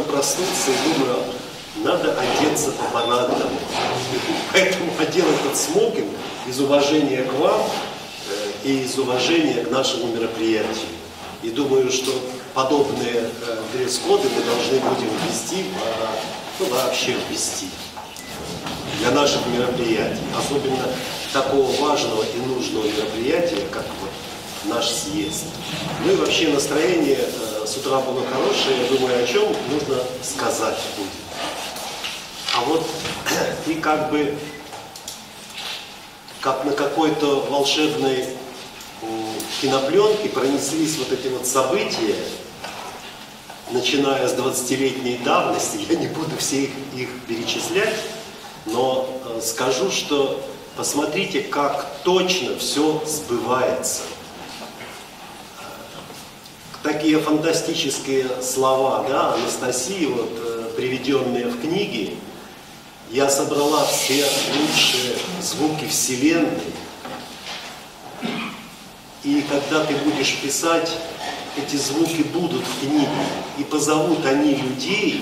проснуться и думаю, надо одеться по-парадному. Поэтому одел этот смокинг из уважения к вам и из уважения к нашему мероприятию. И думаю, что подобные дресс-коды мы должны будем ввести, вообще ввести для наших мероприятий. Особенно такого важного и нужного мероприятия, как вот наш съезд. Ну и вообще настроение с утра было хорошее. Я думаю, о чем нужно сказать будет. А вот и как на какой-то волшебной кинопленке пронеслись вот эти вот события, начиная с 20-летней давности. Я не буду все их перечислять, но скажу, что посмотрите, как точно все сбывается. Такие фантастические слова, да, Анастасии, вот, приведенные в книге. Я собрала все лучшие звуки Вселенной. И когда ты будешь писать, эти звуки будут в книге. И позовут они людей.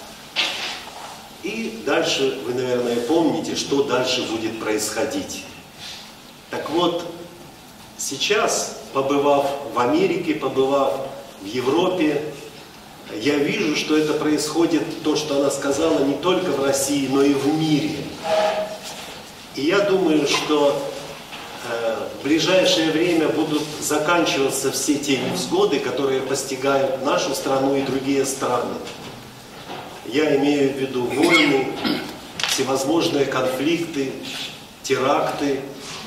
И дальше, вы, наверное, помните, что дальше будет происходить. Так вот, сейчас, побывав в Америке, побывав в Европе, я вижу, что это происходит, то, что она сказала, не только в России, но и в мире. И я думаю, что в ближайшее время будут заканчиваться все те невзгоды, которые постигают нашу страну и другие страны. Я имею в виду войны, всевозможные конфликты, теракты.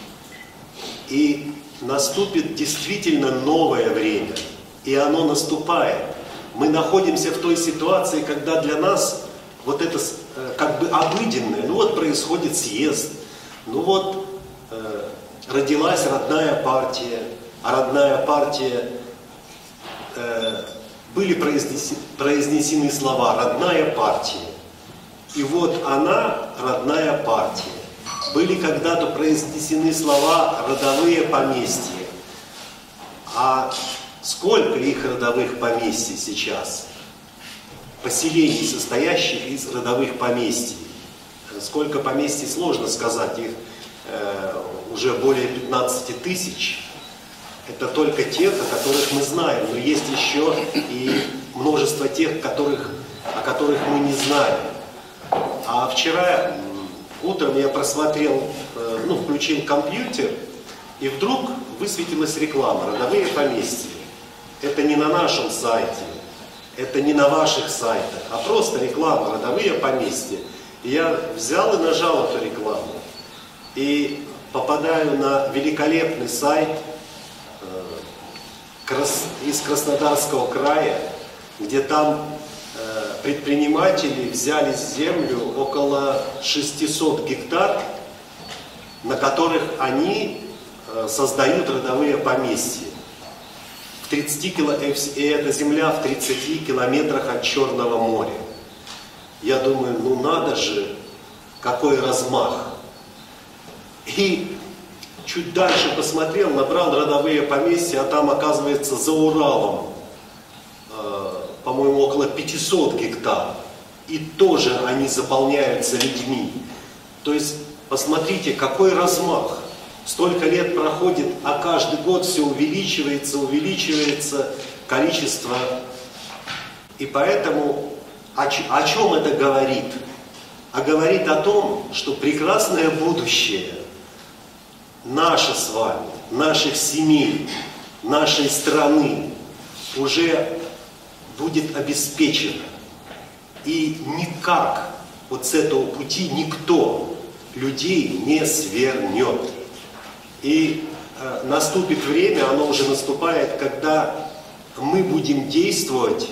И наступит действительно новое время. И оно наступает. Мы находимся в той ситуации, когда для нас вот это как бы обыденное, ну вот происходит съезд, ну вот родилась родная партия, а родная партия, были произнесены слова «родная партия». И вот она, родная партия. Были когда-то произнесены слова «родовые поместья». А сколько их родовых поместий сейчас? Поселений, состоящих из родовых поместий. Сколько поместий, сложно сказать, их уже более 15 тысяч. Это только тех, о которых мы знаем, но есть еще и множество тех, о которых мы не знаем. А вчера утром я просмотрел, включил компьютер, и вдруг высветилась реклама «Родовые поместья». Это не на нашем сайте, это не на ваших сайтах, а просто реклама «Родовые поместья». И я взял и нажал эту рекламу. И попадаю на великолепный сайт из Краснодарского края, где там предприниматели взяли землю около 600 гектар, на которых они создают родовые поместья. И эта земля в 30 километрах от Черного моря. Я думаю, ну надо же, какой размах. И чуть дальше посмотрел, набрал родовые поместья, а там, оказывается, за Уралом, по-моему, около 500 гектар. И тоже они заполняются людьми. То есть, посмотрите, какой размах. Столько лет проходит, а каждый год все увеличивается количество. И поэтому о чем это говорит? А говорит о том, что прекрасное будущее наше с вами, наших семей, нашей страны уже будет обеспечено. И никак вот с этого пути никто людей не свернет. И наступит время, оно уже наступает, когда мы будем действовать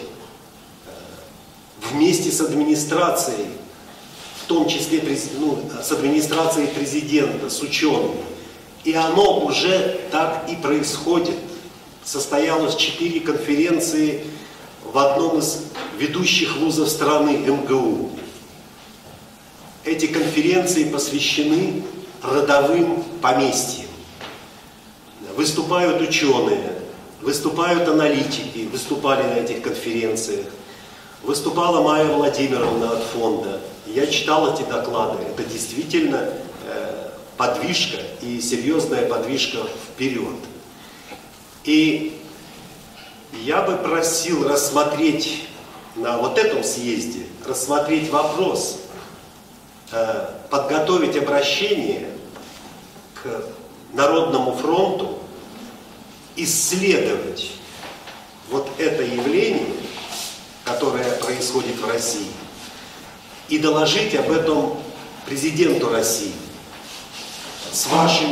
вместе с администрацией, в том числе с администрацией президента, с учеными. И оно уже так и происходит. Состоялось 4 конференции в одном из ведущих вузов страны, МГУ. Эти конференции посвящены родовым поместьям. Выступают ученые, выступают аналитики, выступали на этих конференциях. Выступала Майя Владимировна от фонда. Я читал эти доклады. Это действительно подвижка и серьезная подвижка вперед. И я бы просил рассмотреть на вот этом съезде, рассмотреть вопрос, подготовить обращение к Народному фронту, исследовать вот это явление, которое происходит в России, и доложить об этом президенту России с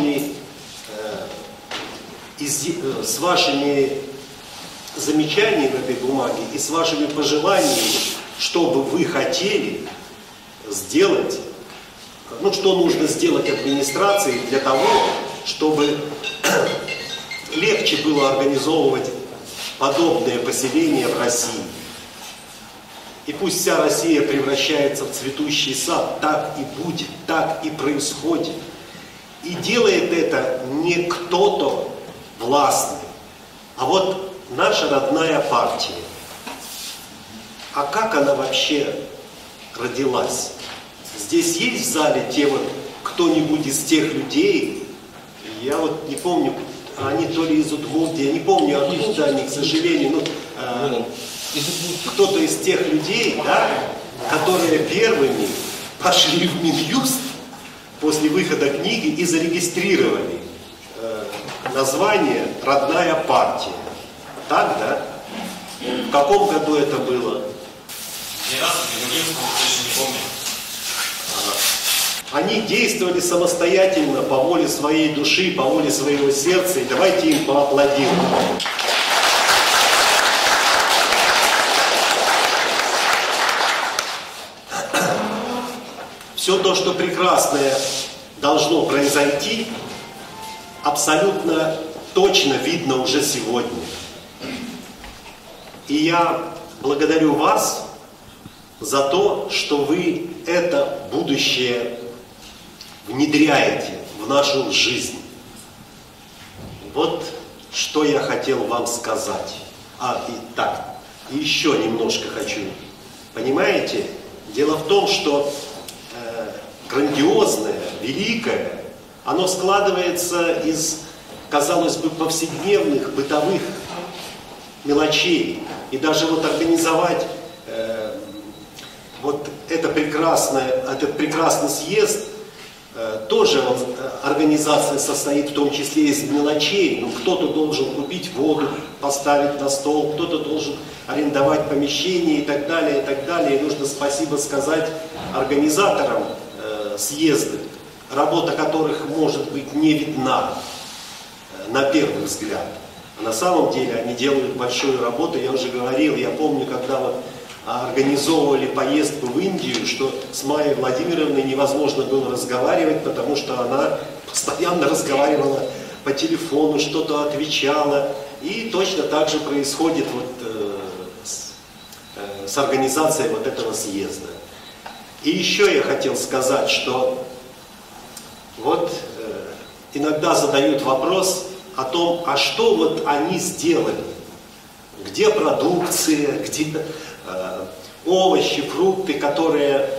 вашими замечаниями в этой бумаге и с вашими пожеланиями, что бы вы хотели сделать, ну, что нужно сделать администрации для того, чтобы легче было организовывать подобные поселения в России. И пусть вся Россия превращается в цветущий сад, так и будет, так и происходит. И делает это не кто-то властный, а вот наша родная партия. А как она вообще родилась? Здесь есть в зале те вот, кто-нибудь из тех людей, я вот не помню, они то ли из Удмуртии, я не помню, откуда они, к сожалению, ну, кто-то из тех людей, да, которые первыми пошли в Минюст после выхода книги и зарегистрировали название «Родная партия». Так, да? В каком году это было? Они действовали самостоятельно, по воле своей души, по воле своего сердца, и давайте им поаплодируем. Все то, что прекрасное должно произойти, абсолютно точно видно уже сегодня. И я благодарю вас за то, что вы это будущее внедряете в нашу жизнь. Вот что я хотел вам сказать. И еще немножко хочу. Понимаете, дело в том, что грандиозное, великое, оно складывается из, казалось бы, повседневных, бытовых мелочей. И даже вот организовать вот этот прекрасный съезд, тоже организация состоит в том числе из мелочей. Ну, кто-то должен купить воду, поставить на стол, кто-то должен арендовать помещение и так далее, и так далее. И нужно спасибо сказать организаторам съезда, работа которых может быть не видна на первый взгляд. А на самом деле они делают большую работу. Я уже говорил, я помню, когда вот организовывали поездку в Индию, что с Майей Владимировной невозможно было разговаривать, потому что она постоянно разговаривала по телефону, что-то отвечала. И точно так же происходит вот, с организацией вот этого съезда. И еще я хотел сказать, что вот иногда задают вопрос о том, а что вот они сделали, где продукция, где овощи, фрукты, которые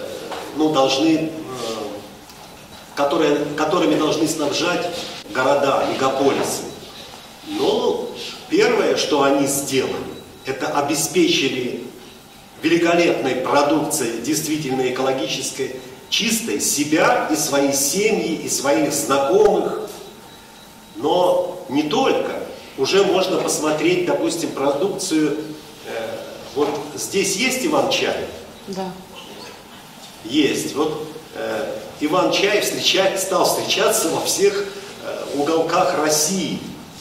которыми должны снабжать города, мегаполисы. Но первое, что они сделали, это обеспечили великолепной продукцией, действительно экологической, чистой, себя и свои семьи, и своих знакомых. Но не только. Уже можно посмотреть, допустим, продукцию. Вот здесь есть Иван-чай? Да. Есть. Вот Иван-чай стал встречаться во всех уголках России.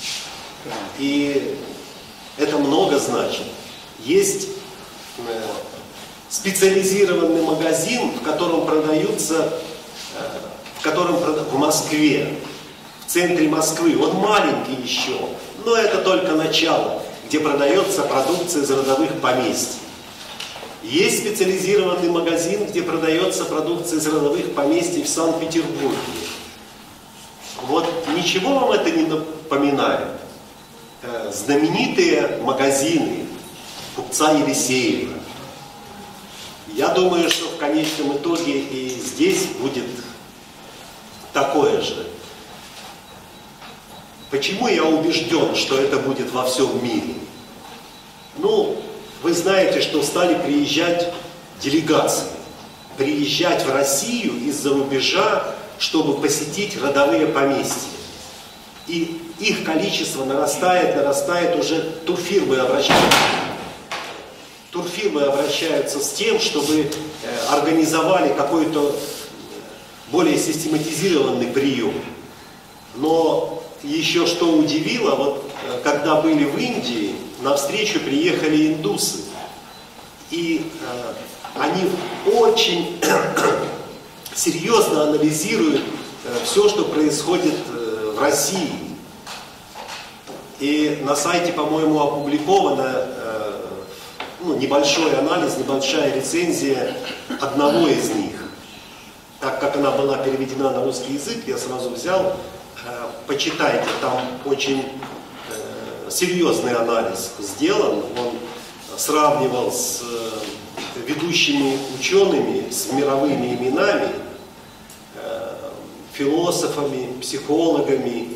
И это много значит. Есть специализированный магазин, в котором продаются, в Москве, в центре Москвы. Он маленький еще, но это только начало, где продается продукция из родовых поместий. Есть специализированный магазин, где продается продукция из родовых поместий в Санкт-Петербурге. Вот ничего вам это не напоминает? Знаменитые магазины купца Елисеева, Я думаю, что в конечном итоге и здесь будет такое же. Почему я убежден, что это будет во всем мире? Ну, вы знаете, что стали приезжать делегации, приезжать в Россию из-за рубежа, чтобы посетить родовые поместья. И их количество нарастает, уже турфирмы обращаются с тем, чтобы организовали какой-то более систематизированный прием. Но еще что удивило, вот когда были в Индии, навстречу приехали индусы. И они очень серьезно анализируют все, что происходит в России. И на сайте, по-моему, опубликовано небольшой анализ, небольшая рецензия одного из них. Так как она была переведена на русский язык, я сразу взял, почитайте, там очень серьезный анализ сделан. Он сравнивал с ведущими учеными, с мировыми именами, философами, психологами.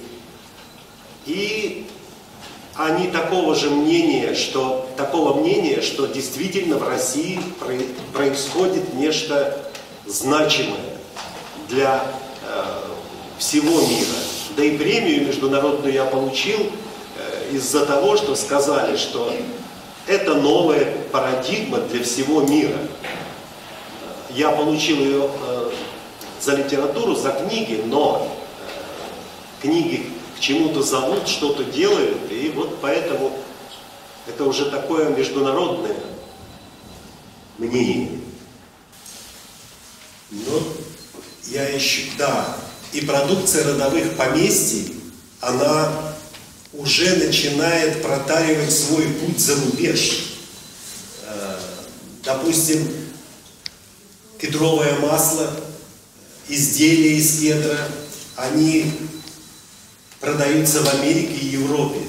И они такого мнения, что действительно в России происходит нечто значимое для всего мира. Да и премию международную я получил из-за того, что сказали, что это новая парадигма для всего мира. Я получил ее за литературу, за книги, но книги к чему-то зовут, что-то делают, и вот поэтому это уже такое международное мнение. Но я еще, да, и продукция родовых поместий, она уже начинает протаривать свой путь за рубеж. Допустим, кедровое масло, изделия из кедра, они продаются в Америке и Европе.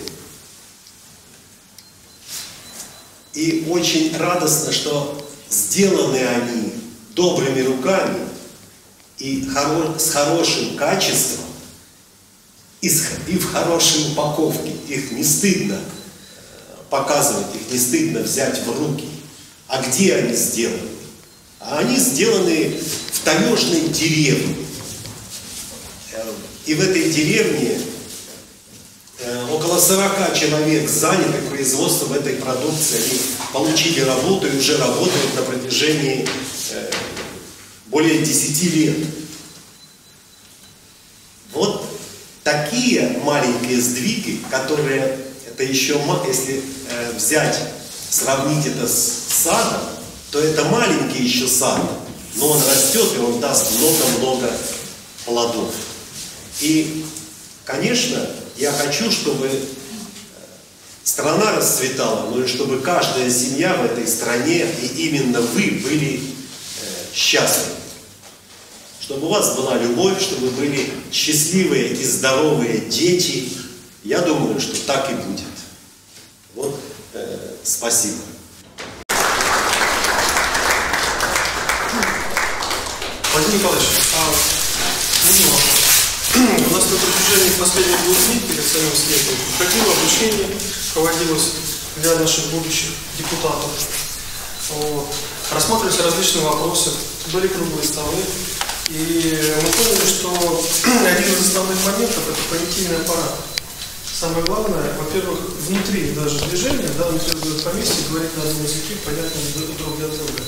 И очень радостно, что сделаны они добрыми руками и с хорошим качеством, и в хорошей упаковке. Их не стыдно показывать, их не стыдно взять в руки. А где они сделаны? А они сделаны в таежной деревне. И в этой деревне около 40 человек заняты производством этой продукции. Они получили работу и уже работают на протяжении более 10 лет. Вот такие маленькие сдвиги, которые, это еще, если сравнить это с садом, то это маленький еще сад, но он растет и он даст много-много плодов. И, конечно, я хочу, чтобы страна расцветала, но и чтобы каждая семья в этой стране, и именно вы, были счастливы. Чтобы у вас была любовь, чтобы были счастливые и здоровые дети. Я думаю, что так и будет. Вот, спасибо. Владимир Николаевич, у нас на протяжении последних 2 дней перед самим съездом проходило обучение, проводилось для наших будущих депутатов. Вот. Рассматривались различные вопросы, были круглые столы. И мы поняли, что один из основных моментов – это понятийный аппарат. Самое главное, во-первых, внутри даже движения, да, внутри поместья говорить на одном языке, понятно друг для друга.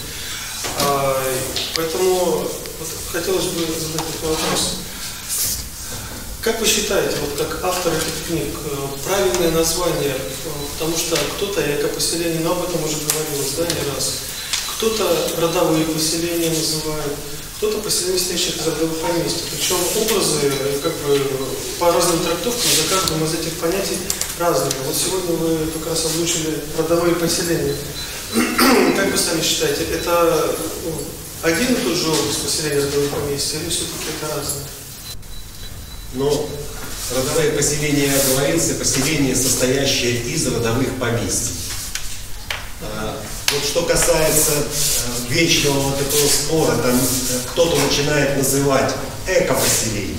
Поэтому хотелось бы задать такой вопрос. Как вы считаете, вот как автор этих книг, правильное название, потому что кто-то экопоселение, но об этом уже говорилось, да, не раз, кто-то родовые поселения называют, кто-то поселение, стоящих из родовых поместья. Причем образы как бы по разным трактовкам за каждым из этих понятий разные. Вот сегодня вы как раз озвучили родовые поселения. Как вы сами считаете, это один и тот же образ поселения родовых поместья или все-таки это разное? Но родовое поселение, я оговорился, поселение, состоящее из родовых поместий. Вот что касается вечного вот этого спора, там кто-то начинает называть экопоселение.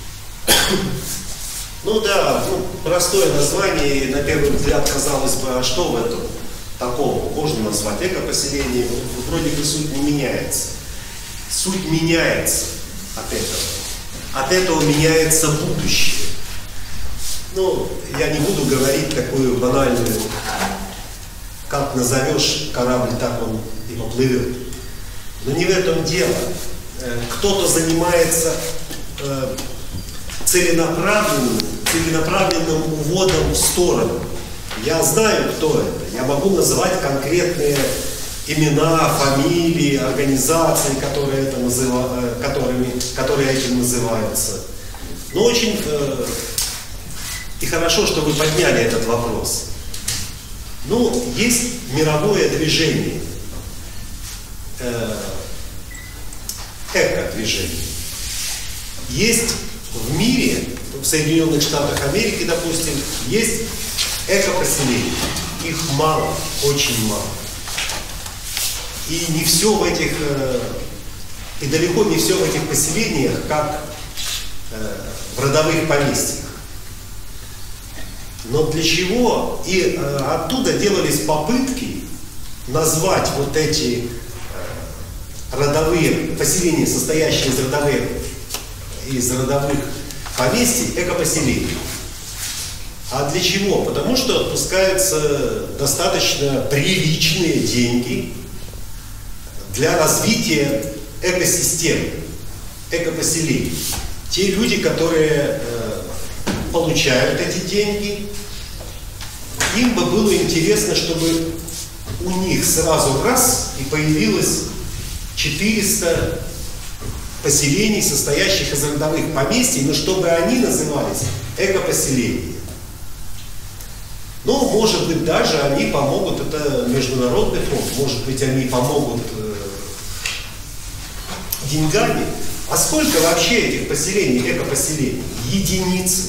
Ну да, простое название, на первый взгляд казалось бы, а что в этом такого? Можно назвать экопоселение, вроде бы суть не меняется. Суть меняется от этого. От этого меняется будущее. Ну, я не буду говорить такую банальную, как назовешь корабль, так он и поплывет. Но не в этом дело. Кто-то занимается целенаправленным уводом в сторону. Я знаю, кто это. Я могу называть конкретные имена, фамилии, организации, которые этим называются. Но очень и хорошо, что вы подняли этот вопрос. Ну, есть мировое движение, эко-движение. Есть в мире, в Соединенных Штатах Америки, допустим, есть эко-поселения. Их мало, очень мало. И не все в этих, и далеко не все в этих поселениях, как в родовых поместьях. Но для чего? И оттуда делались попытки назвать вот эти родовые поселения, состоящие из родовых поместий, экопоселениями. А для чего? Потому что отпускаются достаточно приличные деньги для развития экосистем, экопоселений. Те люди, которые получают эти деньги, им бы было интересно, чтобы у них сразу раз и появилось 400 поселений, состоящих из родовых поместий, но чтобы они назывались экопоселениями. Ну, может быть, даже они помогут, это международный фонд, может быть, они помогут деньгами. А сколько вообще этих поселений, экопоселений? Единицы.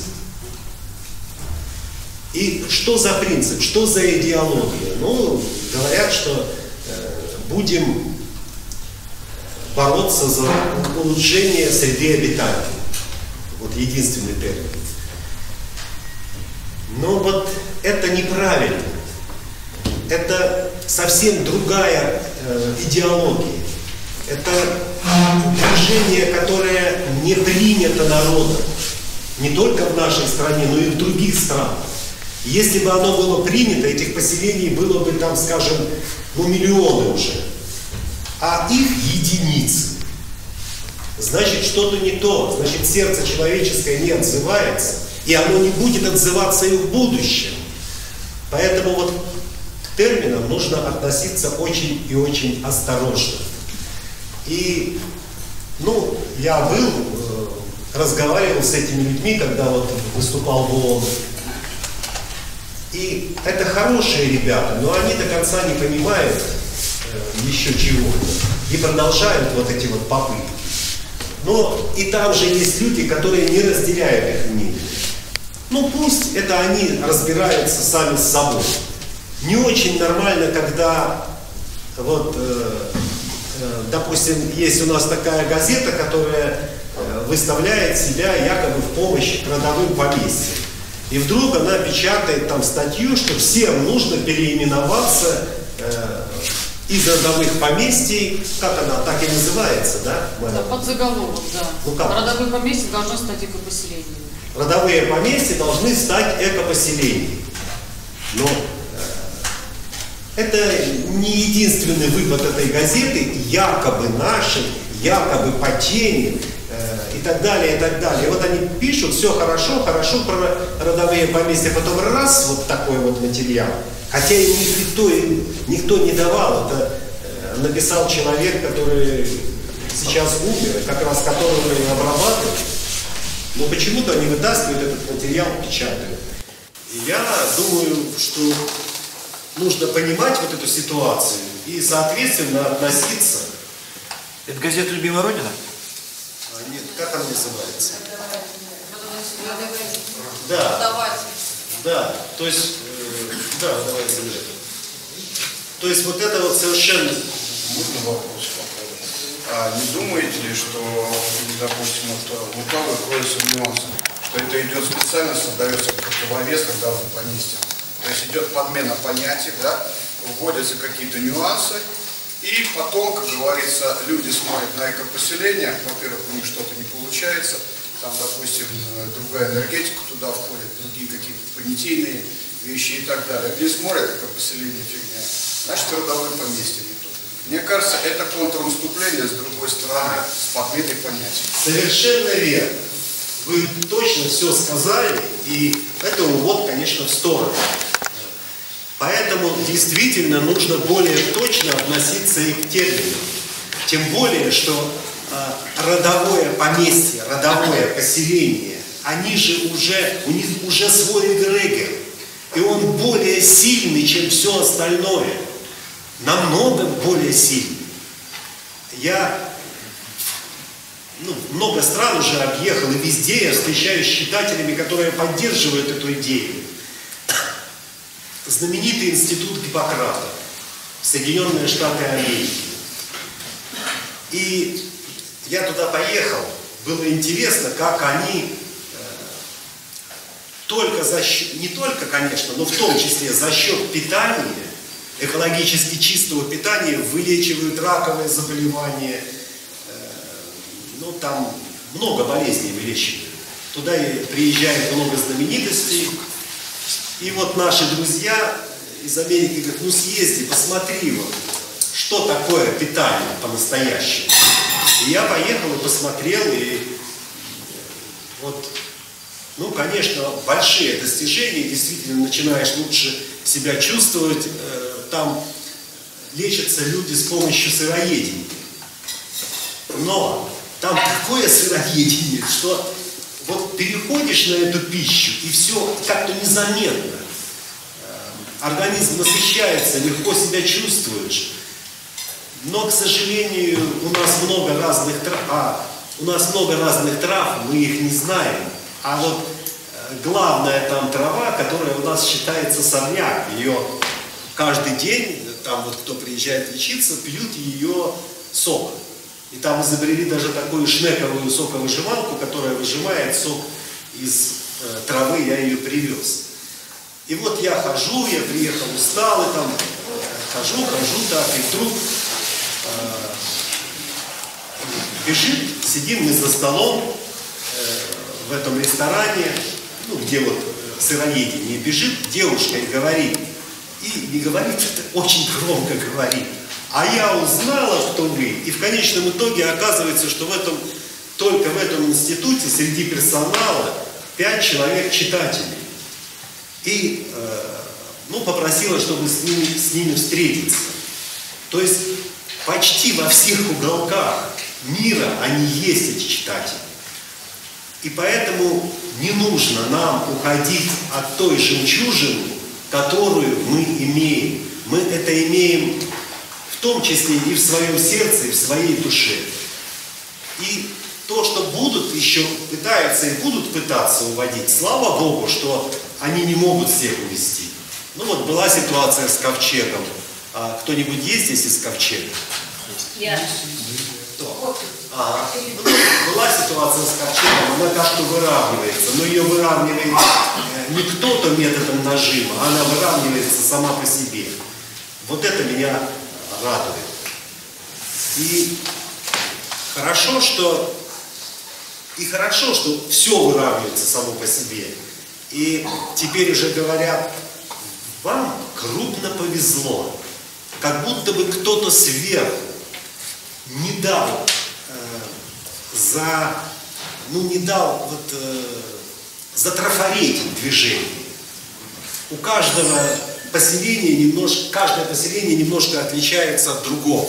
И что за принцип, что за идеология? Ну, говорят, что будем бороться за улучшение среды обитания. Вот единственный термин. Но вот это неправильно. Это совсем другая идеология. Это движение, которое не принято народом. Не только в нашей стране, но и в других странах. Если бы оно было принято, этих поселений было бы там, скажем, миллионы уже. А их единицы. Значит, что-то не то. Значит, сердце человеческое не отзывается. И оно не будет отзываться и в будущем. Поэтому вот к терминам нужно относиться очень и очень осторожно. И, ну, я разговаривал с этими людьми, когда вот выступал в ООН. И это хорошие ребята, но они до конца не понимают еще чего-то. И продолжают вот эти вот попытки. Но и там же есть люди, которые не разделяют их мнение. Ну пусть это они разбираются сами с собой. Не очень нормально, когда вот, допустим, есть у нас такая газета, которая выставляет себя якобы в помощь родовым поместьям. И вдруг она печатает там статью, что всем нужно переименоваться из родовых поместий, как она так и называется, да? Да, подзаголовок, да. Ну, как? Родовые поместья должны стать экопоселениями. Родовые поместья должны стать экопоселениями. Но это не единственный вывод этой газеты, якобы нашей, якобы по теме, и так далее, и так далее. И вот они пишут, все хорошо, хорошо про родовые поместья, потом раз, вот такой вот материал. Хотя им никто не давал, это написал человек, который сейчас умер, как раз которого и обрабатывают. Но почему-то они вытаскивают этот материал, печатают. И я думаю, что нужно понимать вот эту ситуацию и, соответственно, относиться. Это газета «Любимая Родина»? Нет, как она называется? Да. Да, то есть, да, давай земля. То есть вот это вот совершенно Можно вопрос попробовать? А не думаете ли, что, допустим, вот лукавый кроется в нюансах, что это идет специально, создается противовес родовым поместьям? То есть идет подмена понятий, да, вводятся какие-то нюансы, и потом, как говорится, люди смотрят на экопоселение, во-первых, у них что-то не получается, там, допустим, другая энергетика туда входит, другие какие-то понятийные вещи и так далее. Люди смотрят, экопоселение фигня, значит, родовое поместье не то. Мне кажется, это контрнаступление с другой стороны, с подменой понятий. Совершенно верно. Вы точно все сказали, и это увод, конечно, в сторону. Поэтому действительно нужно более точно относиться и к терминам. Тем более, что родовое поместье, родовое поселение, они же уже, у них уже свой эгрегор. И он более сильный, чем все остальное. Намного более сильный. Я много стран уже объехал, и везде я встречаюсь с читателями, которые поддерживают эту идею. Знаменитый институт Гиппократа, Соединенные Штаты Америки. И я туда поехал, было интересно, как они только за счет, не только, конечно, но в том числе за счет питания, экологически чистого питания, вылечивают раковые заболевания, ну там много болезней вылечивают. Туда и приезжает много знаменитостей. И вот наши друзья из Америки говорят, ну съезди, посмотри, вот, что такое питание по-настоящему. И я поехал и посмотрел, и вот, ну, конечно, большие достижения, действительно начинаешь лучше себя чувствовать, там лечатся люди с помощью сыроедения. Но там такое сыроедение, что вот переходишь на эту пищу, и все как-то незаметно. Организм насыщается, легко себя чувствуешь. Но, к сожалению, у нас много разных трав, мы их не знаем. А вот главная там трава, которая у нас считается сорняк, ее каждый день, там вот кто приезжает лечиться, пьют ее сок. И там изобрели даже такую шнековую соковыжималку, которая выжимает сок из травы, я ее привез. И вот я хожу, я приехал усталый, там хожу так, и вдруг бежит, сидим мы за столом в этом ресторане, ну, где вот сыроедение, бежит девушка и говорит, и не говорит, это очень громко говорит, а я узнала, кто вы, и в конечном итоге оказывается, что только в этом институте среди персонала 5 человек читателей. И попросила, чтобы с ними встретиться. То есть почти во всех уголках мира они есть, эти читатели. И поэтому не нужно нам уходить от той жемчужины, которую мы имеем. Мы это имеем в том числе и в своем сердце, и в своей душе. И то, что будут еще пытаются и будут пытаться уводить, слава Богу, что они не могут всех увести. Ну вот была ситуация с ковчегом. А кто-нибудь есть здесь из ковчега? Я. Кто? Была ситуация с ковчегом, она как-то выравнивается, но ее выравнивает не кто-то методом нажима, она выравнивается сама по себе. Вот это меня радует. И хорошо, что все выравнивается само по себе. И теперь уже говорят, вам крупно повезло, как будто бы кто-то сверху не дал затрафаретить движение. У каждого поселения каждое поселение немножко отличается от другого.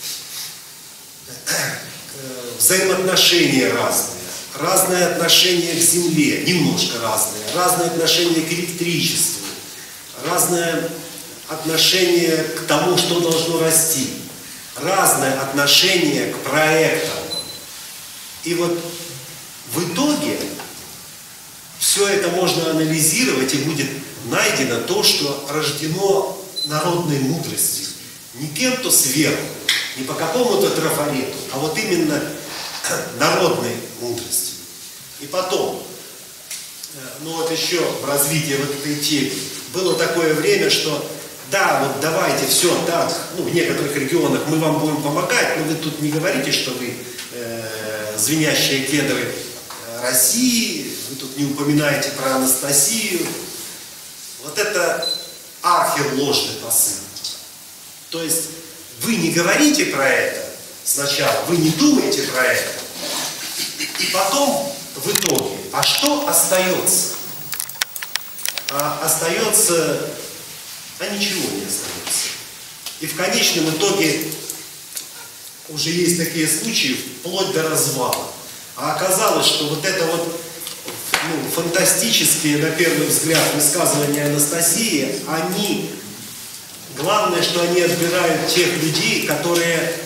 Взаимоотношения разные отношения к земле, немножко разные отношения к электричеству, разное отношение к тому, что должно расти, разное отношение к проектам. И вот в итоге все это можно анализировать, и будет найдено то, что рождено народной мудростью. Не кем-то сверху, Не по какому-то трафарету, а вот именно народной мудростью. И потом, ну вот еще в развитии вот этой темы, было такое время, что да, вот давайте, все, так, ну в некоторых регионах мы вам будем помогать, но вы тут не говорите, что вы звенящие кедры России, вы тут не упоминаете про Анастасию. Вот это архиложный посыл. То есть вы не говорите про это сначала, вы не думаете про это, и потом в итоге, а что остается? Остается, ничего не остается. И в конечном итоге уже есть такие случаи, вплоть до развала. А оказалось, что вот это вот фантастические, на первый взгляд, высказывания Анастасии, они, главное, что они отбирают тех людей, которые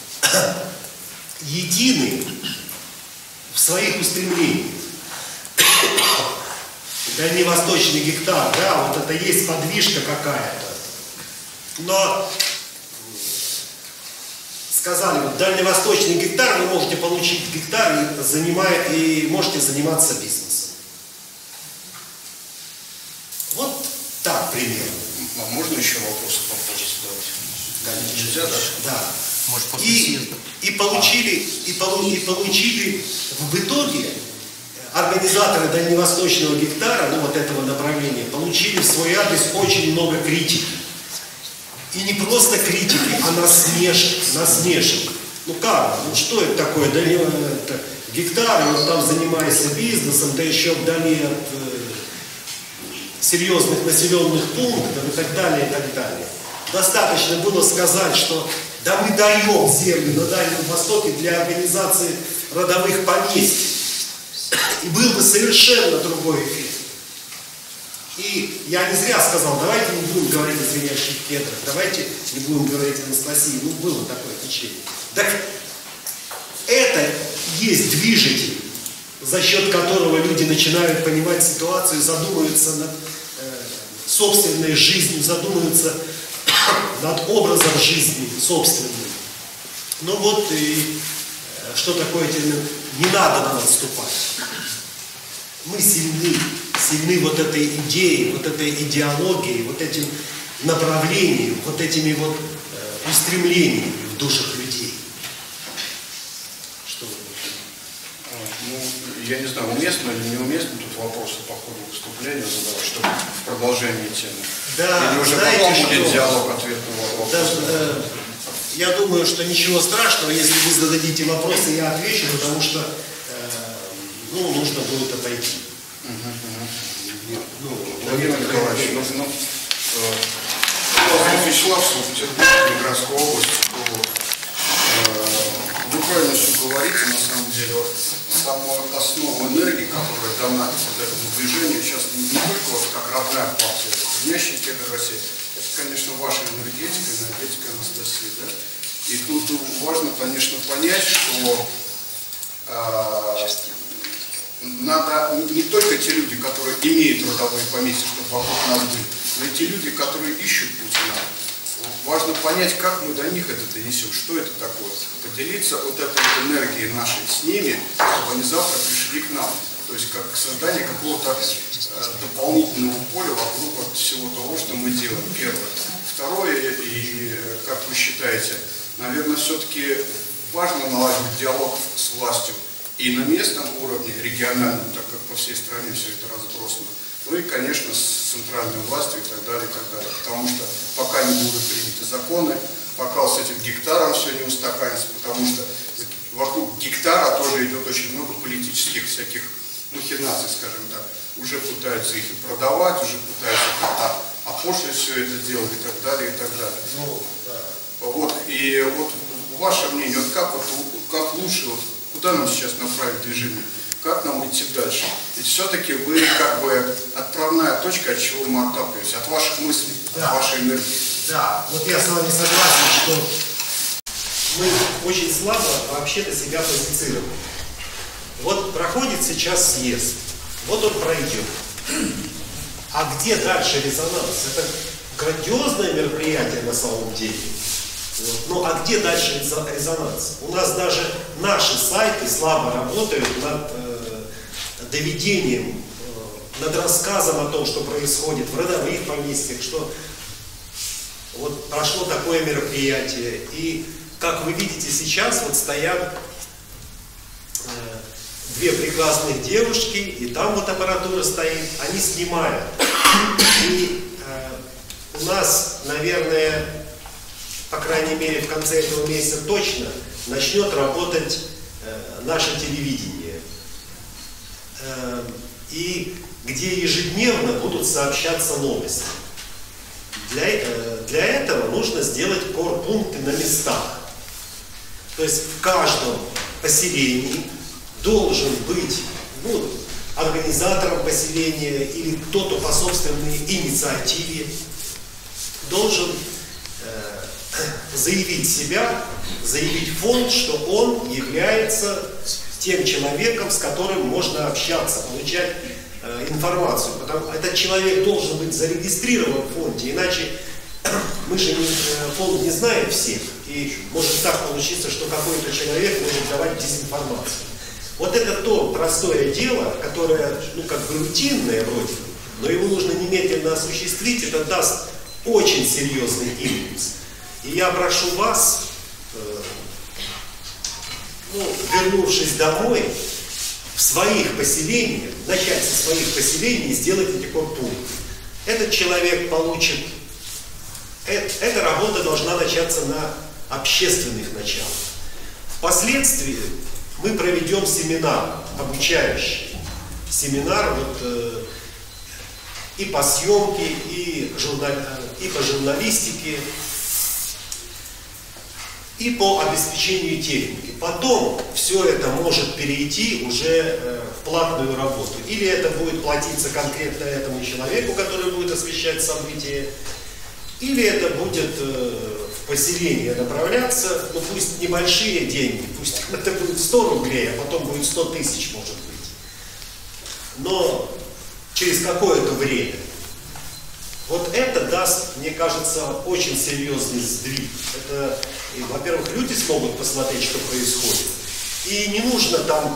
едины в своих устремлениях. Дальневосточный гектар, да, вот это есть подвижка какая-то. Но сказали, вот дальневосточный гектар, вы можете получить гектар и можете заниматься бизнесом. Вот так примерно. А можно еще вопросы попозже задавать? Конечно. Нельзя, да? Да. Может, после съезда. И получили в итоге организаторы дальневосточного гектара, ну вот этого направления, получили в свой адрес очень много критики. И не просто критики, а насмешек. Ну как? Ну что это такое? Гектар, и вот там занимаешься бизнесом, да еще вдали от серьезных населенных пунктов и так далее, и так далее. Достаточно было сказать, что да мы даем землю на Дальнем Востоке для организации родовых поместий. И был бы совершенно другой эффект. И я не зря сказал, давайте не будем говорить о звенящих кедрах, давайте не будем говорить о Анастасии. Ну, было такое течение. Так это есть движитель, за счет которого люди начинают понимать ситуацию, задумываются над собственной жизнью, задумываются над образом жизни собственным. Ну вот и что такое, не надо нам отступать. Мы сильны вот этой идеей, вот этой идеологией, вот этим направлением, вот этими вот устремлениями в душах людей. Что вы думаете? Ну, я не знаю, уместно или неуместно тут вопросы по ходу выступления задавать, чтобы в продолжении темы. Да, или уже знаете, потом будет что? диалог, ответ на вопрос. Я думаю, что ничего страшного, если вы зададите вопросы, я отвечу, потому что нужно будет отойти. Владимир Николаевич, Вячеслав, Санкт-Петербург, Ленинградская область. Вы правильно все говорите, на самом деле, самую основу энергии, которая дана вот этому движению, сейчас не только вот как родная партия, звенящие кедры России, это, конечно, ваша энергетика Анастасии, да? И тут важно, конечно, понять, что надо не только те люди, которые имеют родовые поместья, чтобы вокруг нас были, но и те люди, которые ищут Путина. Важно понять, как мы до них это донесем, что это такое. Поделиться вот этой энергией нашей с ними, чтобы они завтра пришли к нам. То есть как создание какого-то дополнительного поля вокруг вот всего того, что мы делаем. Первое. Второе, и как вы считаете, наверное, все-таки важно наладить диалог с властью и на местном уровне, региональном, так как по всей стране все это разбросано. Ну и, конечно, с центральной властью и так далее, и так далее. Потому что пока не будут приняты законы, пока с этим гектаром все не устаканится, потому что вокруг гектара тоже идет очень много политических всяких махинаций, скажем так. Уже пытаются их и продавать, уже пытаются как-то опошлить все это дело и так далее, и так далее. Ну, да. Вот, и вот ваше мнение, вот как лучше, вот, куда нам сейчас направить движение? Как нам идти дальше? Ведь все-таки вы как бы отправная точка, от чего мы отталкиваемся, от ваших мыслей, да. От вашей энергии. Да, вот я с вами согласен, что мы очень слабо вообще-то себя позиционируем. Вот проходит сейчас съезд, вот он пройдет. А где дальше резонанс? Это грандиозное мероприятие на самом деле. Вот. Ну а где дальше резонанс? У нас даже наши сайты слабо работают над доведением, над рассказом о том, что происходит в родовых поместьях, что вот прошло такое мероприятие. И как вы видите сейчас, вот стоят две прекрасных девушки, и там вот аппаратура стоит, они снимают. И у нас, наверное, по крайней мере в конце этого месяца точно начнет работать наше телевидение. И где ежедневно будут сообщаться новости. Для этого нужно сделать корпункты на местах. То есть в каждом поселении должен быть организатором поселения или кто-то по собственной инициативе должен заявить себя, заявить фонд, что он является тем человеком, с которым можно общаться, получать информацию. Этот человек должен быть зарегистрирован в фонде, иначе мы же фонд не знаем всех, и может так получиться, что какой-то человек может давать дезинформацию. Вот это то простое дело, которое, как бы рутинное вроде, но его нужно немедленно осуществить, это даст очень серьезный импульс. И я прошу вас, вернувшись домой, в своих поселениях, начать со своих поселений и сделать эти корпункты. Этот человек получит, эта работа должна начаться на общественных началах. Впоследствии мы проведем семинар обучающий. Семинар и по съемке, и по журналистике, и по обеспечению техники. Потом все это может перейти уже в платную работу. Или это будет платиться конкретно этому человеку, который будет освещать события, или это будет в поселение направляться, пусть небольшие деньги, пусть это будет 100 рублей, а потом будет 100 тысяч, может быть. Но через какое-то время. Вот это даст, мне кажется, очень серьезный сдвиг. Это, во-первых, люди смогут посмотреть, что происходит. И не нужно там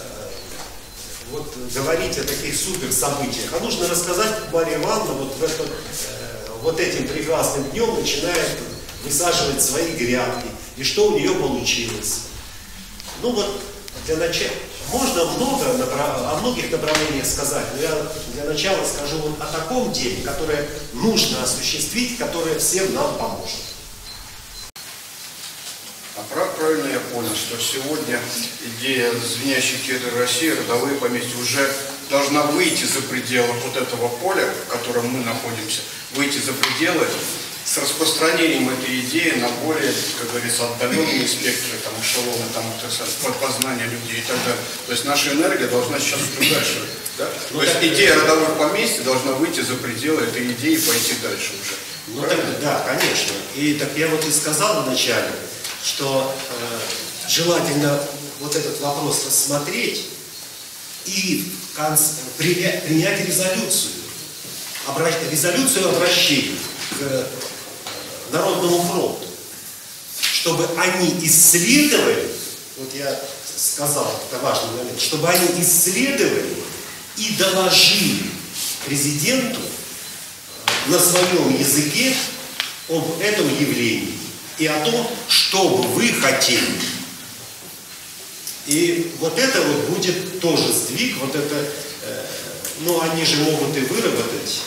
говорить о таких супер событиях, а нужно рассказать, как Марья Ивановна вот этим прекрасным днем начинает высаживать свои грядки, и что у нее получилось. Для начала можно о многих направлениях сказать, но я для начала скажу о таком деле, которое нужно осуществить, которое всем нам поможет. А правильно я понял, что сегодня идея «Звенящие кедры России», родовые поместья уже должна выйти за пределы вот этого поля, в котором мы находимся, выйти за пределы с распространением этой идеи на более, как говорится, отдаленные спектры, эшелоны, познания людей и так далее. То есть наша энергия должна сейчас дальше. Да? То есть идея родовых поместья должна выйти за пределы этой идеи и пойти дальше уже. Да, конечно. И так я и сказал вначале, что желательно вот этот вопрос рассмотреть и принять резолюцию обращения к Народному фронту, чтобы они исследовали, вот я сказал, это важный момент, чтобы они исследовали и доложили президенту на своем языке об этом явлении и о том, что бы вы хотели. И вот это будет тоже сдвиг, они же могут и выработать,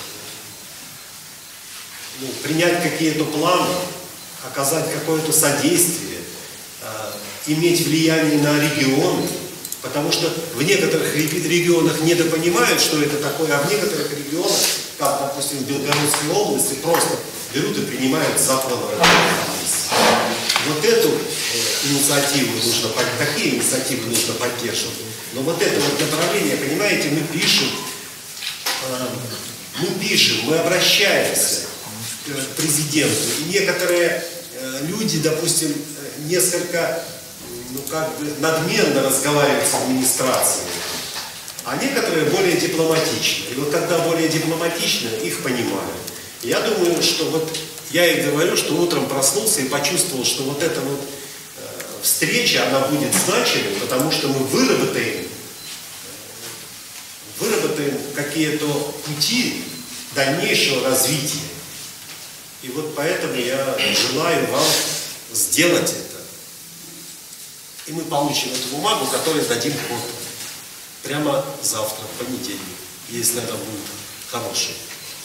принять какие-то планы, оказать какое-то содействие, иметь влияние на регионы, потому что в некоторых регионах недопонимают, что это такое, а в некоторых регионах, как, допустим, в Белгородской области, просто берут и принимают закон о родовой поместье. Вот эту инициативу такие инициативы нужно поддерживать. Но вот это направление, понимаете, мы пишем, мы обращаемся к президенту. И некоторые люди, допустим, несколько, надменно разговаривают с администрацией, а некоторые более дипломатично. И вот когда более дипломатично, их понимают. Я думаю, что Я и говорю, что утром проснулся и почувствовал, что вот эта вот встреча, она будет значимой, потому что мы выработаем какие-то пути дальнейшего развития. И вот поэтому я желаю вам сделать это. И мы получим эту бумагу, которой дадим ход прямо завтра, в понедельник, если она будет хорошей.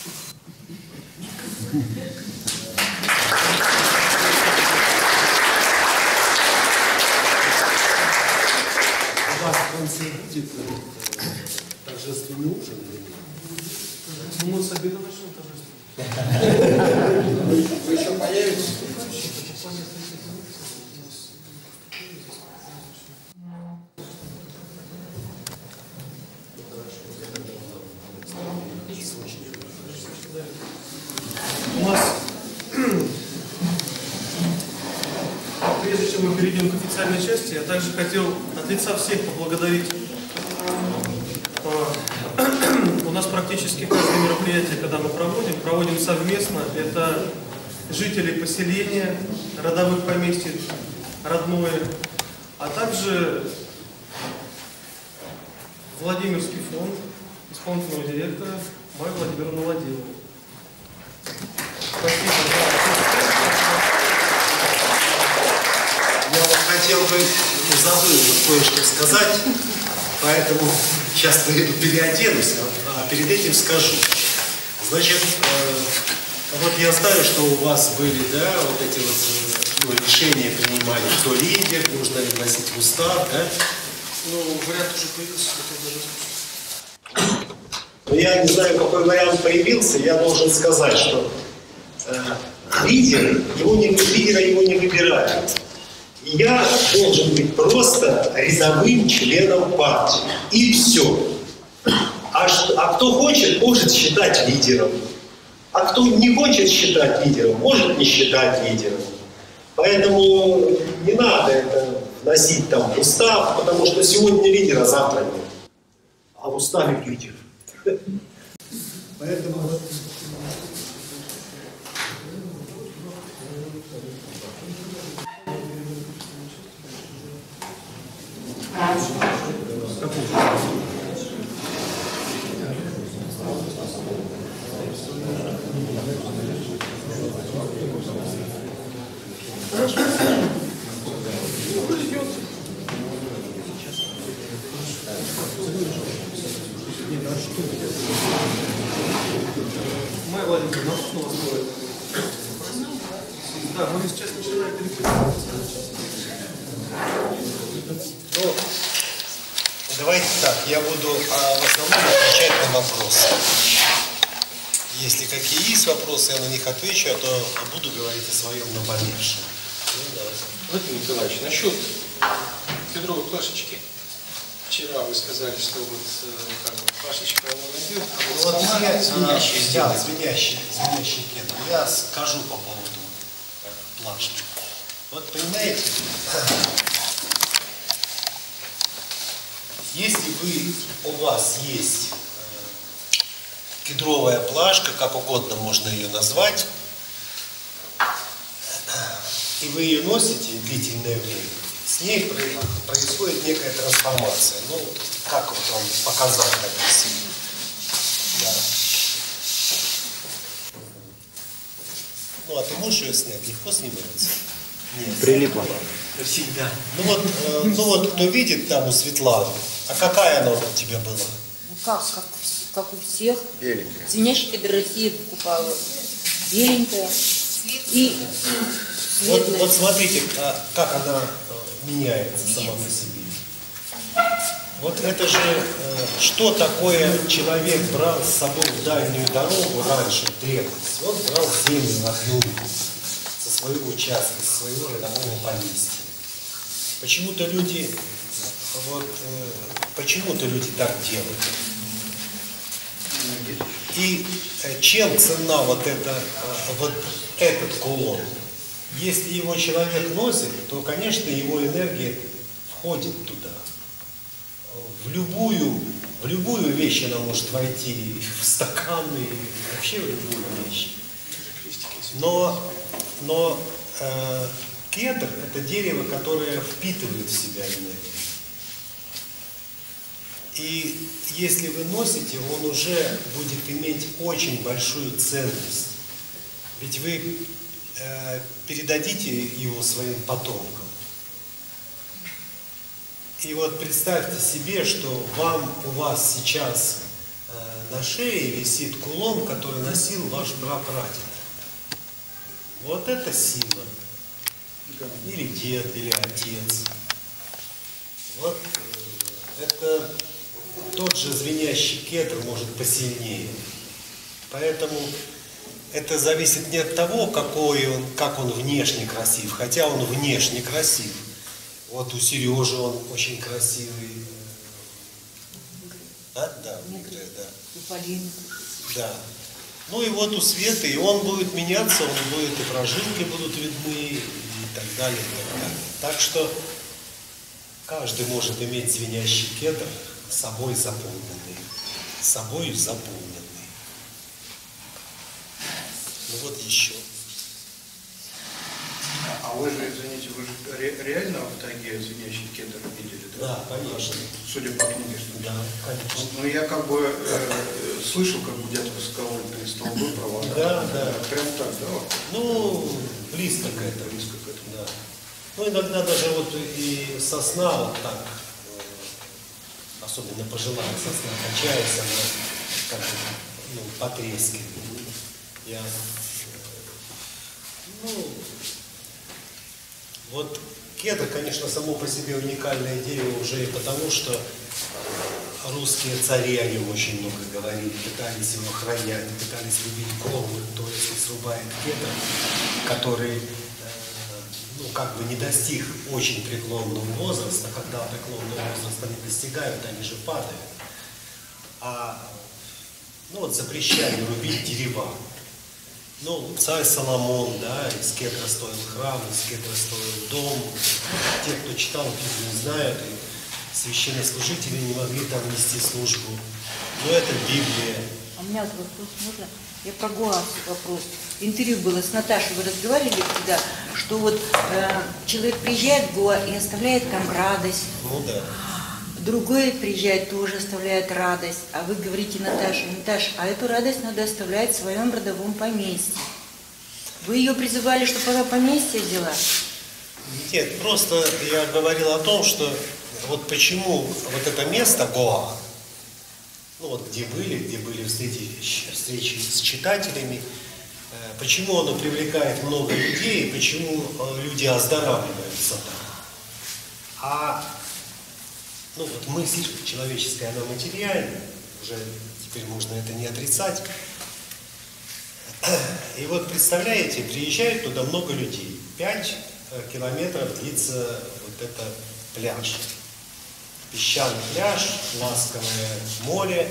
У вас в конце будет торжественный ужин или нет? Ну, мы с обеда начнем торжественно. Вы еще появитесь? У нас, прежде чем мы перейдем к официальной части, я также хотел от лица всех поблагодарить. У нас практически каждое мероприятие, когда мы проводим совместно. Это жители поселения, родовых поместьй, родное, а также Владимирский фонд, исполнительного директора Майя Владимировна Ладилова. Спасибо. Я вот хотел бы, забыл кое-что сказать, поэтому сейчас переоденусь, а перед этим скажу. Значит, вот я знаю, что у вас были, да, вот эти вот решения принимали, кто лидер, нужно ли вносить в устав, да? Ну, вариант уже появился. Но я не знаю, какой вариант появился, я должен сказать, что лидера его не выбирают. Я должен быть просто рядовым членом партии. И все. А кто хочет, может считать лидером. А кто не хочет считать лидером, может не считать лидером. Поэтому не надо это вносить там в устав, потому что сегодня лидер, а завтра нет. А в уставе лидер. Поэтому... Майя Владимировна, можно вас говорить? Да, мы сейчас начинаем Ну, давайте так, я буду в основном отвечать на вопросы. Если какие есть вопросы, я на них отвечу, а то буду говорить о своем наболевшем. Владимир Николаевич, насчет кедровой плашечки. Вчера вы сказали, что вот как бы, плашечка она найдет, а вот Вот сама звенящая сделает. звенящий кедр. Я скажу по поводу плашки. Вот понимаете, если у вас есть кедровая плашка, как угодно можно ее назвать, и вы ее носите длительное время, с ней происходит некая трансформация. Ну, как вот вам показать, допустим. Да. Ну, а ты можешь ее снять? Легко снимается? Нет. Прилипло. Всегда. Ну вот, кто видит там у Светланы, а какая она у тебя была? Ну как у всех. Беленькая. Звенящий кедр России покупала. Беленькая. И светлая. Вот смотрите, как она меняется сама по себе. Вот это же, что такое человек брал с собой в дальнюю дорогу раньше, в древности. Он брал землю родную со своего участка, со своего родового поместья. Почему-то люди так делают. И чем ценна вот этот кулон? Если его человек носит, то, конечно, его энергия входит туда. В любую вещь она может войти, в стаканы, вообще в любую вещь. Но кедр – это дерево, которое впитывает в себя энергию. И если вы носите, он уже будет иметь очень большую ценность. Ведь вы передадите его своим потомкам. И вот представьте себе, что у вас сейчас на шее висит кулон, который носил ваш прапрадед. Вот это сила. Или дед, или отец. Вот это тот же звенящий кедр, может, посильнее. Поэтому это зависит не от того, как он внешне красив, хотя он внешне красив. Вот у Сережи он очень красивый. Да, в игре, да. У Полины. Да. Ну и вот у Светы, и он будет меняться, и прожилки будут видны, и так далее, и так далее. Так что каждый может иметь звенящий кедр, собой заполненный. Ну вот еще. А вы же, извините, вы же реально в тайге звенящий кедр видели, да? Да, конечно. Судя по книге, что да, конечно. Ну я как бы слышал, как гудят высоковольтные столбы провода. Да. Прям так, да? Ну, близко к этому. Да. Ну, иногда даже вот и сосна вот так, особенно пожилая сосна, качается, она как бы, потрескивает. Вот кедр, конечно, само по себе уникальное дерево уже и потому, что русские цари о нем очень много говорили, пытались его охранять, пытались любить кровлю, то есть срубает кедр, который как бы не достиг очень преклонного возраста, когда преклонного возраста не достигают, они же падают. Вот запрещали рубить дерева. Царь Соломон, да, из кедра строил храм, из кедра строил дом. Те, кто читал Библию, знают, и священнослужители не могли там нести службу. Но это Библия. А у меня вопрос можно? Я про Гоа вопрос. Интервью было с Наташей, вы разговаривали всегда, что вот человек приезжает в Гоа и оставляет там радость. Ну да. Другой приезжает, тоже оставляет радость. А вы говорите, Наташа, а эту радость надо оставлять в своем родовом поместье. Вы ее призывали, чтобы она поместье взяла? Нет, просто я говорил о том, что вот почему вот это место Гоа, где были встречи с читателями, почему оно привлекает много людей, почему люди оздоравливаются там. Мысль человеческая, она материальна, уже теперь можно это не отрицать. И вот представляете, приезжает туда много людей. 5 километров длится вот это пляж. Песчаный пляж, ласковое море.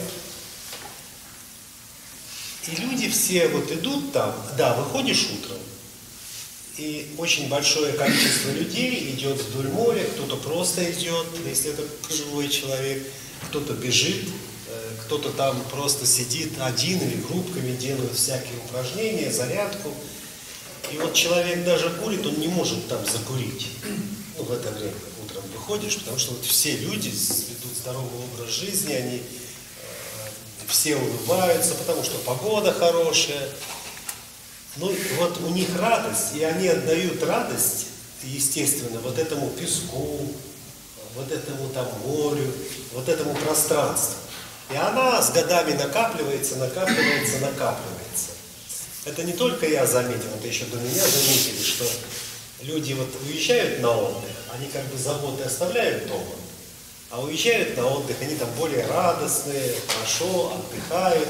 И люди все идут там, выходишь утром, и очень большое количество людей идет вдоль моря, кто-то просто идет, если это пожилой человек, кто-то бежит, кто-то там просто сидит один или группками делают всякие упражнения, зарядку. И вот человек даже курит, он не может там закурить. В это время утром выходишь, потому что все люди ведут здоровый образ жизни, они все улыбаются, потому что погода хорошая. У них радость, и они отдают радость, естественно, вот этому песку, вот этому морю, вот этому пространству. И она с годами накапливается. Это не только я заметил, это еще до меня заметили, что люди уезжают на отдых, они как бы заботы оставляют дома, а уезжают на отдых, они там более радостные, хорошо, отдыхают.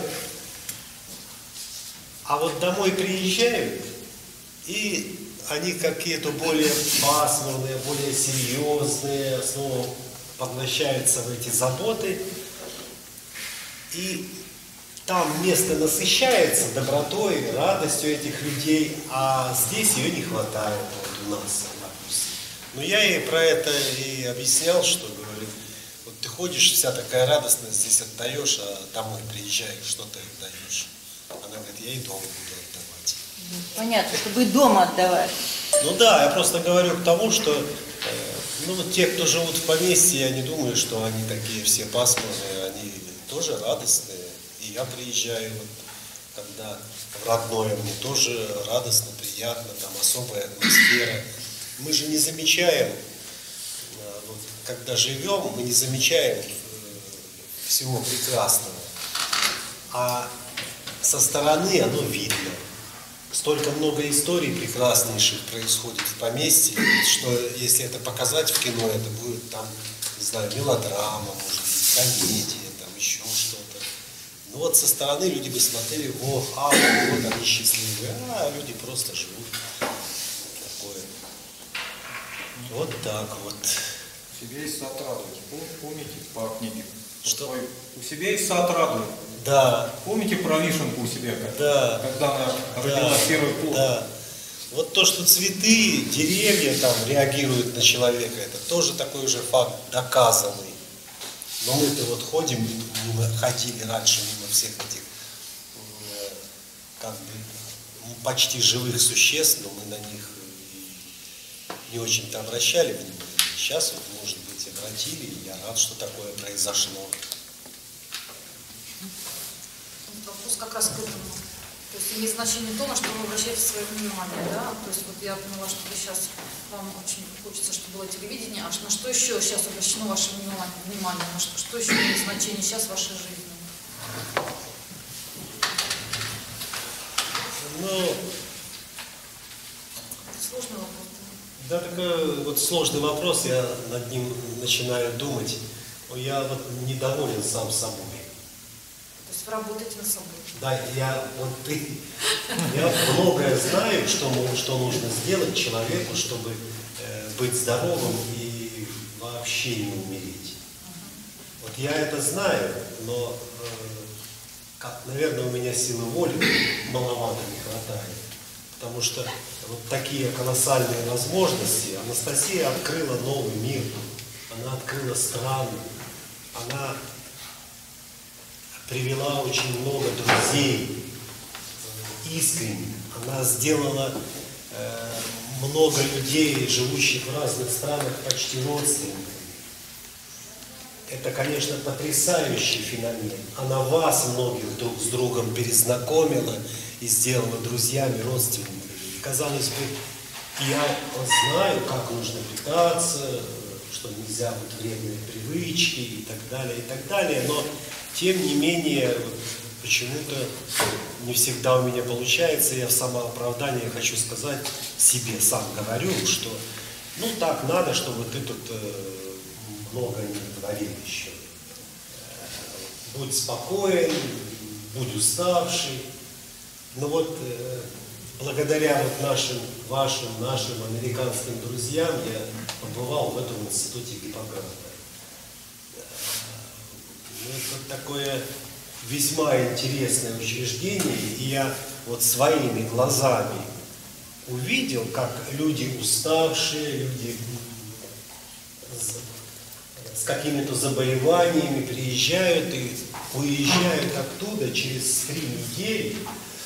А вот домой приезжают, и они какие-то более пасмурные, более серьезные, снова поглощаются в эти заботы. И там место насыщается добротой, радостью этих людей, а здесь ее не хватает у нас, допустим. Но я ей про это и объяснял, что говорю, ты ходишь, вся такая радостная, здесь отдаешь, а домой приезжаешь, что ты отдаешь? Она говорит, я и дома буду отдавать. Понятно, чтобы и дома отдавать. Ну да, я просто говорю к тому, что ну, вот те, кто живут в поместье, я не думаю, что они такие все пасмурные, они тоже радостные. И я приезжаю, вот, когда в родное, мне тоже радостно, приятно, там особая атмосфера. Мы же не замечаем, вот, когда живем, мы не замечаем всего прекрасного. А со стороны оно видно. Столько много историй прекраснейших происходит в поместье, что если это показать в кино, это будет там, не знаю, мелодрама, может быть, комедия, там еще что-то. Ну вот со стороны люди бы смотрели, о, вот они счастливые, а люди просто живут. Такое. Вот так вот. У себя есть сад радует. Помните по книге? Что? У себя есть сад радует. Да. Помните про вишенку у себя, да. Когда она родила первый плод? Да. Вот то, что цветы, деревья там реагируют на человека, это тоже такой уже факт доказанный. Но мы-то вот ходим, ходили раньше мимо всех этих как бы почти живых существ, но мы на них не очень-то обращали внимание. Сейчас вот, может быть, обратили, и я рад, что такое произошло. Вопрос как раз к этому. То есть имеет значение то, на что вы обращаете свое внимание, да? То есть вот я поняла, что вы сейчас, вам очень хочется, чтобы было телевидение, а на что еще сейчас обращено ваше внимание? На что еще имеет значение сейчас в вашей жизни? Ну, Сложный вопрос. да, такой вот сложный вопрос, я над ним начинаю думать. Я вот недоволен сам собой. То есть вы работаете над собой? Да, я многое знаю, что нужно сделать человеку, чтобы быть здоровым и вообще не умереть. Вот я это знаю, но, наверное, у меня силы воли маловато не хватает. Потому что вот такие колоссальные возможности Анастасия открыла новый мир, она открыла страну, она привела очень много друзей, искренне. Она сделала много людей, живущих в разных странах, почти родственниками. Это, конечно, потрясающий феномен. Она вас многих друг с другом перезнакомила и сделала друзьями, родственниками. И, казалось бы, я знаю, как нужно питаться, что нельзя быть вредные привычки и так далее, но тем не менее, почему-то не всегда у меня получается, я в самооправдании хочу сказать, себе сам говорю, что ну так надо, чтобы ты тут много не творил еще. Будь спокоен, будь уставший. Но вот благодаря вот вашим американским друзьям я побывал в этом институте Гиппократа. Это такое весьма интересное учреждение, и я вот своими глазами увидел, как люди уставшие, люди с какими-то заболеваниями приезжают и уезжают оттуда через 3 недели,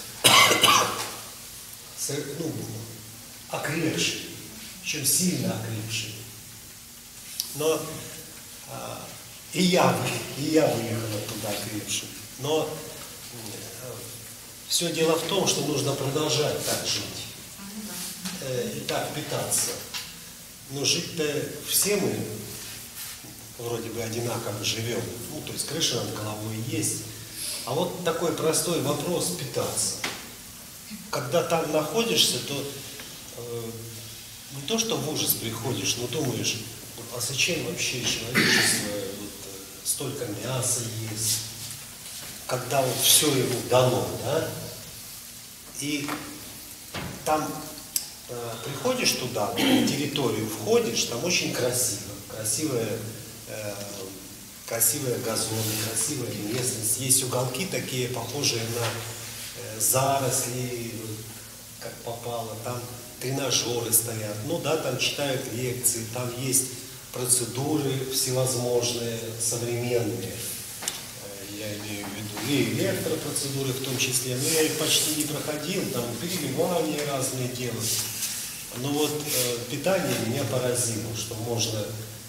окрепшие, причем сильно окрепшие. Но и я выехал оттуда окрепшим. Но все дело в том, что нужно продолжать так жить. И так питаться. Но жить-то все мы вроде бы одинаково живем. Ну, то есть крыша над головой есть. А вот такой простой вопрос питаться. Когда там находишься, то не то, что в ужас приходишь, но думаешь, а зачем вообще человечество столько мяса ест, когда вот все ему дано, да? И там приходишь туда, на территорию входишь, там очень красиво, красивые газоны, красивая местность, есть уголки такие, похожие на заросли, как попало, там тренажеры стоят, ну да, там читают лекции, там есть процедуры всевозможные, современные. я имею в виду, и электропроцедуры в том числе, но я их почти не проходил, там переливания разные делают. Но вот питание меня поразило, что можно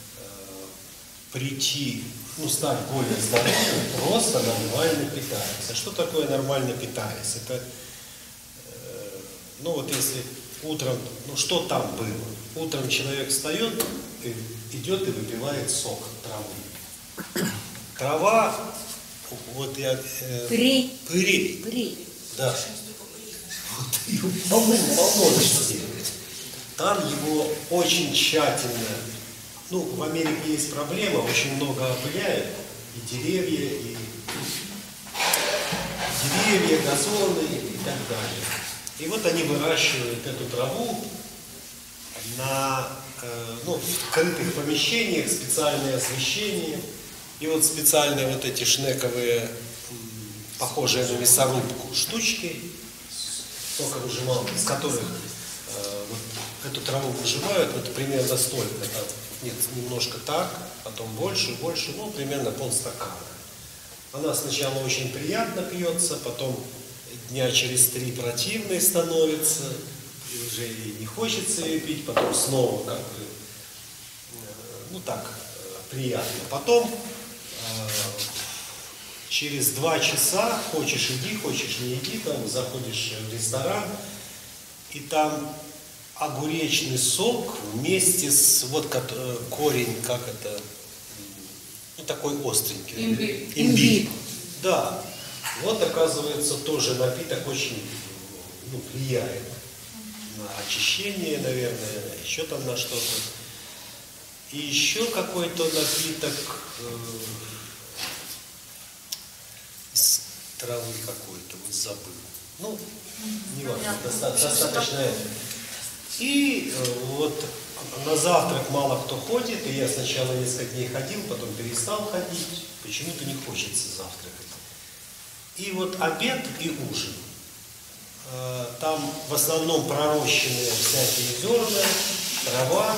прийти, ну, стать более здоровым, просто нормально питаясь. А что такое нормально питаясь? Это, ну вот если утром, ну что там было? Утром человек встает, идет и выпивает сок травы. Трава, вот я... Пырей. Да. Вот, полно везде. Там его очень тщательно, ну, в Америке есть проблема, очень много опыляют, и деревья, газоны и так далее. И вот они выращивают эту траву на, ну, в крытых помещениях, специальное освещение, и вот специальные вот эти шнековые, похожие на мясорубку штучки, соковыжималки, из которых вот эту траву выжимают, вот примерно столько, там, нет, немножко так, потом больше, ну, примерно полстакана. Она сначала очень приятно пьется, потом дня через 3 противной становится, и уже и не хочется ее пить, потом снова как бы, ну так, приятно. Потом через 2 часа, хочешь иди, хочешь не иди, там заходишь в ресторан, и там огуречный сок вместе с, вот корень, как это, ну такой остренький. Имбирь. Да. Вот оказывается тоже напиток очень, ну, влияет на очищение, наверное, еще там на что-то. И еще какой-то напиток из травы какой-то, вот забыл. Ну, не важно, достаточно это. И вот на завтрак мало кто ходит, и я сначала несколько дней ходил, потом перестал ходить, почему-то не хочется завтракать. И вот обед и ужин. Там в основном пророщенные всякие зерна, трава.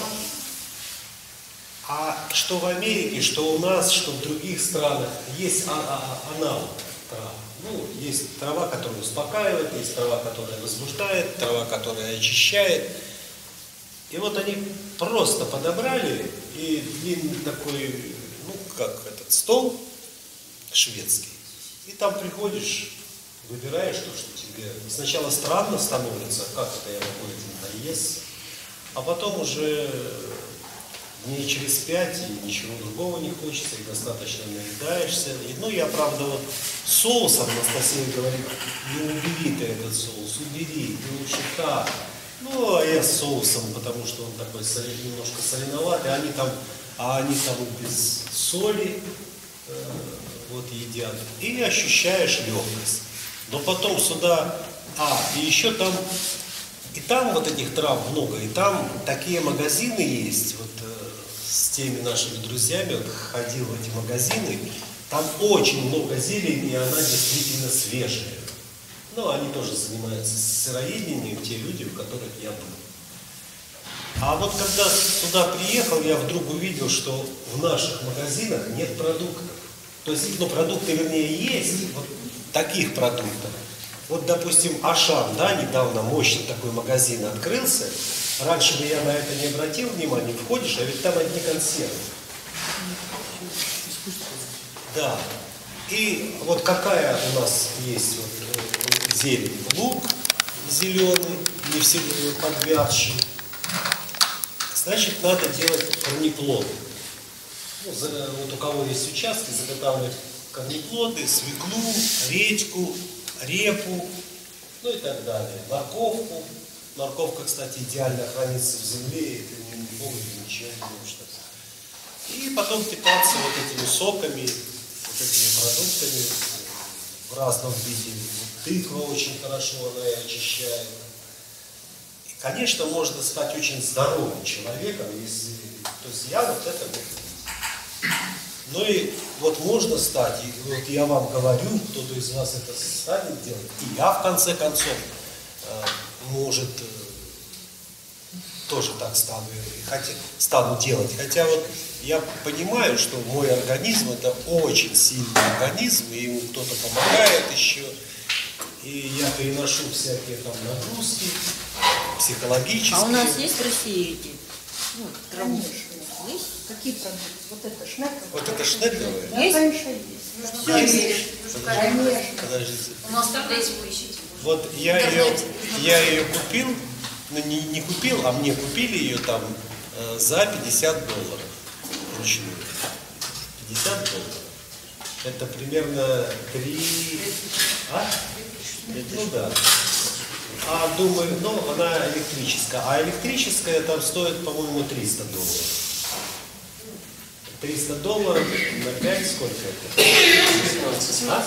А что в Америке, что у нас, что в других странах, есть аналог трав. Ну, есть трава, которая успокаивает, есть трава, которая возбуждает, трава, которая очищает. И вот они просто подобрали, и длинный такой, ну, как этот стол шведский. И там приходишь, выбираешь то, что тебе сначала странно становится, как это я могу этим наесться, а потом уже дней через 5 и ничего другого не хочется, и достаточно наедаешься. И, ну, я, правда, вот соусом, Анастасия говорит, не убери ты этот соус, убери, ты лучше так. Ну, а я с соусом, потому что он такой немножко соленоватый, они там без соли вот едят, и ощущаешь легкость. Но потом сюда, и еще там, и там вот этих трав много, и там такие магазины есть, вот с теми нашими друзьями, вот ходил в эти магазины, там очень много зелени, и она действительно свежая. Ну, они тоже занимаются сыроедением, те люди, у которых я был. А вот когда туда приехал, я вдруг увидел, что в наших магазинах нет продуктов. То есть, ну, продукты, вернее, есть, вот таких продуктов. Вот, допустим, Ашан, да, недавно мощный такой магазин открылся. Раньше бы я на это не обратил внимания, входишь, а ведь там одни консервы. Да. И вот какая у нас есть вот зелень? Лук зеленый, не всегда подвядший. Значит, надо делать корнеплоды. Ну, вот у кого есть участки, заготавливать корнеплоды, свеклу, редьку, репу, ну и так далее. Морковку. Морковка, кстати, идеально хранится в земле, это не бог, ничего не нужно. И потом питаться вот этими соками, вот этими продуктами в разном виде. Вот тыква очень хорошо, она и очищает. И, конечно, можно стать очень здоровым человеком, если... То есть я вот это вот. Ну и вот можно стать, и вот я вам говорю, кто-то из вас это станет делать, и я в конце концов может тоже так стану делать. Хотя вот я понимаю, что мой организм это очень сильный организм, и ему кто-то помогает еще. И я переношу всякие там нагрузки психологические. А у нас есть в России эти? Ну, Конечно. Есть? Какие продукты? Вот это шнековое. Вот это шнековое? Да, конечно, есть. Все есть. Конечно. Подождите. У нас в таблете поищите. Вот я ее купил, ну не купил, а мне купили ее там за $50 вручную. $50. Это примерно 3... А? Ну да. А думаю, ну она электрическая. А электрическая там стоит, по-моему, $300. $300 на 5 сколько это? 15. А?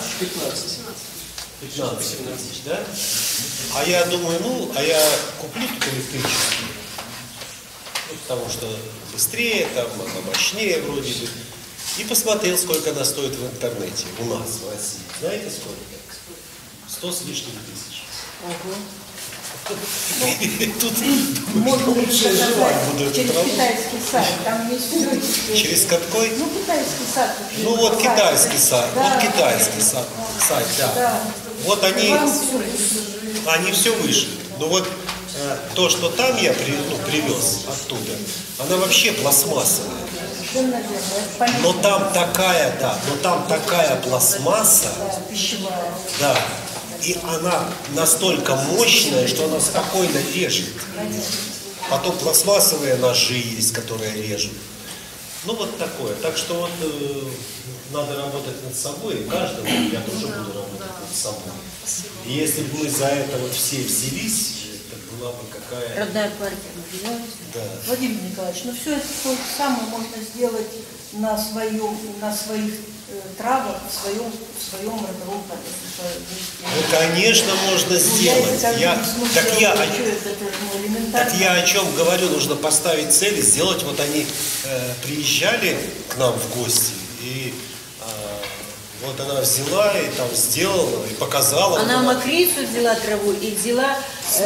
15 тысяч, да? А я думаю, ну, а я куплю тут электрическую. Ну, потому что быстрее, там, она мощнее вроде бы. И посмотрел, сколько она стоит в интернете у нас, в России. Знаете сколько? 100 с лишним тысяч. Тут Можно лучше жевать буду через эту траву. китайский сайт, там есть все. Через какой? Ну, китайский сайт. Ну вот китайский сайт, Да. вот китайский сайт, да. Да. Вот они Вам всё все выше. Но вот то, что там я привез оттуда, она вообще пластмассовая. совершенно верно. Это понятно. Но там такая пластмасса, Пищевая. да, и она настолько мощная, что она спокойно режет. Потом пластмассовые ножи есть, которые режут. Ну вот такое. Так что вот надо работать над собой, и каждому, я тоже буду работать над собой. И если бы мы за это вот все взялись, это была бы какая... Родная партия. Да. Владимир Николаевич, ну все это то же самое можно сделать на своих травах, в своем родовом поместье. Ну, конечно, можно сделать. Так я о чем говорю, нужно поставить цель, сделать. Вот они приезжали к нам в гости, и вот она взяла и там сделала, и показала. Она мокрицу взяла траву и взяла...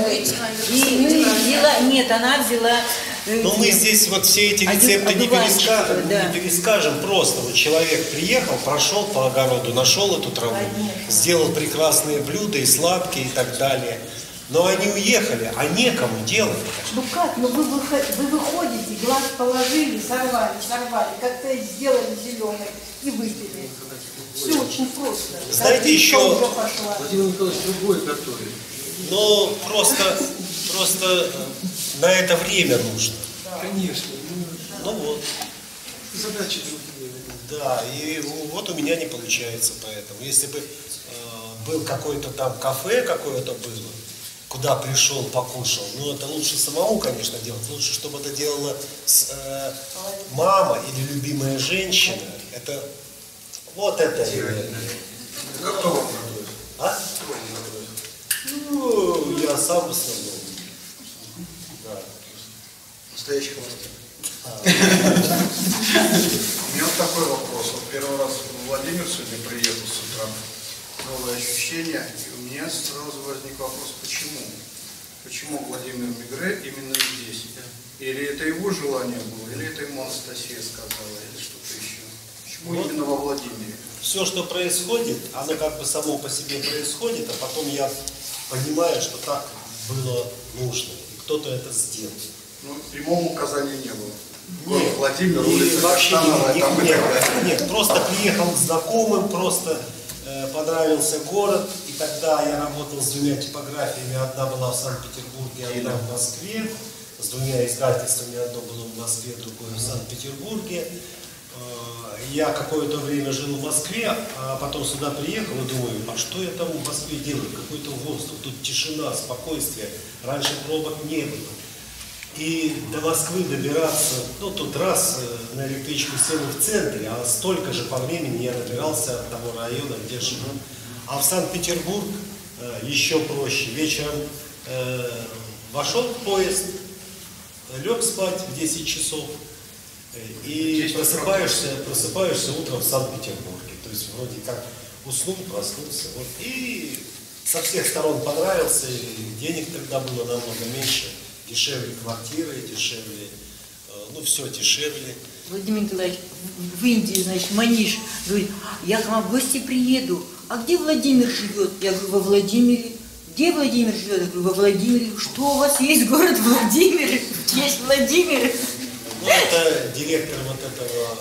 Нет, она взяла... Но мы здесь вот все эти рецепты не перескажем просто. Вот человек приехал, прошел по огороду, нашел эту траву, сделал прекрасные блюда и сладкие и так далее. Но они уехали, а некому делать. Ну как? Ну вы выходите, глаз положили, сорвали, как-то сделали зеленый и выпили. Все очень просто. Знаете, еще... Владимир Николаевич другой готовит. Но просто на это время нужно. Конечно. Ну вот. Задачи другие. Да, и вот у меня не получается поэтому. Если бы был какой-то там кафе какое-то было, куда пришел, покушал, ну это лучше самому, конечно, делать. Лучше, чтобы это делала мама или любимая женщина. Это вот это. Как то вам готовит? А? Ну, я сам в основном. Да. Настоящий холостяк. У меня вот такой вопрос. Вот первый раз Владимир сегодня приехал с утра. Новые ощущения. И у меня сразу возник вопрос, почему? Почему Владимир Мегре именно здесь? Или это его желание было, или это ему Анастасия сказала, или что-то еще? Почему Вот. именно во Владимире? Все, что происходит, оно как бы само по себе происходит, а потом я понимаю, что так было нужно. И кто-то это сделал. Ну, прямого указания не было. Нет, Владимир, и улица вообще Каштанова, там и так далее. нет, просто приехал к знакомым, просто понравился город, и тогда я работал с двумя типографиями, одна была в Санкт-Петербурге, одна в Москве, с двумя издательствами, одно было в Москве, другое в Санкт-Петербурге. Я какое-то время жил в Москве, а потом сюда приехал и думаю, а что я там в Москве делаю? Какой-то воздух, тут тишина, спокойствие, раньше пробок не было. И до Москвы добираться, ну тут раз на электричку сел в центре, а столько же по времени я добирался от того района, где живу. А в Санкт-Петербург еще проще. Вечером вошел в поезд, лег спать в 10 часов и просыпаешься утром в Санкт-Петербурге. То есть вроде как уснул, проснулся. Вот. И со всех сторон понравился, и денег тогда было намного меньше. Дешевле квартиры, дешевле, ну все дешевле. Владимир Николаевич, в Индии, значит, Маниш говорит, я к вам в гости приеду. А где Владимир живет? Я говорю, во Владимире. Где Владимир живет? Я говорю, во Владимире. Что у вас есть город Владимир? Есть Владимир. Ну, это директор вот этого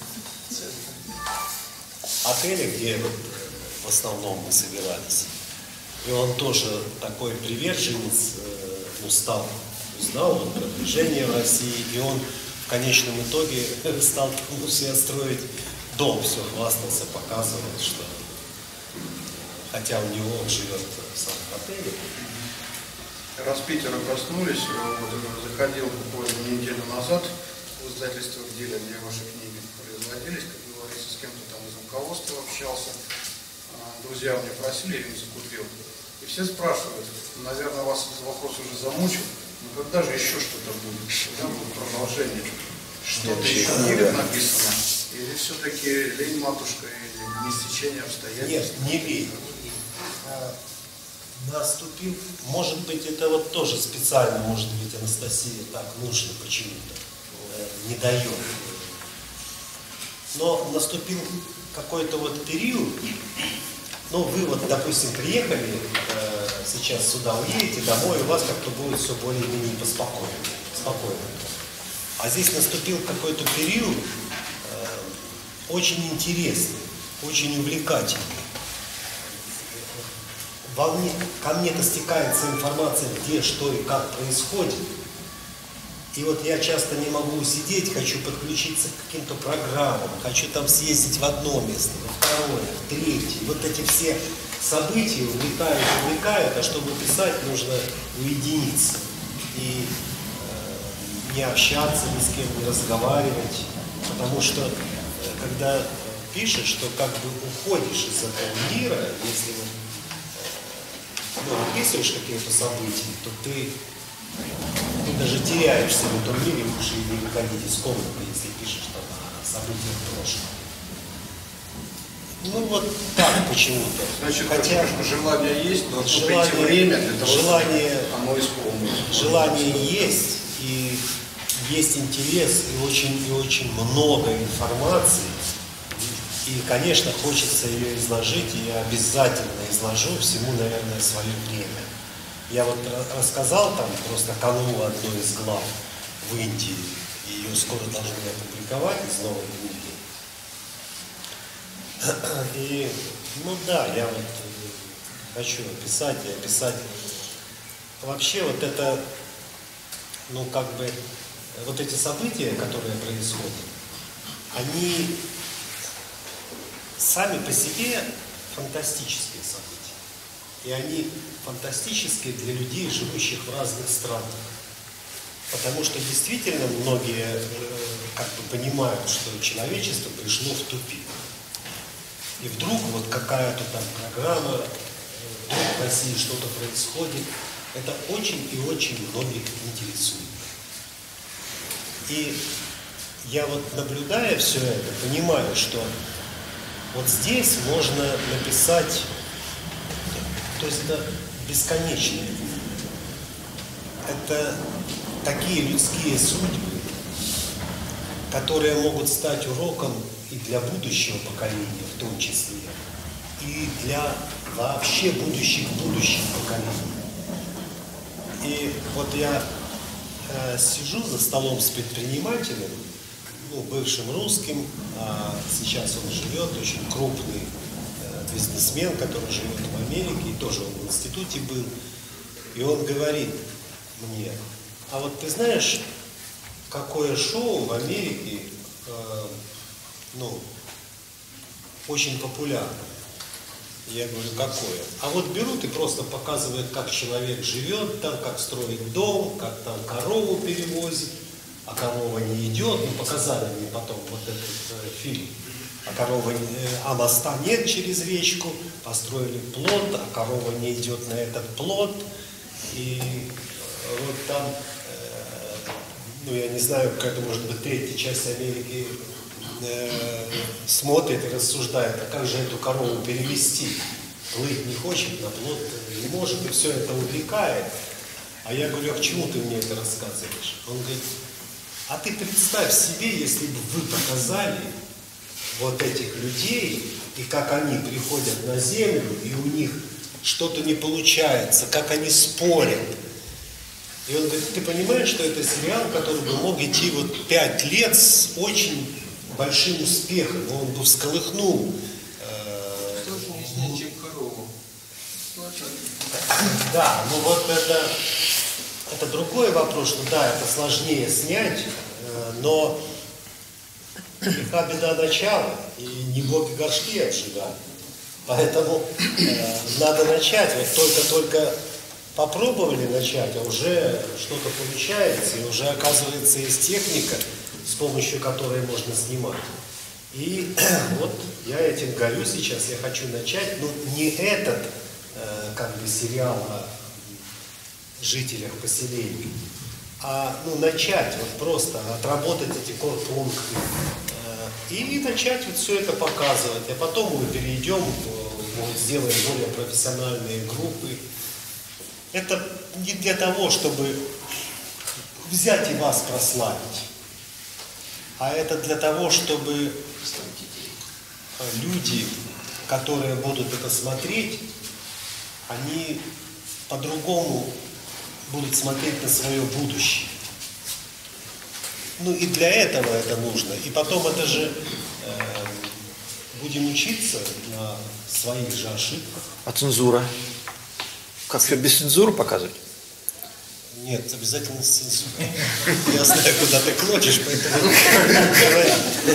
отеля, где в основном мы собирались. И он тоже такой приверженец, ну, узнал он продвижение в России, и он в конечном итоге стал себе строить дом, все хвастался, показывал, что хотя у него он живет в самом отеле. Раз Питера проснулись, вот, заходил буквально неделю назад в издательство «Гделя», где ваши книги производились, как говорится, с кем-то там из руководства общался. Друзья меня просили, я им закупил. И все спрашивают, наверное, вас этот вопрос уже замучил, но когда же еще что-то будет? Когда будет продолжение? Что-то еще будет написано? Или все-таки лень, матушка, или нестечение обстоятельств? Нет, не лень. Наступил, может быть, это вот тоже специально, может быть, Анастасия так нужно почему-то, не дает. Но наступил какой-то вот период, ну, вы вот, допустим, приехали, сейчас сюда уедете, домой, у вас как-то будет все более-менее спокойно. А здесь наступил какой-то период очень интересный, очень увлекательный. Ко мне-то стекается информация, где, что и как происходит. И вот я часто не могу сидеть, хочу подключиться к каким-то программам, хочу там съездить в одно место, во второе, в третье. Вот эти все события увлекают, а чтобы писать, нужно уединиться. И не общаться ни с кем, не разговаривать. Потому что, когда пишешь, что как бы уходишь из этого мира, если описываешь какие-то события, то ты даже теряешься в этом мире, лучше не выходить из комнаты, если пишешь там о событиях прошлого. Ну вот так почему-то. Значит, хотя желание есть, но желание, время для того, желание, оно исполнится. Желание есть, и есть интерес, и очень много информации. И, конечно, хочется ее изложить, и я обязательно изложу, всему, наверное, свое время. Я вот рассказал там, просто канул одной из глав в Индии, ее скоро должны опубликовать из новой книги. И, ну да, я вот хочу описать и описать. Вообще вот это, ну как бы, вот эти события, которые происходят, они сами по себе фантастические события. И они фантастические для людей, живущих в разных странах. Потому что действительно многие как бы понимают, что человечество пришло в тупик. И вдруг вот какая-то там программа, вдруг в России что-то происходит. Это очень и очень многих интересует. И я вот, наблюдая все это, понимаю, что вот здесь можно написать, то есть это бесконечное. Это такие людские судьбы, которые могут стать уроком и для будущего поколения в том числе, и для вообще будущих поколений. И вот я сижу за столом с предпринимателем, ну, бывшим русским, а сейчас он живет, очень крупный бизнесмен, который живет в Америке, и тоже он в институте был. И он говорит мне: а вот ты знаешь, какое шоу в Америке, ну, очень популярно? Я говорю, какое? А вот берут и просто показывают, как человек живет там, как строит дом, как там корову перевозит, а корова не идет. Ну, показали мне потом вот этот фильм. А моста нет через речку, построили плот, а корова не идет на этот плот. И вот там, ну я не знаю, какая-то, может быть, третья часть Америки смотрит и рассуждает, а как же эту корову перевести? Плыть не хочет, на плот не может, и все это увлекает. А я говорю, а к чему ты мне это рассказываешь? Он говорит, а ты представь себе, если бы вы показали вот этих людей, и как они приходят на землю, и у них что-то не получается, как они спорят. И он говорит, ты понимаешь, что это сериал, который бы мог идти вот 5 лет с очень большим успехом, он бы всколыхнул. Тоже не снять, чем корову. Да, ну вот это другой вопрос, что да, это сложнее снять, но лиха беда начала, и не боги горшки обжигают. Поэтому надо начать, вот только попробовали начать, а уже что-то получается, и уже оказывается есть техника, с помощью которой можно снимать. И вот я этим горю сейчас, я хочу начать, ну не этот как бы сериал о жителях поселений, а ну, начать вот просто отработать эти корпункты и начать вот все это показывать, а потом мы перейдем, вот, сделаем более профессиональные группы. Это не для того, чтобы взять и вас прославить, а это для того, чтобы люди, которые будут это смотреть, они по-другому будут смотреть на свое будущее. Ну и для этого это нужно. И потом это же будем учиться на своих же ошибках. А цензура? Как все без цензуры показывать? Нет, обязательно с цензурой. Я знаю, куда ты клонишь, поэтому говори.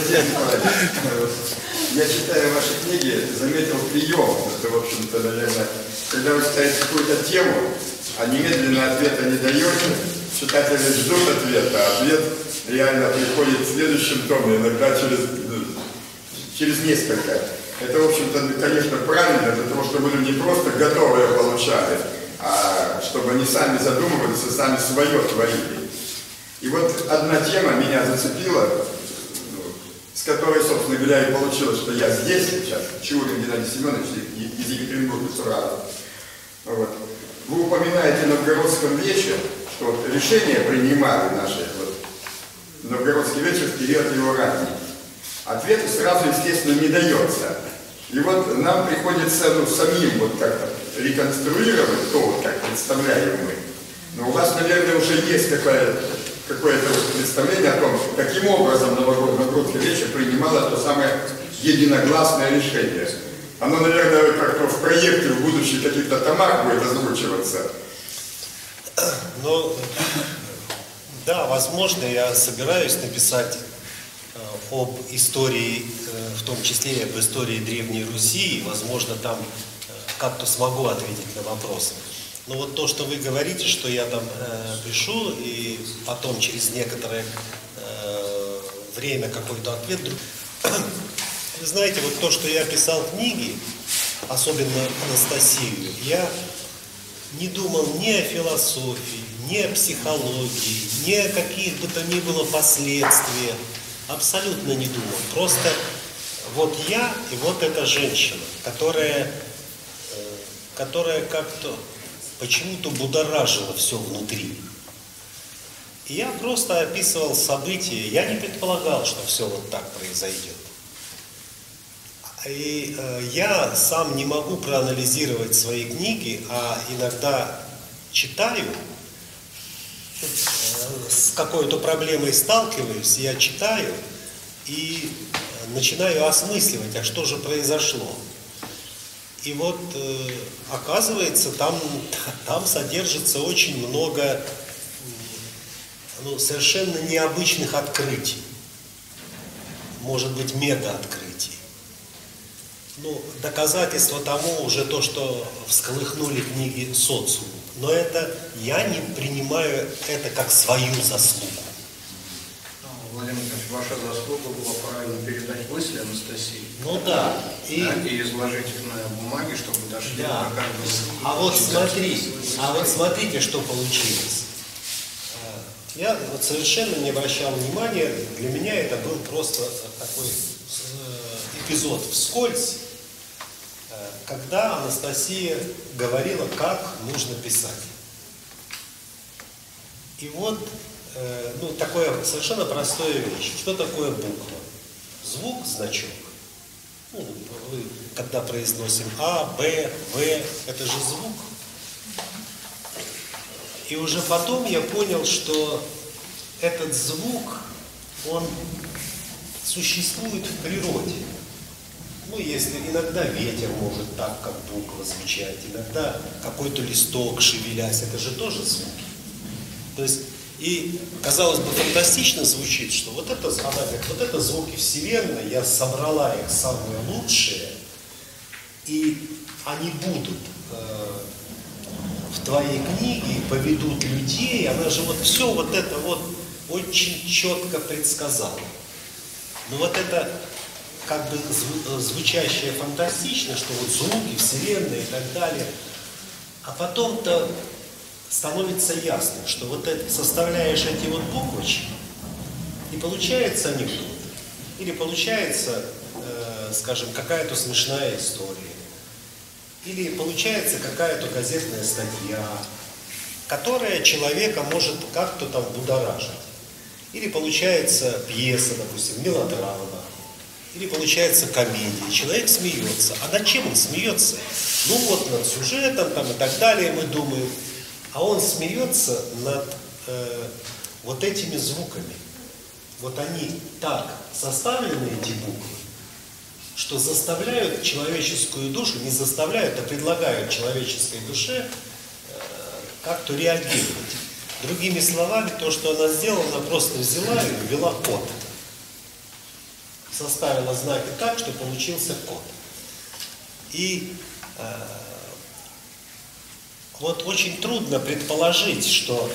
Я, читая ваши книги, заметил прием. Это, в общем-то, наверное, когда вы читаете какую-то тему, а немедленно ответа не даете, читатели ждут ответа, а ответ реально приходит в следующем томе, иногда через несколько. Это, в общем-то, конечно, правильно, для того, чтобы люди не просто готовые получали, а чтобы они сами задумывались и сами свое творили. И вот одна тема меня зацепила, с которой, собственно говоря, и получилось, что я здесь сейчас, Чурин Геннадий Семенович из Екатеринбурга, Сурала. Вот. Вы упоминаете в Новгородском вече, что вот решения принимали наши, вот, Новгородский вечер в период его ранний. Ответа сразу, естественно, не дается. И вот нам приходится самим вот как-то реконструировать то, вот, как представляем мы. Но у вас, наверное, уже есть какое-то представление о том, каким образом Новгородский вечер принимало то самое единогласное решение. Оно, наверное, как-то в проекте в будущих каких-то томах будет озвучиваться. Ну, да, возможно, я собираюсь написать об истории, в том числе и об истории Древней Руси, и, возможно, там как-то смогу ответить на вопросы. Но вот то, что вы говорите, что я там пишу, и потом через некоторое время какой-то ответ. Вы знаете, вот то, что я писал книги, особенно Анастасию, я не думал ни о философии, ни о психологии, ни о каких бы то ни было последствиях. Абсолютно не думал. Просто вот я и вот эта женщина, которая как-то почему-то будоражила все внутри. И я просто описывал события, я не предполагал, что все вот так произойдет. И я сам не могу проанализировать свои книги, а иногда читаю, с какой-то проблемой сталкиваюсь, я читаю и начинаю осмысливать, а что же произошло. И вот оказывается, там содержится очень много совершенно необычных открытий. Может быть, мега-открытий. Доказательство тому уже то, что всколыхнули книги социума. Но это я не принимаю это как свою заслугу. Владимир Ильич, ваша заслуга была правильно передать мысли Анастасии. Ну да. И изложить их на бумаге, чтобы дошли до каждого. А вот смотрите, что получилось. Я вот совершенно не обращал внимания, для меня это был просто такой эпизод вскользь, когда Анастасия говорила, как нужно писать. И вот, ну, такое совершенно простая вещь. Что такое буква? Звук, значок. Ну, вы, когда произносим А, Б, В, это же звук. И уже потом я понял, что этот звук, он существует в природе. Ну, если иногда ветер может так, как буква, звучать, иногда какой-то листок шевелясь, это же тоже звуки. То есть, и, казалось бы, фантастично звучит, что вот это, она говорит, вот это звуки Вселенной, я собрала их самые лучшие, и они будут в твоей книге, поведут людей, она же вот все вот это вот очень четко предсказала. Но вот это как бы звучащее фантастично, что вот звуки Вселенной и так далее, а потом-то становится ясно, что вот это, составляешь эти вот буквочки, и получается анекдот, или получается, скажем, какая-то смешная история, или получается какая-то газетная статья, которая человека может как-то там будоражить. Или получается пьеса, допустим, мелодрама, или получается комедия. Человек смеется. А над чем он смеется? Ну вот над сюжетом там, и так далее мы думаем. А он смеется над вот этими звуками. Вот они так составлены, эти буквы, что заставляют человеческую душу, не заставляют, а предлагают человеческой душе как-то реагировать. Другими словами, то, что она сделала, она просто взяла и ввела код. Составила знаки так, что получился код. И вот очень трудно предположить, что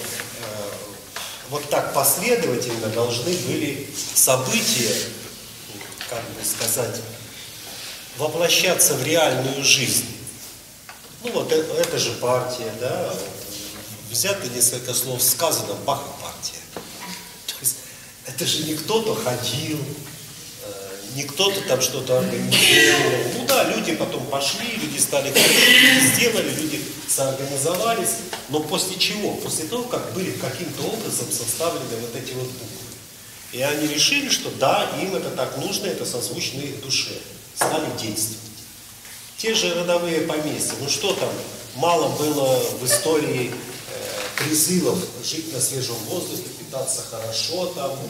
вот так последовательно должны были события, как бы сказать, воплощаться в реальную жизнь. Ну вот это же партия, да, взято несколько слов, сказано, бах, партия. То есть это же не кто-то ходил, не кто-то там что-то организовал. Ну да, люди потом пошли, люди стали ходить, люди сделали, люди соорганизовались. Но после чего? После того, как были каким-то образом составлены вот эти вот буквы. И они решили, что да, им это так нужно, это созвучно их душе. Стали действовать. Те же родовые поместья. Ну что там, мало было в истории призывов жить на свежем воздухе, питаться хорошо, там,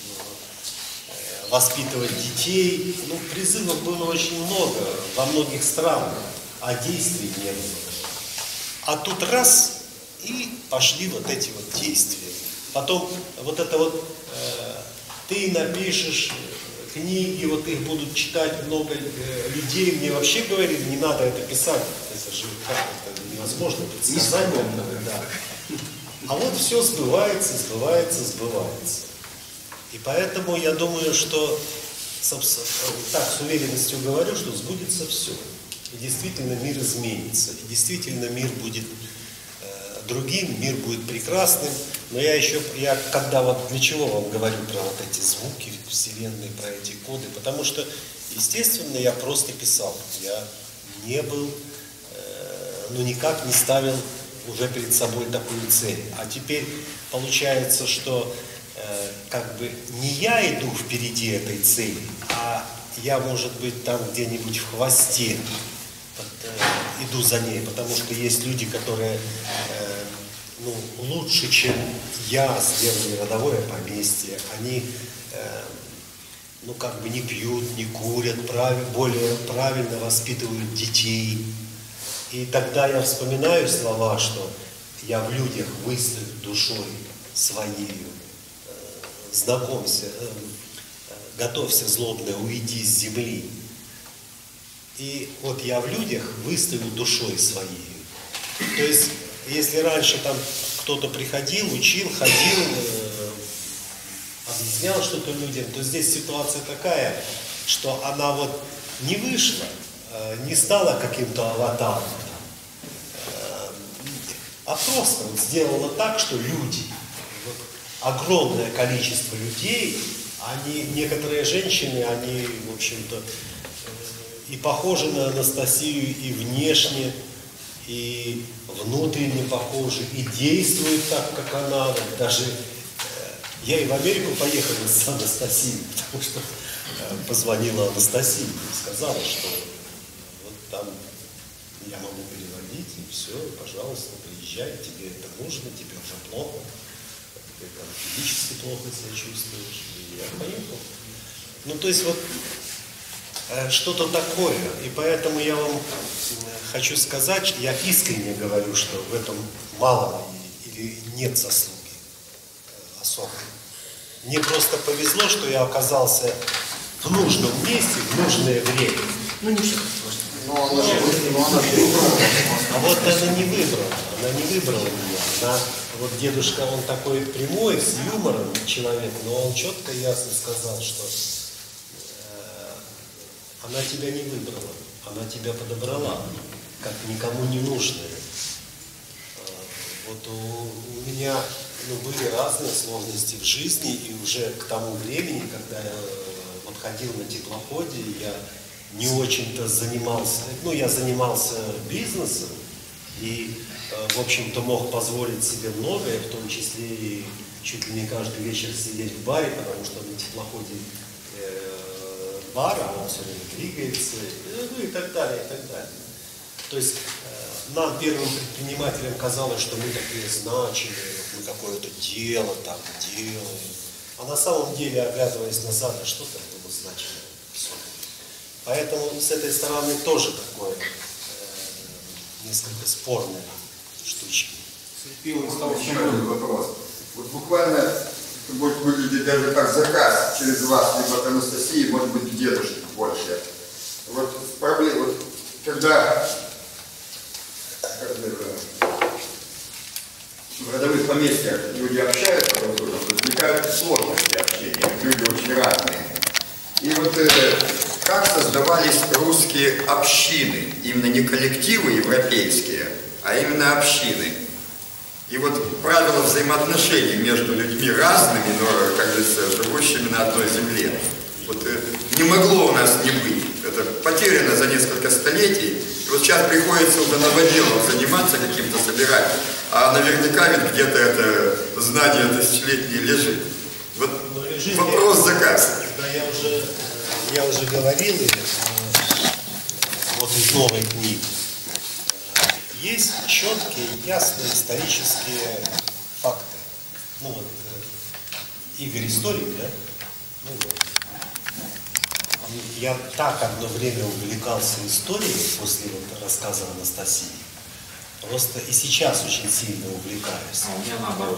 воспитывать детей. Ну, призывов было очень много во многих странах, а действий не было. А тут раз, и пошли вот эти вот действия. Потом вот это вот, ты напишешь книги, вот их будут читать много людей. Мне вообще говорили, не надо это писать. Это же как, это невозможно предсказать. Да. А вот все сбывается, сбывается, сбывается. И поэтому я думаю, что, так с уверенностью говорю, что сбудется все. И действительно мир изменится. И действительно мир будет другим, мир будет прекрасным. Но я когда вот для чего вам говорю про вот эти звуки Вселенной, про эти коды, потому что, естественно, я просто писал. Я не был, ну никак не ставил уже перед собой такую цель. А теперь получается, что как бы не я иду впереди этой цели, а я, может быть, там где-нибудь в хвосте иду за ней, потому что есть люди, которые ну, лучше, чем я, сделали родовое поместье. Они ну, как бы не пьют, не курят, более правильно воспитывают детей. И тогда я вспоминаю слова, что я в людях выстрелю душой своей, знакомься, готовься, злобное, уйди с земли. И вот я в людях выставил душой своей. То есть, если раньше там кто-то приходил, учил, ходил, объяснял что-то людям, то здесь ситуация такая, что она вот не вышла, не стала каким-то аватаром, а просто вот сделала так, что люди, вот, огромное количество людей, они, некоторые женщины, они, в общем-то, и похожи на Анастасию и внешне, и внутренне похожи, и действуют так, как она. Даже я и в Америку поехал с Анастасией, потому что позвонила Анастасия и сказала, что вот там я могу переводить, и все, пожалуйста, приезжай, тебе это нужно, тебе уже плохо, ты там физически плохо себя чувствуешь. И я поехал. Ну, то есть вот что-то такое. И поэтому я вам хочу сказать, я искренне говорю, что в этом мало или нет заслуги особой. Мне просто повезло, что я оказался в нужном месте, в нужное время. Ну, не все. А вот она не выбрала меня. Вот дедушка, он такой прямой, с юмором человек, но он четко и ясно сказал, что она тебя не выбрала, она тебя подобрала, как никому не нужное. Вот у меня были разные сложности в жизни, и уже к тому времени, когда я вот ходил на теплоходе, я не очень-то занимался, я занимался бизнесом, и, в общем-то, мог позволить себе многое, в том числе и чуть ли не каждый вечер сидеть в баре, потому что на теплоходе бар, он все время двигается, и так далее, и так далее. То есть нам, первым предпринимателям, казалось, что мы такие значимые, мы какое-то дело там делаем. А на самом деле, оглядываясь назад, что там было значимое? Все. Поэтому с этой стороны тоже такое несколько спорная штучка. Еще один вопрос. Вот буквально это будет выглядеть даже как заказ через вас, либо от Анастасии, может быть, к дедушке больше. Вот проблема, вот, когда в родовых поместьях люди общаются, возникают сложности общения, люди очень разные. И вот как создавались русские общины, именно не коллективы европейские, а именно общины. И вот правила взаимоотношений между людьми разными, но, как говорится, живущими на одной земле, вот не могло у нас не быть. Это потеряно за несколько столетий. И вот сейчас приходится уже новоделом заниматься каким-то, собирать. А наверняка ведь где-то это знание тысячелетнее лежит. Вот вопрос заказ. Да, я уже говорил, вот из новой книги. Есть четкие, ясные исторические факты. Ну вот, Игорь историк, да? Ну вот. Я так одно время увлекался историей после вот рассказа Анастасии. Просто и сейчас очень сильно увлекаюсь. А у меня наоборот.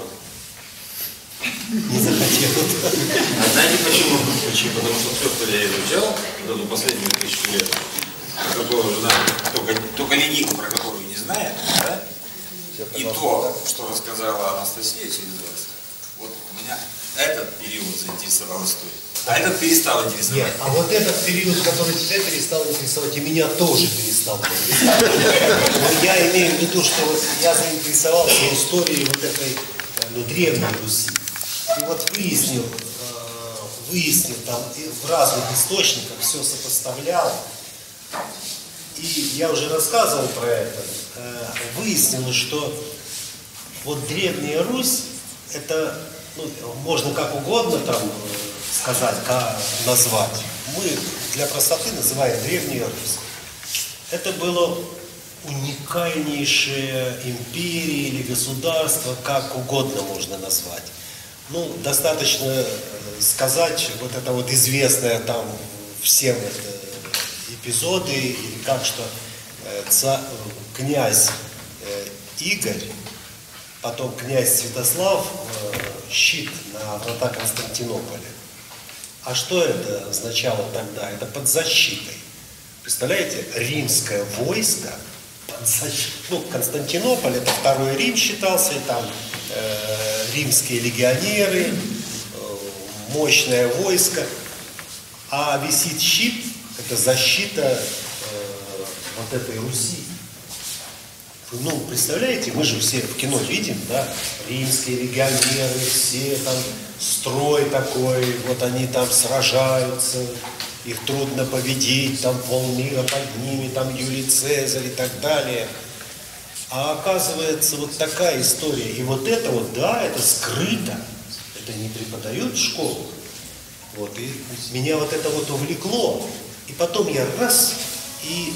Не захотел. А знаете почему? Потому что все, что я изучал, за последние 1000 лет, про которого жена только ленивый, про которую не знает, да? И то, что рассказала Анастасия через вас, вот меня этот период заинтересовал историей. А этот перестал интересовать. Нет, а вот этот период, который тебя перестал интересовать, и меня тоже перестал интересовать. Но я имею в виду, что вот я заинтересовался историей вот этой древней Руси. И вот выяснил там в разных источниках, все сопоставлял. И я уже рассказывал про это. Выяснилось, что вот древняя Русь, это, можно как угодно там сказать, как назвать. Мы для простоты называем Древняя Русь. Это было уникальнейшее империя или государство, как угодно можно назвать. Достаточно сказать, вот это вот известное там всем эпизоды, или как что князь Игорь, потом князь Святослав, щит на врата Константинополя. А что это означало тогда? Это под защитой. Представляете, римское войско под защитой. Константинополь, это второй Рим считался, и там римские легионеры, мощное войско. А висит щит, это защита вот этой Руси. Представляете, мы же все в кино видим, да, римские легионеры, все там, строй такой, вот они там сражаются, их трудно победить, там полмира под ними, там Юлий Цезарь и так далее. А оказывается, вот такая история. И вот это вот, да, это скрыто. Это не преподают в школу. Вот, и меня вот это вот увлекло. И потом я раз и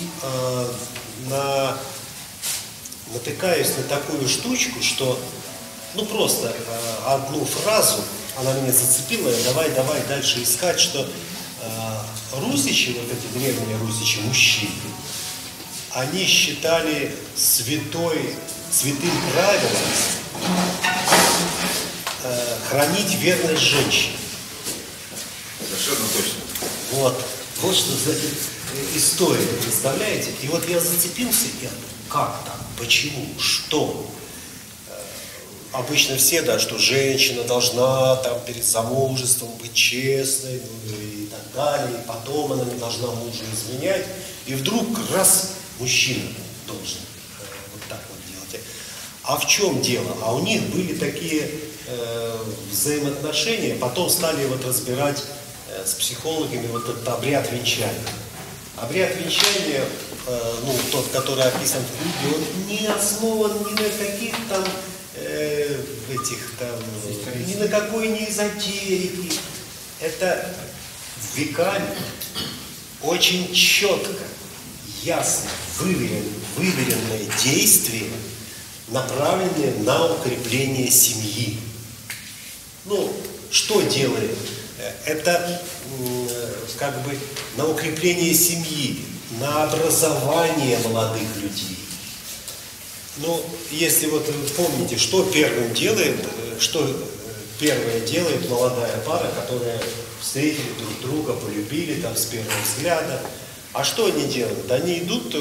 натыкаюсь на такую штучку, что, ну просто одну фразу, она меня зацепила, и давай дальше искать, что русичи, вот эти древние русичи, мужчины, они считали святым правилом хранить верность женщине. Совершенно точно. Вот что за история, представляете? И вот я зацепился, как так, почему, что? Обычно все, да, что женщина должна там перед замужеством быть честной, ну, и так далее, и потом она не должна мужу изменять. И вдруг раз мужчина должен вот так вот делать. А в чем дело? А у них были такие взаимоотношения, потом стали вот разбирать с психологами вот этот обряд венчания. Обряд венчания, ну, тот, который описан в книге, он не основан ни на каких там ни на какой не эзотерике. Это веками очень четко, ясно выверенное действие, направленное на укрепление семьи. Ну, что делает? Это как бы на укрепление семьи, на образование молодых людей. Ну, если вот вы помните, что первое делает молодая пара, которая встретили друг друга, полюбили там с первого взгляда. А что они делают? Они идут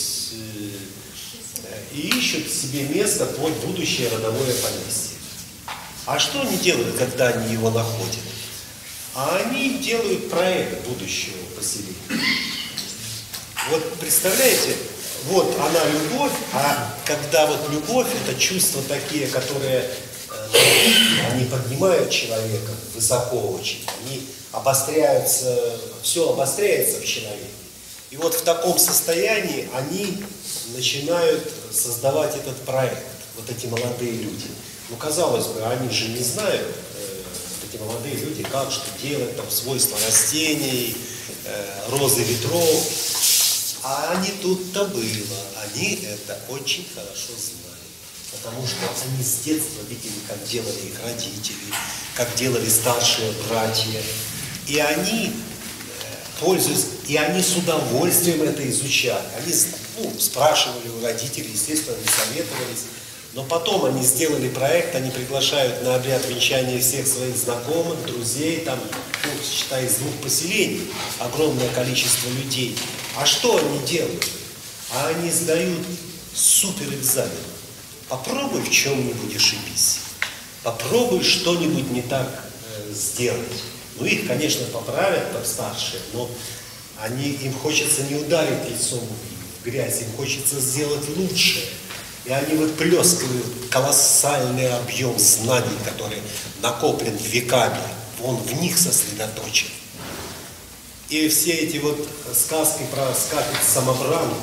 и ищут себе место под будущее родовое поместье. А что они делают, когда они его находят? А они делают проект будущего поселения. Вот представляете, вот она любовь, а когда вот любовь, это чувства такие, которые они поднимают человека высоко очень, они обостряются, все обостряется в человеке. И вот в таком состоянии они начинают создавать этот проект, вот эти молодые люди. Ну, казалось бы, они же не знают, эти молодые люди, как что делать, там, свойства растений, розы ветров. А не тут-то было. Они это очень хорошо знали. Потому что они с детства видели, как делали их родители, как делали старшие братья. И они пользуясь, и они с удовольствием это изучали. Они спрашивали у родителей, естественно, они советовались. Но потом они сделали проект, они приглашают на обряд венчания всех своих знакомых, друзей, там, считай, из 2 поселений, огромное количество людей. А что они делают? А они сдают суперэкзамен. Попробуй в чем-нибудь ошибись. Попробуй что-нибудь не так сделать. Ну, их, конечно, поправят там старшие, но им хочется не ударить лицом в грязь, им хочется сделать лучше. И они выплескивают колоссальный объем знаний, который накоплен веками. Он в них сосредоточен. И все эти вот сказки про скатерть-самобранку,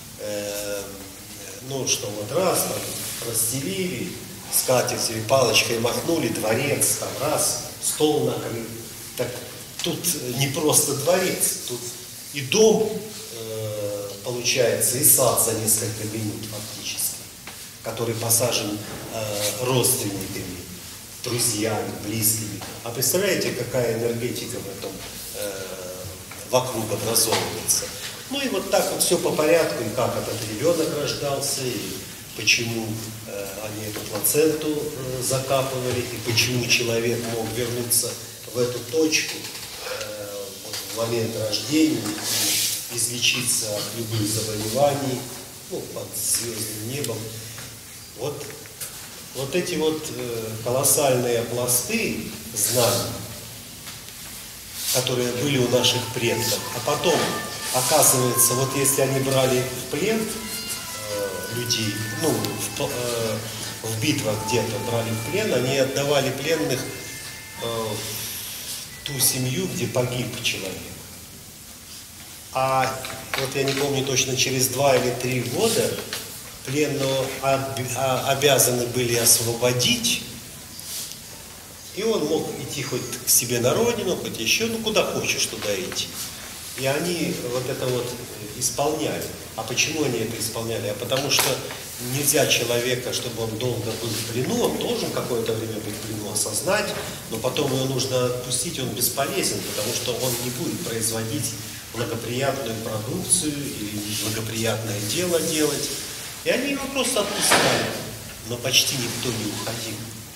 что вот раз там расстелили скатерть или палочкой махнули, дворец, там раз, стол накрыли. Так тут не просто дворец, тут и дом получается, и сад за несколько минут фактически, который посажен родственниками, друзьями, близкими. А представляете, какая энергетика в этом вокруг образовывается? Ну и вот так вот все по порядку, и как этот ребенок рождался, и почему они эту плаценту закапывали, и почему человек мог вернуться в эту точку в момент рождения и излечиться от любых заболеваний, под звездным небом. Вот эти вот колоссальные пласты знаний, которые были у наших предков, а потом, оказывается, вот если они брали в плен людей, в битвах где-то брали в плен, они отдавали пленных в ту семью, где погиб человек. А вот я не помню точно, через 2 или 3 года пленного обязаны были освободить, и он мог идти хоть к себе на родину, хоть еще, ну куда хочешь, туда идти. И они вот это вот исполняли. А почему они это исполняли? А потому что нельзя человека, чтобы он долго был в плену, он должен какое-то время быть в плену, осознать, но потом его нужно отпустить, он бесполезен, потому что он не будет производить благоприятную продукцию или благоприятное дело делать. И они его просто отпускали, но почти никто не уходил.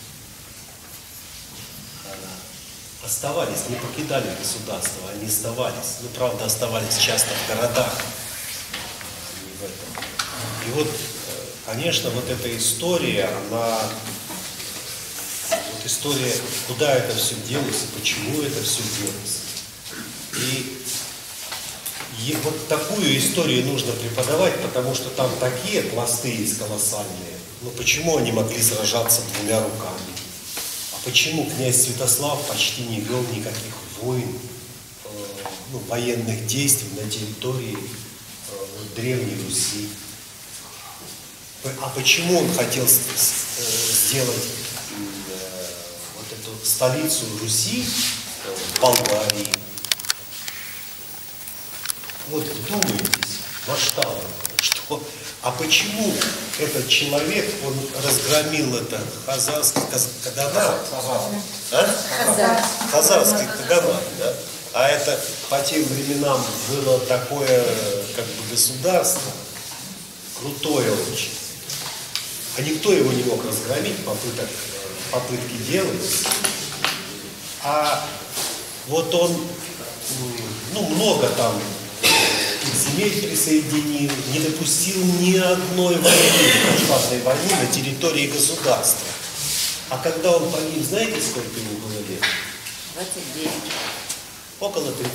Оставались, не покидали государство, они оставались. Ну, правда, оставались часто в городах, а не в этом. И вот, конечно, вот эта история, она, вот история, куда это все делось и почему это все делось. И вот такую историю нужно преподавать, потому что там такие пласты есть колоссальные. Ну, почему они могли сражаться двумя руками? Почему князь Святослав почти не вел никаких войн, военных действий на территории Древней Руси? А почему он хотел сделать вот эту столицу Руси в Болгарии? Вот вдумайтесь, масштабы, что... А почему этот человек, он разгромил это хазарский каганат? Хазарский каганат, да? А это по тем временам было такое, как бы, государство, крутое очень. А никто его не мог разгромить, попытки делать. А вот он, ну, много там земель присоединил, не допустил ни одной войны, масштабной войны на территории государства. А когда он погиб, знаете, сколько ему было лет? 29. Около 30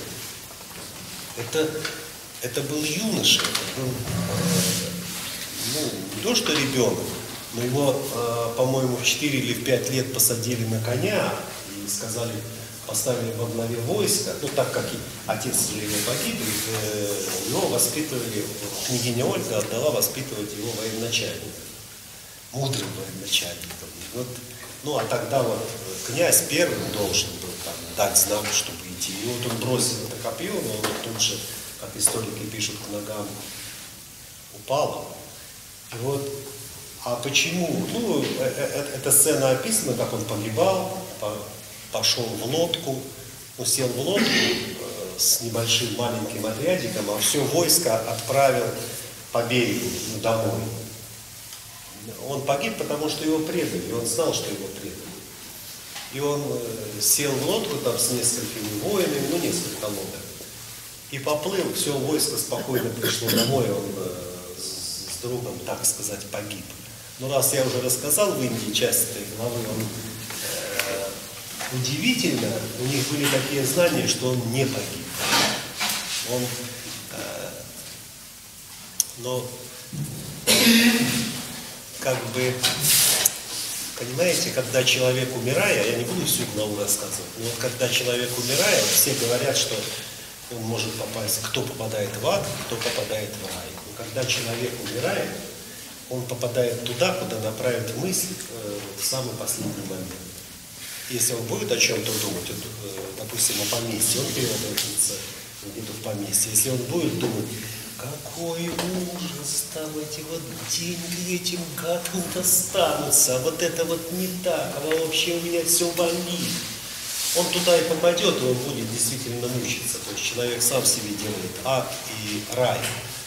лет. Это был юноша, это был, ну, не то что ребенок, но его, по-моему, в 4 или в 5 лет посадили на коня и сказали, поставили во главе войска, ну так как и отец же его погиб, его воспитывали, княгиня Ольга отдала воспитывать его военачальником, мудрым военачальником. Вот, ну а тогда вот князь первым должен был там дать знак, чтобы идти. И вот он бросил это копье, но он тут же, как историки пишут, к ногам упало. И вот, а почему? Ну, эта сцена описана, как он погибал, пошел в лодку, сел в лодку с небольшим маленьким отрядиком, а все войско отправил по берегу домой. Он погиб, потому что его предали, и он знал, что его предали. И он сел в лодку там с несколькими воинами, ну несколько лодок, и поплыл, все войско спокойно пришло домой, он с другом, так сказать, погиб. Но раз я уже рассказал в Индии часть этой главы, он удивительно, у них были такие знания, что он не погиб. Он, но, как бы, понимаете, когда человек умирает, я не буду всю главу рассказывать, но вот когда человек умирает, все говорят, что он может попасть, кто попадает в ад, кто попадает в рай. Но когда человек умирает, он попадает туда, куда направит мысль в самый последний момент. Если он будет о чем-то думать, допустим, о поместье, он переводится где-то в поместье. Если он будет думать, какой ужас, там эти вот деньги этим гадам достанутся, а вот это вот не так, а вообще у меня все болит. Он туда и попадет, и он будет действительно мучиться. То есть человек сам себе делает ад и рай.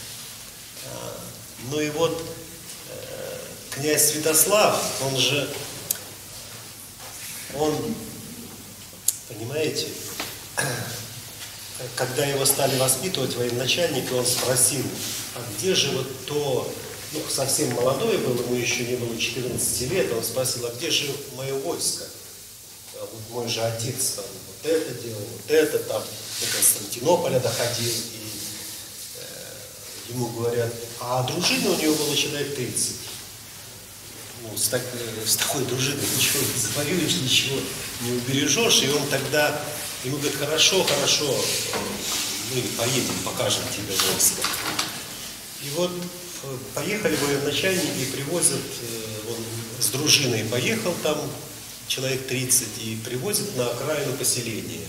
Ну и вот князь Святослав, он, понимаете, когда его стали воспитывать военачальника, он спросил, а где же вот то, ну, совсем молодой был, ему еще не было 14 лет, он спросил, а где же мое войско? А вот мой же отец там вот это делал, вот это там, до Константинополя доходил, и ему говорят, а дружина у него было человек 30. Ну, с такой дружиной ничего не завоюешь, ничего не убережешь. И он тогда, ему говорит, хорошо, мы поедем, покажем тебе войско. И вот поехали военачальники и привозят, он с дружиной поехал там, человек 30, и привозят на окраину поселения,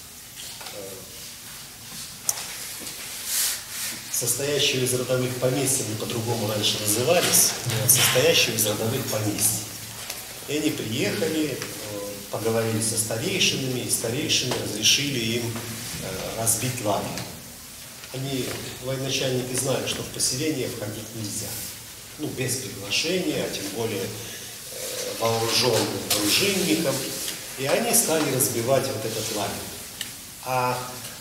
состоящего из родовых поместьй, они по-другому раньше назывались, состоящего из родовых поместьй. И они приехали, поговорили со старейшинами, и старейшины разрешили им разбить лагерь. Они, военачальники, знали, что в поселение входить нельзя. Ну, без приглашения, а тем более вооруженным дружинником. И они стали разбивать вот этот лагерь.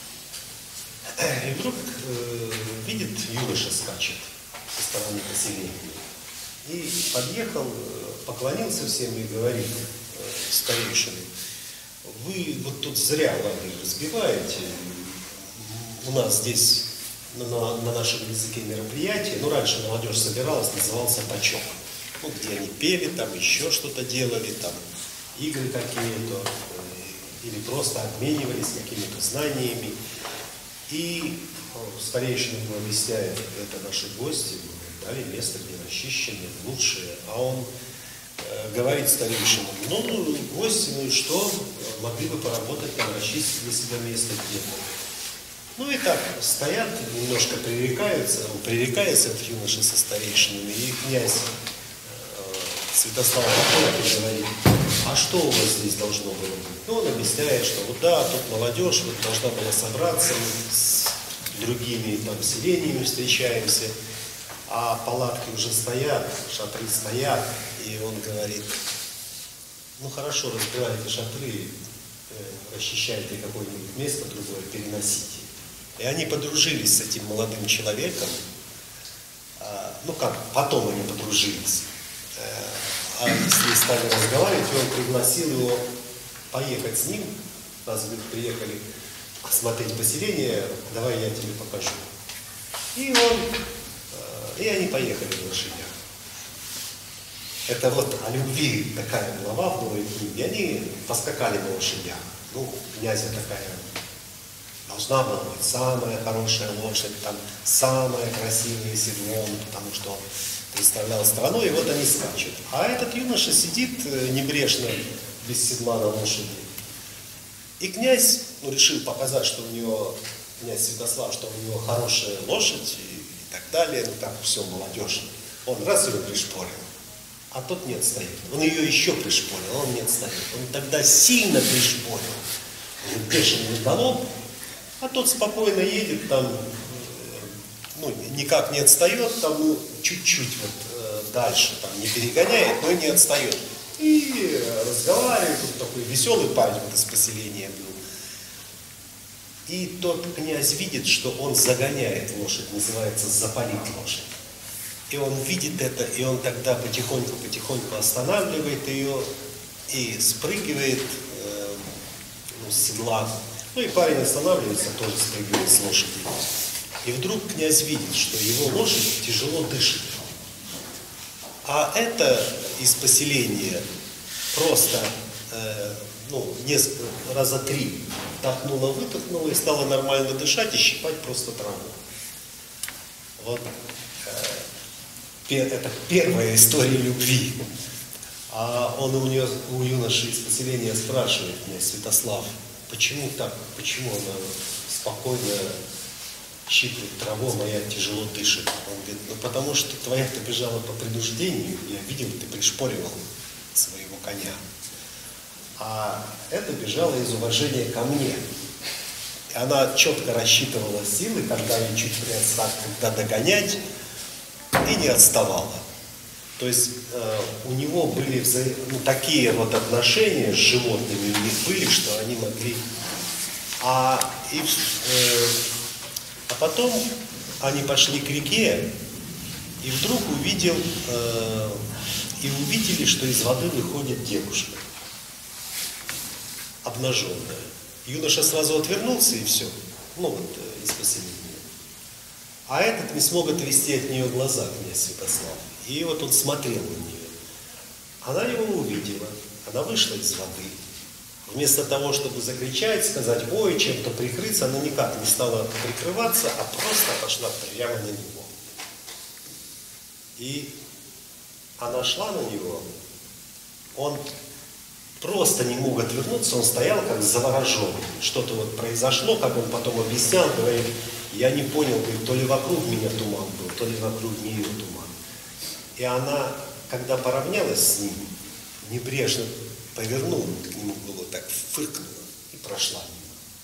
И вдруг видит, юноша скачет со стороны поселения. И подъехал, поклонился всем и говорит старейшины: вы вот тут зря лагерь разбиваете. У нас здесь на нашем языке мероприятие, ну раньше молодежь собиралась, назывался бачок. Ну, где они пели, там еще что-то делали, там игры какие-то, или просто обменивались какими-то знаниями. И старейшина ему объясняет: это наши гости, мы дали место, где расчищены, лучшие. А он говорит старейшинам: ну, гости, ну и что, могли бы поработать, там, расчистить для себя место где-то. Ну и так стоят, немножко пререкается этот юноша со старейшинами, и князь Святослав говорит: а что у вас здесь должно было быть? Ну, он объясняет, что вот да, тут молодежь вот должна была собраться, мы с другими там селениями встречаемся, а палатки уже стоят, шатры стоят, и он говорит: ну хорошо, разбивайте шатры, расчищайте какое-нибудь место другое, переносите. И они подружились с этим молодым человеком, ну как, потом они подружились. А если стали разговаривать, он пригласил его поехать с ним, раз вы приехали осмотреть поселение, давай я тебе покажу. И они поехали на лошадях. Это вот о любви такая глава в новой книге. Они поскакали на лошадях. Ну, князя такая должна была быть самая хорошая лошадь, там самое красивое седло, потому что он представлял страну, и вот они скачут. А этот юноша сидит небрежно, без седла на лошади. И князь решил показать, что у него, князь Святослав, что у него хорошая лошадь и так далее, ну так все молодежно. Он раз ее пришпорил, а тот нет, стоит. Он ее еще пришпорил, он нет, стоит. Он тогда сильно пришпорил, бешеный галоп, а тот спокойно едет, там, ну, никак не отстает, там, ну, чуть-чуть вот дальше, там, не перегоняет, но и не отстает. И разговаривает, вот такой веселый парень вот из поселения был. И тот князь видит, что он загоняет лошадь, называется запалить лошадь. И он видит это, и он тогда потихоньку останавливает ее и спрыгивает с седла. Ну и парень останавливается, тоже спрыгивает с лошади. И вдруг князь видит, что его лошадь тяжело дышит. А это из поселения просто, несколько, раза 3 вдохнула, выдохнула и стала нормально дышать и щипать просто траву. Вот. Это первая история любви. А он у юноши из поселения спрашивает, князь Святослав: почему так? Почему она спокойно щиплет траву, а моя тяжело дышит? Он говорит: ну потому что твоя-то бежала по принуждению, я видел, ты пришпоривал своего коня. А это бежала из уважения ко мне. И она четко рассчитывала силы, когда ее чуть приотстать, когда догонять, и не отставала. То есть у него были такие вот отношения с животными у них были, что они могли. А потом они пошли к реке, и вдруг увидели, что из воды выходит девушка, обнаженная. Юноша сразу отвернулся, и все, из поселения. А этот не смог отвести от нее глаза, князь Святослав. И вот он смотрел на нее. Она его увидела, она вышла из воды. Вместо того, чтобы закричать, сказать «ой», чем-то прикрыться, она никак не стала прикрываться, а просто пошла прямо на него. И она шла на него, он просто не мог отвернуться, он стоял как завороженный. Что-то вот произошло, как он потом объяснял, говорит, я не понял, говорит, то ли вокруг меня туман был, то ли вокруг нее туман. И она, когда поравнялась с ним, небрежно повернула к нему голову, так фыркнула и прошла мимо.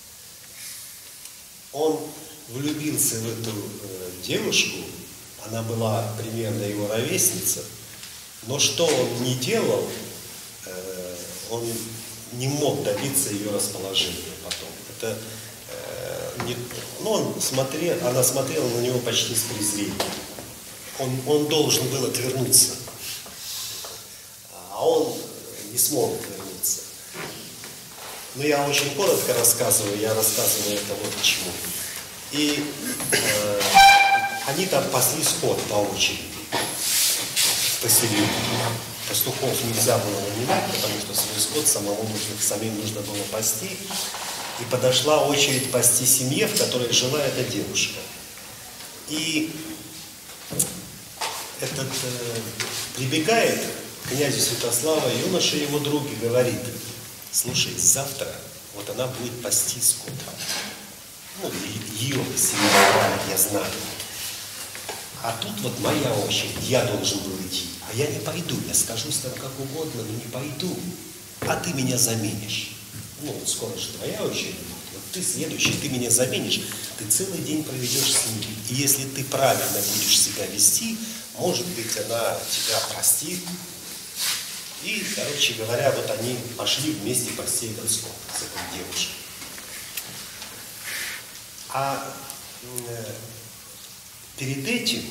Он влюбился в эту девушку, она была примерно его ровесница, но что он не делал, он не мог добиться ее расположения потом. Это, она смотрела на него почти с презрением. Он должен был отвернуться, а он не смог отвернуться. Но я очень коротко рассказываю, я рассказываю это вот почему. И они там пасли скот по очереди в поселении. Пастухов нельзя было нанимать, потому что свой скот самим нужно было пасти. И подошла очередь пасти семье, в которой жила эта девушка. И этот прибегает к князю Святослава, юноша его друг, и говорит, слушай, завтра вот она будет пасти скот. Ну, ее семья, я знаю. А тут вот моя очередь, я должен был идти. А я не пойду, я скажусь там как угодно, но не пойду. А ты меня заменишь. Ну, вот скоро же твоя очередь будет. Вот ты следующий, ты меня заменишь. Ты целый день проведешь с ним. И если ты правильно будешь себя вести, может быть, она тебя простит. И, короче говоря, вот они пошли вместе пасти этот скот с этой девушкой. А перед этим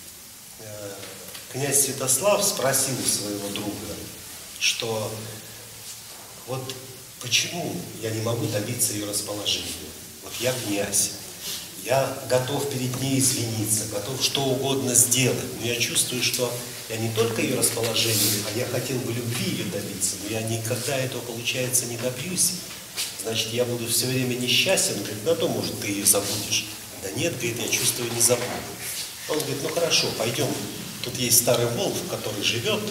князь Святослав спросил у своего друга, что вот почему я не могу добиться ее расположения? Вот я князь, я готов перед ней извиниться, готов что угодно сделать, но я чувствую, что я не только ее расположение, а я хотел бы любви ее добиться, но я никогда этого, получается, не добьюсь. Значит, я буду все время несчастен. Он говорит, то, может, ты ее забудешь. Да нет, говорит, я чувствую, не забуду. Он говорит, ну хорошо, пойдем. Тут есть старый волк, который живет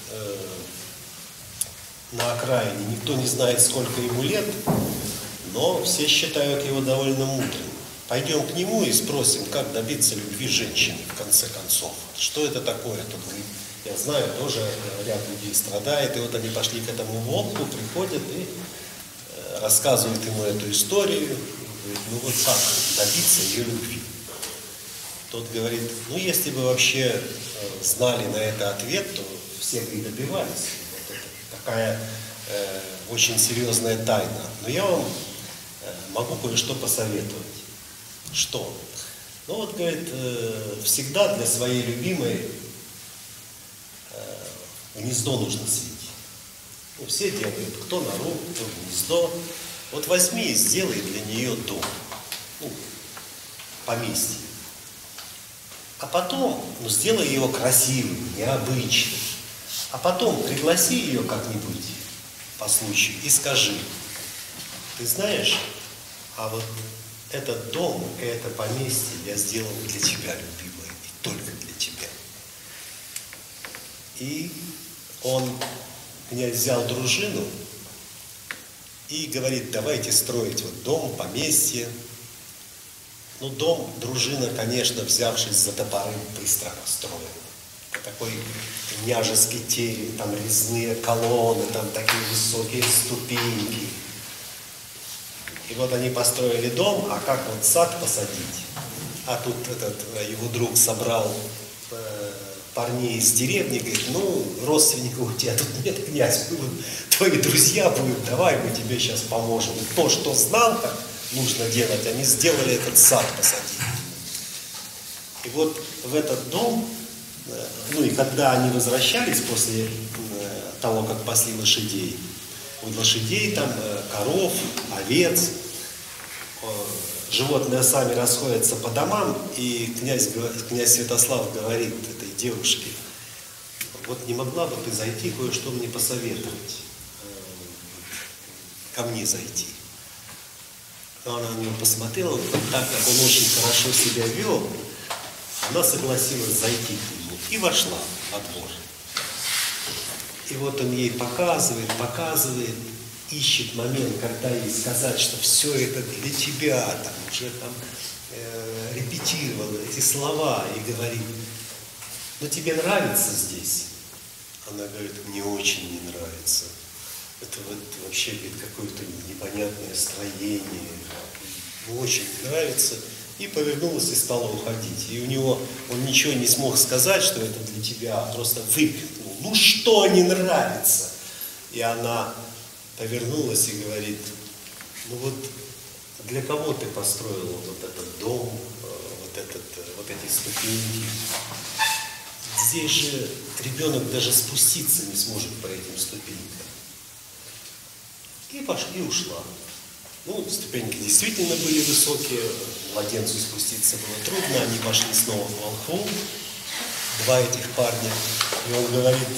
на окраине. Никто не знает, сколько ему лет, но все считают его довольно мудрым. Пойдем к нему и спросим, как добиться любви женщины, в конце концов. Что это такое? Тут, я знаю, тоже ряд людей страдает. И вот они пошли к этому волку, приходят и рассказывают ему эту историю. Говорит, ну вот как добиться ее любви? Тот говорит, ну если бы вообще знали на это ответ, то все бы и добивались. Вот это такая очень серьезная тайна. Но я вам могу кое-что посоветовать. Что? Ну вот, говорит, всегда для своей любимой гнездо нужно свить. Ну, все делают, кто нору, кто гнездо. Вот возьми и сделай для нее дом, ну, поместье. А потом, ну, сделай его красивым, необычным. А потом пригласи ее как-нибудь по случаю и скажи, ты знаешь, а вот этот дом и это поместье я сделал для тебя, любимая, и только для тебя. И он, князь, взял дружину и говорит, давайте строить вот дом, поместье. Ну, дом, дружина, конечно, взявшись за топоры, быстро расстроена. Такой княжеский терем, там резные колонны, там такие высокие ступеньки. И вот они построили дом, а как вот сад посадить? А тут этот его друг собрал парней из деревни, говорит, ну, родственников у тебя тут нет, князь, твои друзья будут, давай мы тебе сейчас поможем. И то, что знал, как нужно делать, они сделали этот сад, посадили. И вот в этот дом, ну и когда они возвращались после того, как пасли лошадей, у лошадей там коров, овец, животные сами расходятся по домам, и князь Святослав говорит этой девушке, вот не могла бы ты зайти, кое-что мне посоветовать, ко мне зайти. Она на него посмотрела, так как он очень хорошо себя вел, она согласилась зайти к нему. и вошла во двор. И вот он ей показывает, ищет момент, когда ей сказать, что все это для тебя, там уже там репетировал эти слова и говорит: ну тебе нравится здесь? Она говорит: мне очень не нравится. Это вот вообще какое-то непонятное строение, очень не нравится. И повернулась и стала уходить. И у него, он ничего не смог сказать, что это для тебя, а просто выкрикнул: ну что не нравится? И она повернулась и говорит: ну вот для кого ты построила вот этот дом, вот эти ступеньки? Здесь же ребенок даже спуститься не сможет по этим ступенькам. И ушла. Ну, ступеньки действительно были высокие, младенцу спуститься было трудно, они пошли снова в Волхов, два этих парня, и он говорит: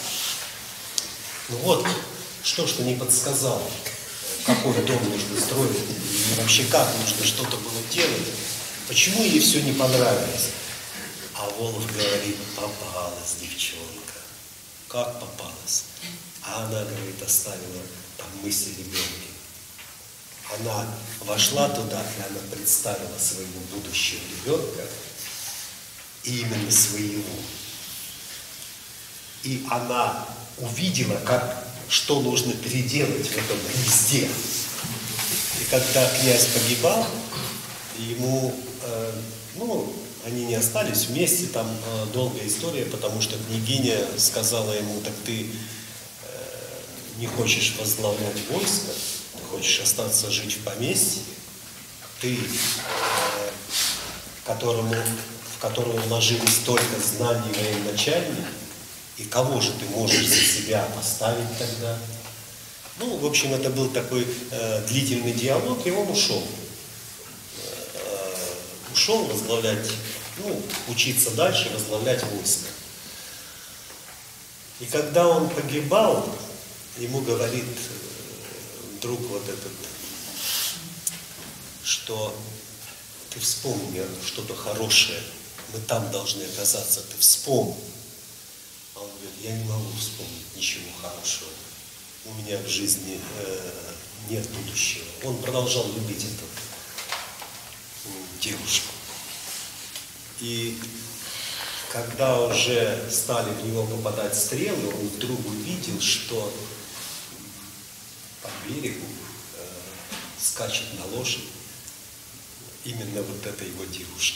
ну вот, что ж ты не подсказал, какой дом нужно строить, и вообще как нужно что-то было делать, почему ей все не понравилось? А Волх говорит: попалась девчонка. Как попалась? А она, говорит, оставила там мысли ребенка. Она вошла туда, и она представила своего будущего ребенка, и именно своего. И она увидела, что нужно переделать в этом гнезде. И когда князь погибал, ему, они не остались вместе, там долгая история, потому что княгиня сказала ему: так ты не хочешь возглавлять войско, ты хочешь остаться жить в поместье, ты, в которого вложились только знания военачальника, и кого же ты можешь за себя поставить тогда? Ну, в общем, это был такой длительный диалог, и он ушел. Ушел возглавлять, учиться дальше, возглавлять войско. И когда он погибал, ему говорит друг вот этот, что ты вспомни что-то хорошее, мы там должны оказаться, ты вспомни. А он говорит: я не могу вспомнить ничего хорошего, у меня в жизни нет будущего. Он продолжал любить эту девушку. И когда уже стали в него попадать стрелы, он вдруг увидел, что по берегу скачет на лошади именно вот эта его девушка.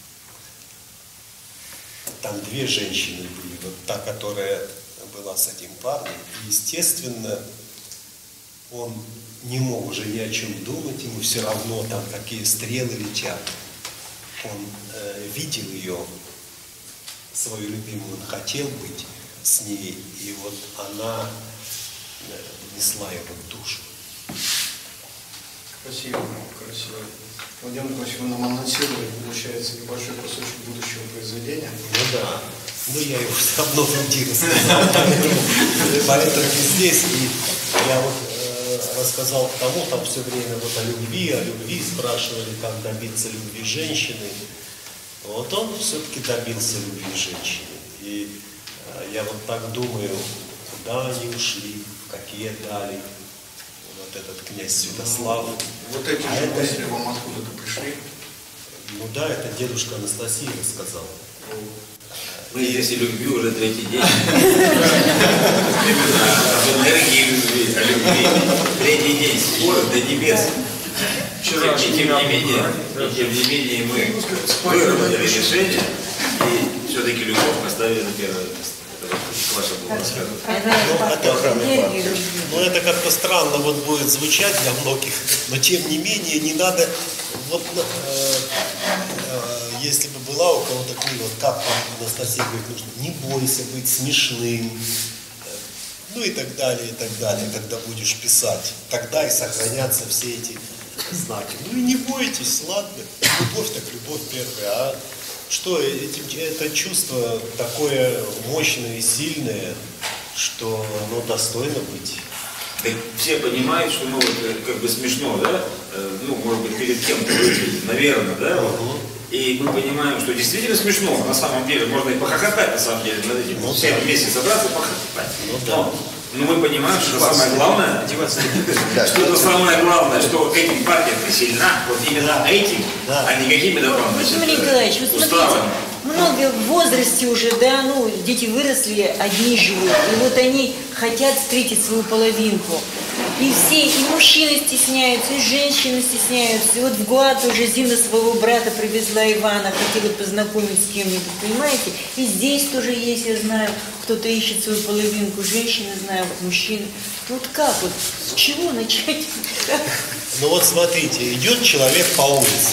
Там две женщины были, вот та, которая была с этим парнем. И, естественно, он не мог уже ни о чем думать, ему все равно там какие стрелы летят. Он видел ее, свою любимую, он хотел быть с ней, и вот она несла его душу. Красиво, красиво. Владимир Николаевич, вы нам анонсировали, получается, небольшой кусочек будущего произведения. Ну да. Ну я его все равно в груди рассказал. Поэтому здесь. И я вот рассказал тому, там все время вот о любви спрашивали, как добиться любви женщины. Вот он все-таки добился любви женщины. И я вот так думаю, куда они ушли, в какие дали. Вот этот князь Святослав. Вот эти же мысли вам откуда-то пришли? Ну да, это дедушка Анастасия рассказал. Мы здесь и любви уже третий день. Энергии любви, о любви. Третий день, спор до небес. И тем не менее мы выработали решение и все-таки любовь поставили на первое место. Ваша была рассказывать. Ну это как-то странно вот будет звучать для многих, но тем не менее не надо, вот если бы была у кого-то книга, вот как Анастасия говорит, нужно не бойся быть смешным, ну и так далее, когда будешь писать, тогда и сохранятся все эти знаки. Ну и не бойтесь, ладно, любовь так любовь первая, а что это чувство такое мощное и сильное, что оно достойно быть. Так все понимают, что как бы смешно, да? Ну, может быть, перед кем-то выглядит, наверное, да? И мы понимаем, что действительно смешно, на самом деле, можно и похохотать, на самом деле, над этим. Ну, все да. вместе собраться и похохотать. Ну, да. Но мы понимаем, что самое главное, что это самое главное, что этим партия сильна, вот именно этим, а не какими-то там, Владимир Николаевич, вы смотрите, уставами. много в возрасте уже, да, ну, дети выросли, одни живут, и вот они хотят встретить свою половинку. И все, и мужчины стесняются, и женщины стесняются. И вот в Гуа тоже Зина своего брата привезла Ивана, хотела познакомить с кем-нибудь, понимаете? И здесь тоже есть, я знаю, кто-то ищет свою половинку, женщины знаю, вот мужчины. Вот как вот, с чего начать? Ну вот смотрите, идет человек по улице.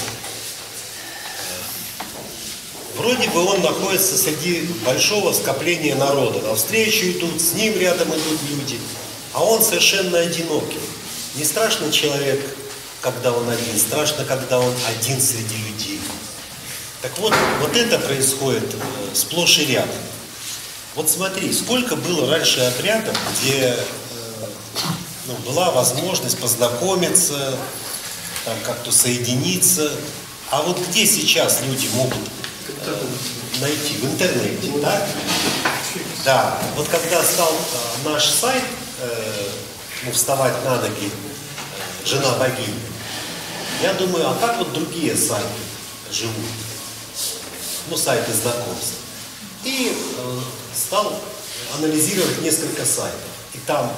Вроде бы он находится среди большого скопления народа. Навстречу идут, с ним рядом идут люди. А он совершенно одинокий. Не страшно человек, когда он один, страшно, когда он один среди людей. Так вот, вот это происходит сплошь и рядом. Вот смотри, сколько было раньше обрядов, где была возможность познакомиться, там как-то соединиться. А вот где сейчас люди могут найти? В интернете, да? Да. Вот когда стал наш сайт вставать на ноги, жена богини, я думаю, а как вот другие сайты живут? Ну, сайты знакомств. И стал анализировать несколько сайтов. И там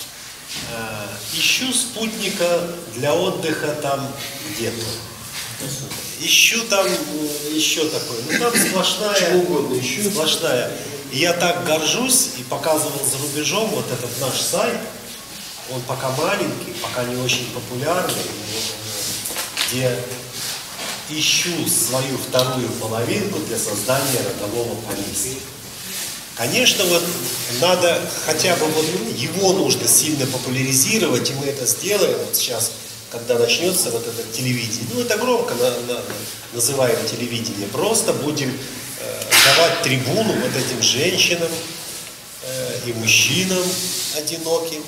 ищу спутника для отдыха там где-то. Ищу там еще такое. Ну там сплошная. И я так горжусь и показывал за рубежом вот этот наш сайт. Он пока маленький, пока не очень популярный, где ищу свою вторую половинку для создания родового поместья. Конечно, вот надо хотя бы вот его нужно сильно популяризировать, и мы это сделаем вот сейчас, когда начнется вот это телевидение. Ну, это громко называем телевидение. Просто будем давать трибуну вот этим женщинам и мужчинам одиноким,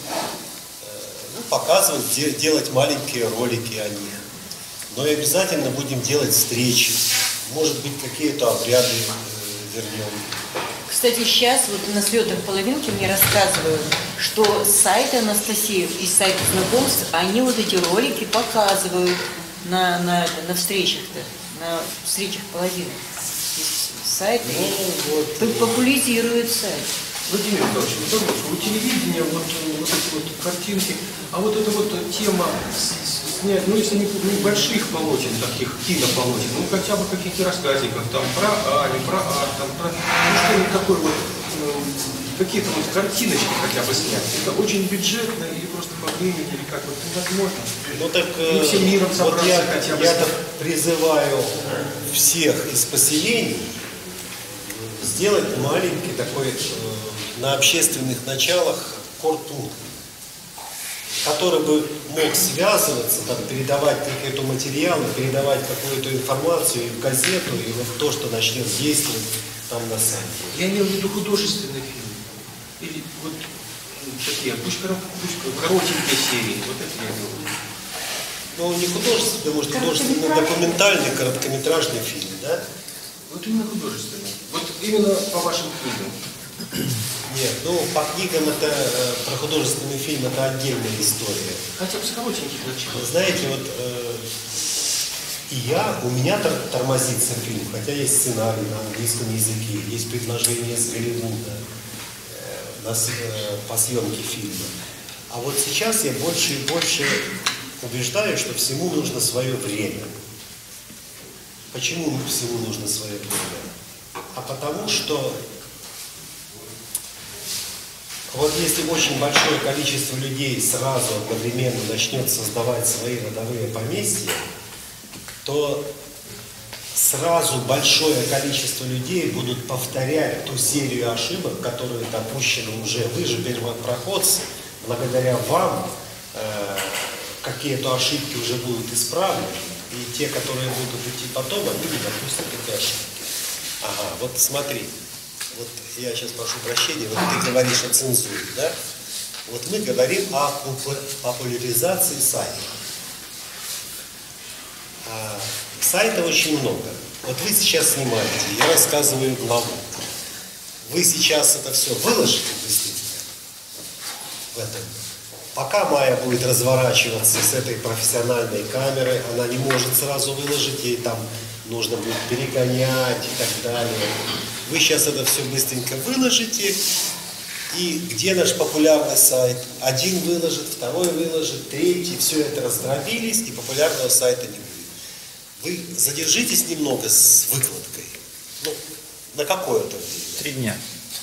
показывать, делать маленькие ролики о них. Но и обязательно будем делать встречи. Может быть, какие-то обряды вернем. Кстати, сейчас вот на слетах половинки мне рассказывают, что сайты Анастасии и сайты знакомств, они вот эти ролики показывают на встречах-то, на встречах половинок. Сайты популяризируют сайт. Владимир Николаевич, у телевидения вот эти вот картинки, а вот эта вот тема снять, ну если не больших полотен, таких кинополотен, ну хотя бы каких-то рассказиков, там про Аню, про Ар, там про что-нибудь такое вот, какие-то вот картиночки хотя бы снять. Это очень бюджетно или просто по времени, или как вот невозможно. Ну так не всем миром собраться вот хотя бы. Я призываю всех из поселений сделать маленький такой на общественных началах корпункт, который бы мог связываться, там, передавать какие-то материалы, передавать какую-то информацию и в газету, и вот то, что начнет действовать там на сайте. Я имел в виду художественный фильм. Или вот такие, пусть коротенькие серии, вот это я имел в виду. Ну, не художественный, может, художественно-документальный, короткометражный фильм, да? Вот именно художественный. Вот именно по вашим книгам. Нет, ну, по книгам это, про художественный фильм, это отдельная история. Хотя бы с коротеньких начал. Вы знаете, вот у меня тормозится фильм, хотя есть сценарий на английском языке, есть предложение с Голливуда по съемке фильма. А вот сейчас я больше и больше убеждаю, что всему нужно свое время. Почему всему нужно свое время? А потому что вот если очень большое количество людей сразу одновременно начнет создавать свои родовые поместья, то сразу большое количество людей будут повторять ту серию ошибок, которые допущены уже. Вы же первопроходцы, благодаря вам какие-то ошибки уже будут исправлены, и те, которые будут идти потом, они не допустят эти ошибки. Ага, вот смотри. Вот я сейчас прошу прощения, вот ты говоришь о цензуре, да? Вот мы говорим о популяризации сайта. Сайтов очень много. Вот вы сейчас снимаете, я рассказываю главу. Вы сейчас это все выложите быстренько в этом. Пока Майя будет разворачиваться с этой профессиональной камерой, она не может сразу выложить, ей там нужно будет перегонять и так далее. Вы сейчас это все быстренько выложите, и где наш популярный сайт? Один выложит, второй выложит, третий, все это раздробились, и популярного сайта не будет. Вы задержитесь немного с выкладкой. Ну, на какое-то время? 3 дня.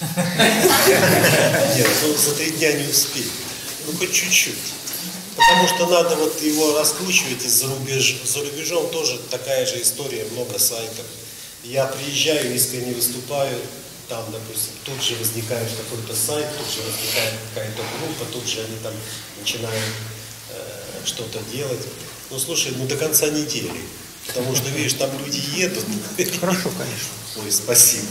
Нет, ну за 3 дня не успеете. Ну хоть чуть-чуть. Потому что надо вот его раскручивать за рубежом тоже такая же история, много сайтов. Я приезжаю, искренне выступаю, там, допустим, тут же возникает какой-то сайт, тут же возникает какая-то группа, тут же они там начинают что-то делать. Ну слушай, ну до конца недели. Потому что, видишь, там люди едут. Хорошо, конечно. Ой, спасибо.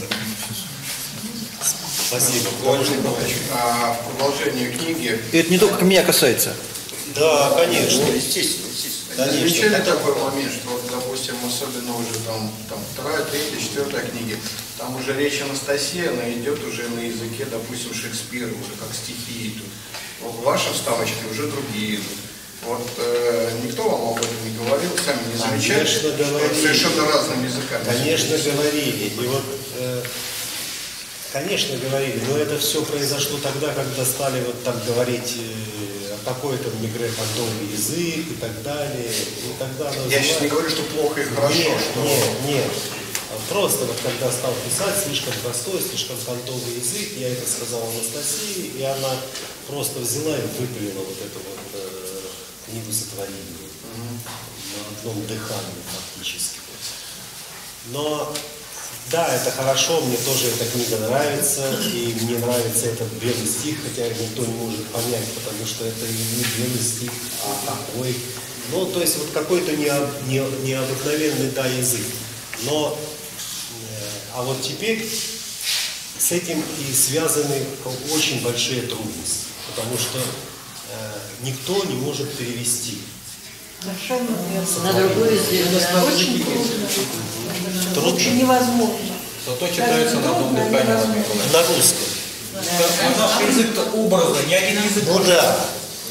Спасибо. Владимир Николаевич, а в продолжении книги... И это не только меня касается. Да, конечно. Естественно. Замечали такой момент, что, вот, допустим, особенно уже там 2-я, 3-я, 4-я книги, там уже речь Анастасии, она идет уже на языке, допустим, Шекспира, уже как стихи идут. Вот в вашем вставочке уже другие идут. Вот никто вам об этом не говорил, сами не замечали, что совершенно разными языками. Конечно, говорили. И вот, конечно, говорили, но это все произошло тогда, когда стали вот там говорить какой там негре-понтовый язык и так далее. И тогда я сейчас не говорю, что плохо и хорошо. Нет. Просто вот когда стал писать слишком простой, слишком понтовый язык, я это сказал Анастасии, и она просто взяла и выпилила вот эту вот книгу сотворения на одном дыхании фактически. Но да, это хорошо, мне тоже эта книга нравится, и мне нравится этот белый стих, хотя никто не может понять, потому что это не белый стих, а какой. Ну, то есть вот какой-то необыкновенный, да, язык. Но, а вот теперь с этим и связаны очень большие трудности, потому что никто не может перевести. На другой язык. Очень трудно. Очень невозможно. Зато читается на одном дыхании. На русском. Наш язык-то образно, ни один язык. Ну да.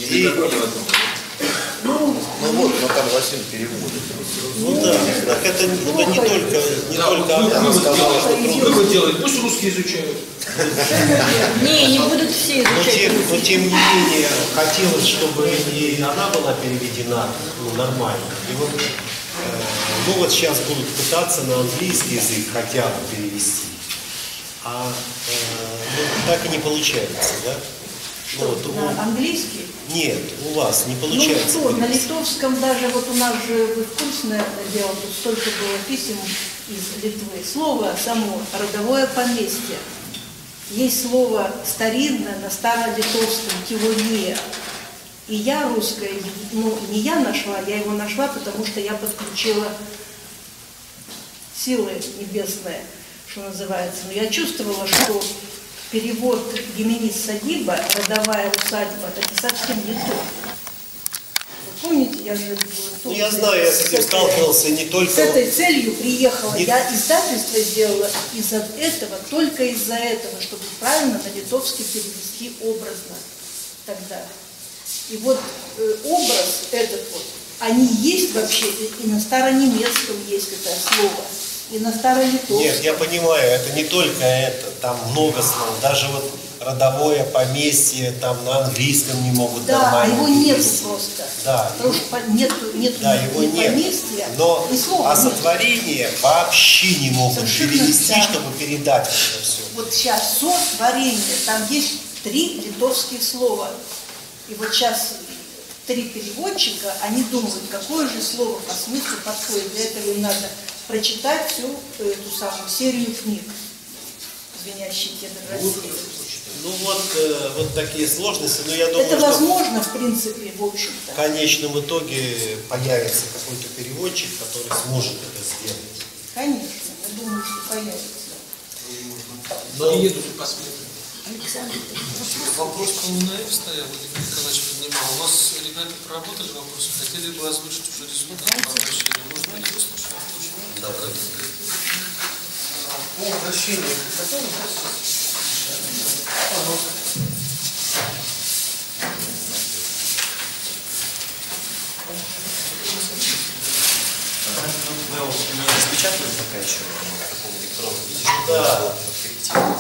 Ну вот, но там Василий переводит. Ну да, так это не только она сказала, что трудно. Вывод делать, пусть русский изучают. Не будут все изучать. Но тем не менее, хотелось, чтобы и она была переведена нормально. И вот, ну вот сейчас будут пытаться на английский язык хотя бы перевести. А так и не получается, да? Что, на английский? Нет, у вас не получается. Ну что, на литовском даже, вот у нас же, вы в курсе, наверное, дело, тут столько было писем из Литвы. Слово само, родовое поместье. Есть слово старинное на старолитовском, тивония. И я русская, ну не я нашла, я его нашла, потому что я подключила силы небесные, что называется. Но я чувствовала, что перевод Гименис Садиба, родовая усадьба, это совсем не то. Вы помните, я же... Ну, я знаю, я с этим сталкивался не только... С этой целью приехала. Я издательство сделала из-за этого, только из-за этого, чтобы правильно на литовский перевести образно тогда. И вот образ этот вот, они есть вообще, и на старонемецком есть это слово. И на старолитовском. Нет, я понимаю, это не только это, там много слов, даже вот родовое поместье, там на английском не могут нормально. Да, его нет перевести. Просто. Да, потому что нет да, его нет. Поместья, но слова сотворение вообще не могут совершенно перевести, да. чтобы передать это все. Вот сейчас сотворение, там есть 3 литовских слова. И вот сейчас 3 переводчика, они думают, какое же слово по смыслу подходит. Для этого им надо прочитать всю эту самую серию книг «Звенящие кедры России». Ну вот такие сложности, но я думаю, это что возможно, в принципе, в общем-то. В конечном итоге появится какой-то переводчик, который сможет это сделать. Конечно, я думаю, что появится. Но не едут и посмотрим. Александр, вопрос по УНФ стоял, Владимир Николаевич поднимал. У вас ребята проработали вопросы, хотели бы озвучить уже результат по обращению. Может быть, выслушаем? обращению хотел бы? Пожалуйста. Мы его не распечатали пока еще в таком электронном виде, чтобы Да. было корректировать.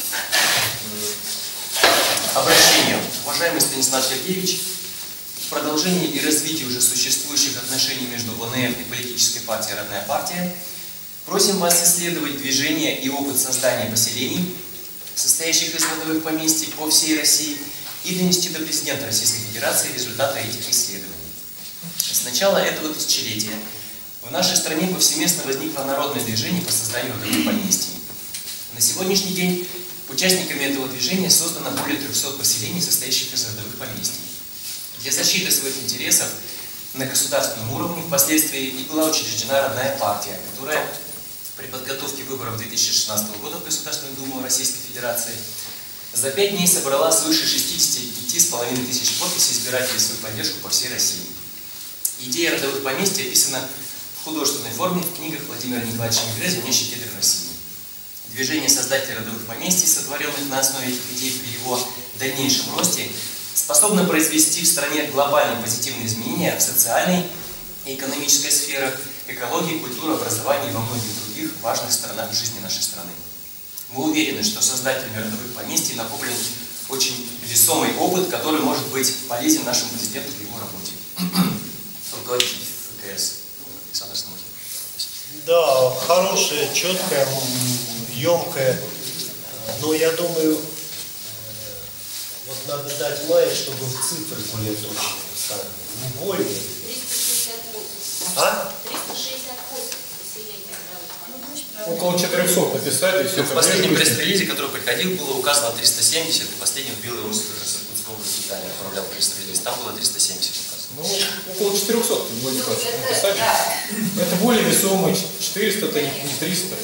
Обращение. Уважаемый Станислав Сергеевич, в продолжении и развитии уже существующих отношений между ОНФ и политической партией «Родная партия» просим вас исследовать движение и опыт создания поселений, состоящих из родовых поместий по всей России, и донести до президента Российской Федерации результаты этих исследований. С начала этого тысячелетия в нашей стране повсеместно возникло народное движение по созданию родовых поместий. На сегодняшний день участниками этого движения создано более 300 поселений, состоящих из родовых поместий. Для защиты своих интересов на государственном уровне впоследствии и была учреждена Родная партия, которая при подготовке выборов 2016 года в Государственную Думу Российской Федерации за 5 дней собрала свыше 65,5 тысяч подписей избирателей в свою поддержку по всей России. Идея родовых поместий описана в художественной форме в книгах Владимира Николаевича Мегре «Звенящий кедр в России». Движение создателей родовых поместий, сотворенных на основе этих идей при его дальнейшем росте, способно произвести в стране глобальные позитивные изменения в социальной и экономической сферах, экологии, культуры, образования и во многих других важных сторонах жизни нашей страны. Мы уверены, что создателями родовых поместий накоплен очень весомый опыт, который может быть полезен нашему президенту в его работе. Руководитель ФКС Александр Самохин. Да, хорошая, четкая, емкая. Но я думаю, вот надо дать Майе, чтобы в цифры более точно ставили. Не более. 368. А? 368 поселений. Около 400 написать, и все. В последнем пресс-релизе, который приходил, было указано 370, и последнем в Белой Руси, как раз Иркутской области, Виталий отправлял пресс-релиз, там было 370 указано. Ну, около 400 написали. Это более весомые, 400, это не 300.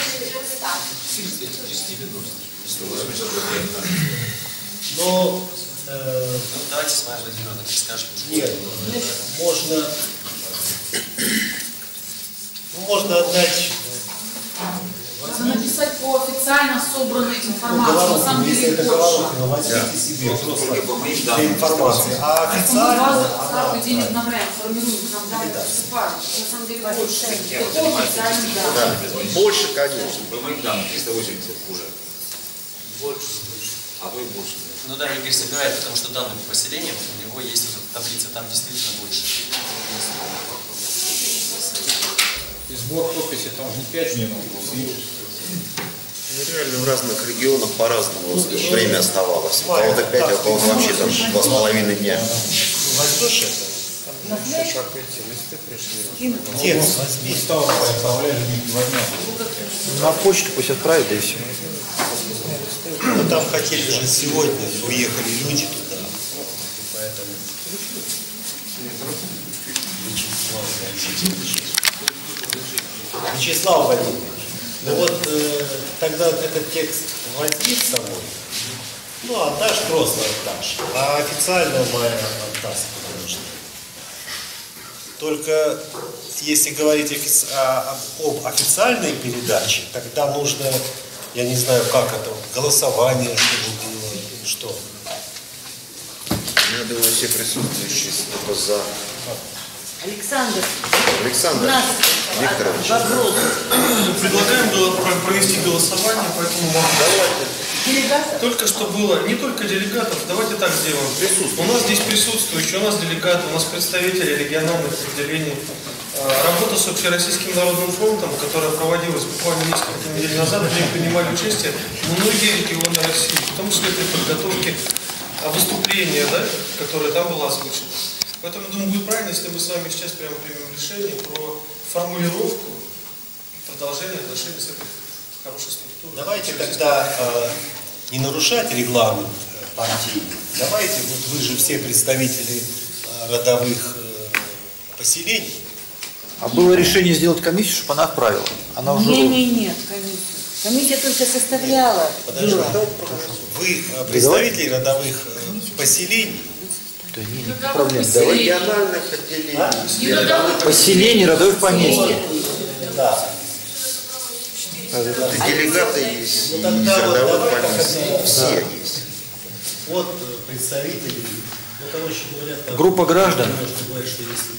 390. Но... Давайте с Майей Владимировной скажем. Нет, можно отдать... Надо написать по официально собранной информации. На самом если деле это больше. Головоломка, возьмите себе просто для информации. А официально... Каждый день обновляем, формируем, нам далее поступают. На самом деле больше. Это официально, да. Больше, конечно. По моим данным, 380 уже. Больше. А то и больше. Ну да, Игорь собирает, потому что данные по поселениям, у него есть вот эта таблица, там действительно больше. И сбор подписи там не 5 минут. Реально в разных регионах по-разному время оставалось. У кого-то 5, а у кого-то вообще там 2,5 дня. Возьмешь это? На флеш? Листы пришли. Текст возьми. На почту пусть отправят, да и все. Ну там хотели же сегодня, уехали люди туда. Поэтому... Вячеслав Владимирович, ну вот тогда этот текст возьми с собой, ну отдашь, просто отдашь, а официально Майя отдаст, конечно. Только если говорить об официальной передаче, тогда нужно, я не знаю, как это, голосование, чтобы было, или что. Я думаю, все присутствующие только за. Александр, Александр у нас Викторович. вопрос. Предлагаем провести голосование, поэтому Делегатов? только что было, не только делегатов, давайте так сделаем. У нас здесь присутствующие, у нас делегаты, у нас представители региональных отделений. Работа с Общероссийским народным фронтом, которая проводилась буквально несколько недель назад, в ней принимали участие многие регионы России, в том числе при подготовке выступления, да, которое там было озвучено. Поэтому, думаю, будет правильно, если мы с вами сейчас прямо примем решение про формулировку и продолжение отношений с этой хорошей структурой. Давайте тогда не нарушать регламент партии. Давайте, вот вы же все представители родовых поселений. А было решение сделать комиссию, чтобы она отправила. Она уже... Нет, комиссия. Комиссия только составляла. Подожди, вы представители родовых поселений. Да нет, никаких проблем. Давай. Региональных отделений. Поселений родовых поместий. Да. Делегаты есть, и Ну, тогда вот родовой давай поместья, как-то, все да. есть. Вот представители, ну, короче говоря, там, Группа граждан. можно говорить, что если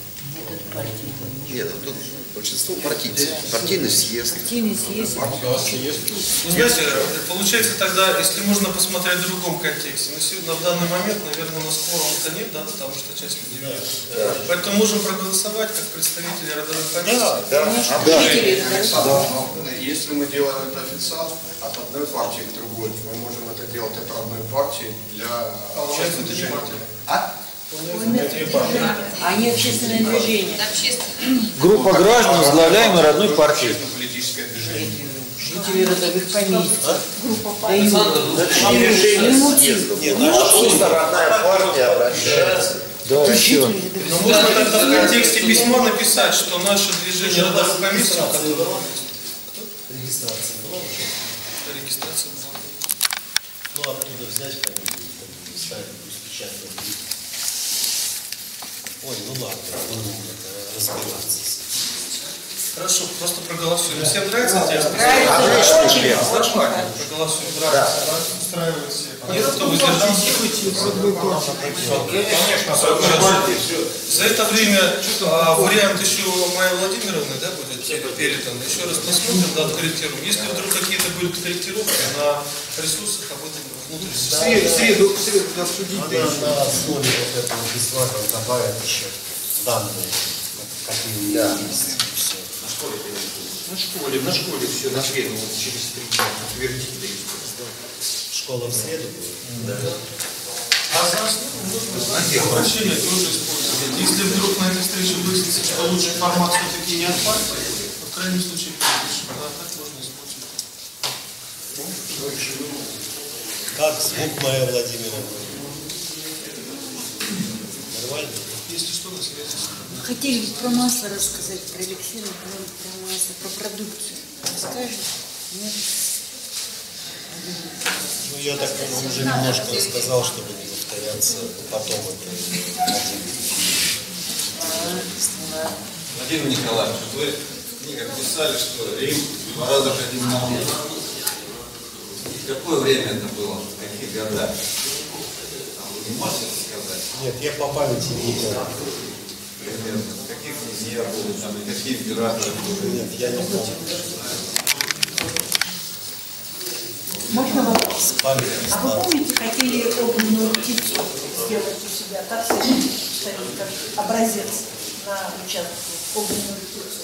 Нет, ну, тут большинство партийный съезд. Партийный съезд. Ну, знаете, получается тогда, если можно посмотреть в другом контексте, но сегодня, на данный момент, наверное, у нас кворума-то нет, да, потому что часть людей нет. Поэтому можем проголосовать как представители родовой комиссии. Если мы делаем это официально, от одной партии к другой, мы можем это делать от одной партии для общественного движения. Они общественное движение. Группа граждан, возглавляемая родной партией. Политическое движение. Жители родовых поместьй. Это не решение съезда. Просто родная партия обращается. Да, все. Но можно тогда в контексте письма написать, что наше движение родовых поместьй... регистрация была уже, Регистрация была. ну, оттуда взять фамилию, ставить, пусть печатать. Ой, ну ладно, будем разбираться с этим. Хорошо, просто проголосуем. Всем нравится текст? Отлично. Проголосуем. Нравится. Устраивает всех. Нет, кто воздержался? За это время вариант еще Майи Владимировны, да, будет передан. Еще раз посмотрим, да, откорректируем. Если вдруг какие-то будут корректировки на ресурсах, об этом внутрь. В среду обсудить. Надо на основе вот этого бесплатно добавить еще данные, какие у меня есть. И все. На школе все, на среду, вот через 3 дня утвердить. Школа в среду будет? Да. А за основу можно обращение тоже использовать. Если вдруг на этой встрече выяснится, что лучший формат все-таки не от партии, то в крайнем случае перепишем. А так можно использовать. Как звук Майя Владимировна? Нормально? Если что, на связи. Хотели ведь про масло рассказать, про эликсир, про масло, про продукцию. Расскажешь? Нет? Ну, я так уже немножко рассказал, чтобы не повторяться. Потом это Владимир Николаевич, вы в книгах писали, что Рим 2 раза ходил на Луну. В какое время это было? В каких годах? Вы не можете сказать? Нет, я по памяти не помню. Каких князья были там и какие императоры были? Нет, я не помню. Можно вопрос? Память А вы помните, хотели огненную птицу сделать у себя? Как ставили как образец на участке огненную птицу?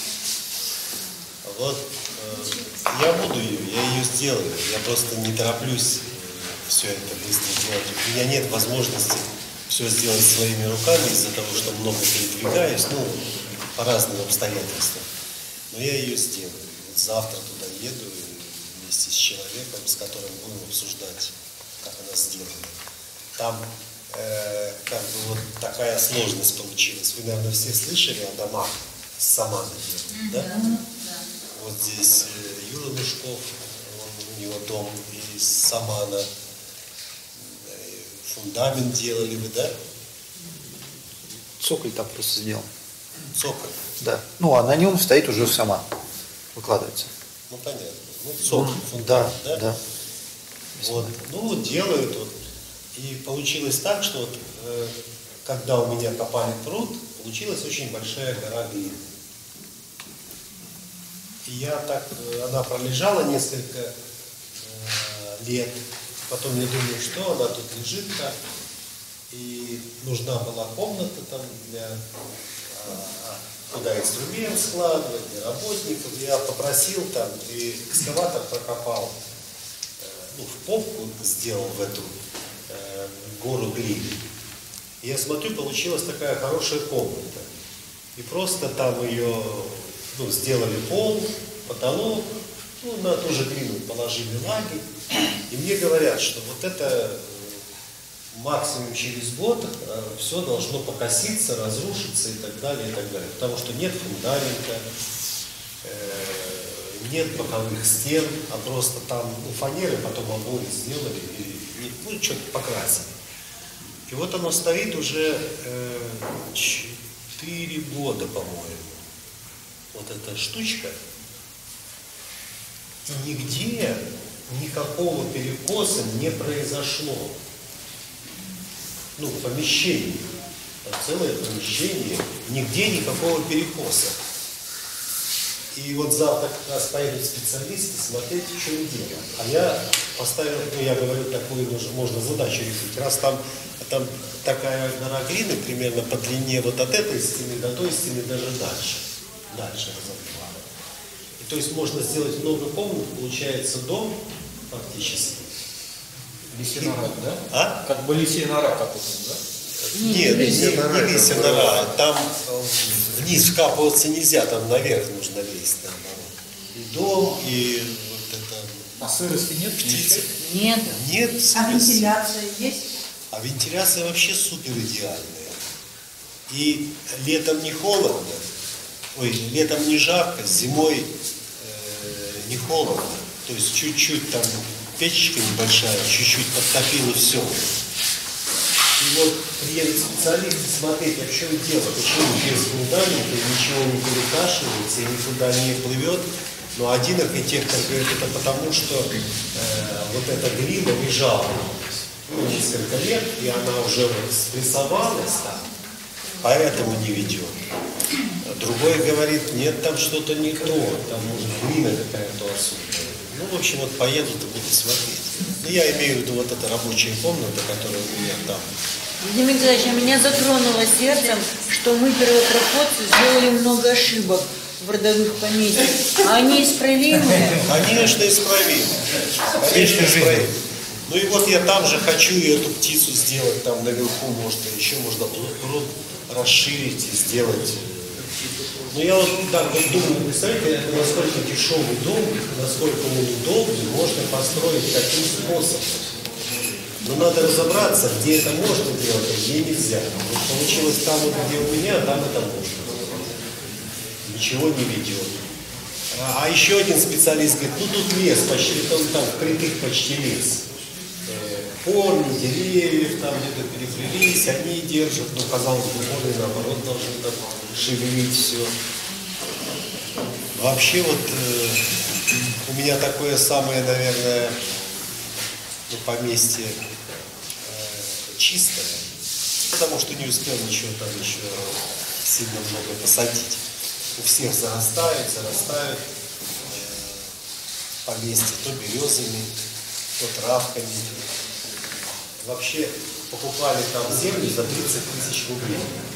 Вот я буду ее, я ее сделаю. Я просто не тороплюсь все это быстро делать. У меня нет возможности все сделать своими руками из-за того, что много передвигаюсь, ну, по разным обстоятельствам. Но я ее сделаю. Вот завтра туда еду вместе с человеком, с которым будем обсуждать, как она сделана. Там как бы вот такая сложность получилась. Вы, наверное, все слышали о домах с самана делают, да? Вот здесь Юра Лужков, у него дом из самана. Фундамент делали вы, да? Цоколь там просто сделан. Цоколь? Да. Ну, а на нем стоит уже сама. Выкладывается. Ну, понятно. Ну, цоколь, фундамент, да? Да. Вот. Ну, вот делают. Вот. И получилось так, что вот, когда у меня копали пруд, получилась очень большая гора глины. И я так, она пролежала несколько лет. Потом я думаю, что она тут лежит так. И нужна была комната там для куда инструмент складывать, для работников. Я попросил там, и экскаватор прокопал, ну, в попку сделал в эту гору глины. И я смотрю, получилась такая хорошая комната. И просто там ее, ну, сделали пол, потолок, ну, на ту же глину положили лаги. И мне говорят, что вот это максимум через год все должно покоситься, разрушиться и так далее, и так далее. Потому что нет фундамента, нет боковых стен, а просто там, ну, фанеры потом обои сделали и, ну, что-то покрасили. И вот оно стоит уже 4 года, по-моему. Вот эта штучка. И нигде никакого перекоса не произошло. Ну, помещение. Целое помещение, нигде никакого перекоса. И вот завтра как раз поедут специалисты смотреть, в чем дело. А я поставил, ну я говорю, такую можно задачу решить. Раз там такая гора глины примерно по длине вот от этой стены до той стены, даже дальше. Дальше разобрала. И то есть можно сделать много комнат, получается дом фактически. Лисья-нора, да? А? Как бы лисья-нора какой-то, да? Нет, не лисья-нора. Там вниз вкапываться нельзя, там наверх нужно лезть, наоборот. И дом, и вот это... А сырости нет? Птицы. Нет. Нет А сырости. вентиляция есть? А вентиляция вообще супер идеальная. И летом не холодно, летом не жарко, зимой не холодно. То есть чуть-чуть там печечка небольшая, чуть-чуть подтопила все. И вот приедут специалисты смотреть, а в чем дело, почему без фундамента ничего не перекашивается и никуда не плывет. Но один архитектор говорит, это потому, что вот эта глина лежала несколько лет, и она уже спрессовалась там, поэтому не ведет. Другой говорит, нет, там что-то не то, там может глина какая-то особенная. Ну, в общем, вот поедут и будут смотреть. Ну, я имею в виду вот эта рабочая комната, которая у меня там. Владимир Николаевич, меня затронуло сердцем, что мы, первопроходцы, сделали много ошибок в родовых поместьях. А они исправимые? Конечно, исправимые. Конечно, исправимые. Ну и вот я там же хочу и эту птицу сделать, там наверху можно, еще можно пруд расширить и сделать. Но я вот так вот думаю, представляете, это насколько дешевый дом, насколько он удобный, можно построить таким способом. Но надо разобраться, где это можно делать, а где нельзя. Вот получилось там, вот, где у меня, там это можно. Ничего не ведет. А еще один специалист говорит, ну тут лес, почти там впритык почти лес. Корни, деревьев там где-то переплелись, они держат, ну казалось бы, корни наоборот должны там шевелить все. Вообще вот у меня такое самое, наверное, ну, поместье чистое, потому что не успел ничего там еще сильно много посадить. У всех зарастают поместье то березами, то травками. Вообще покупали там землю за 30 тысяч рублей.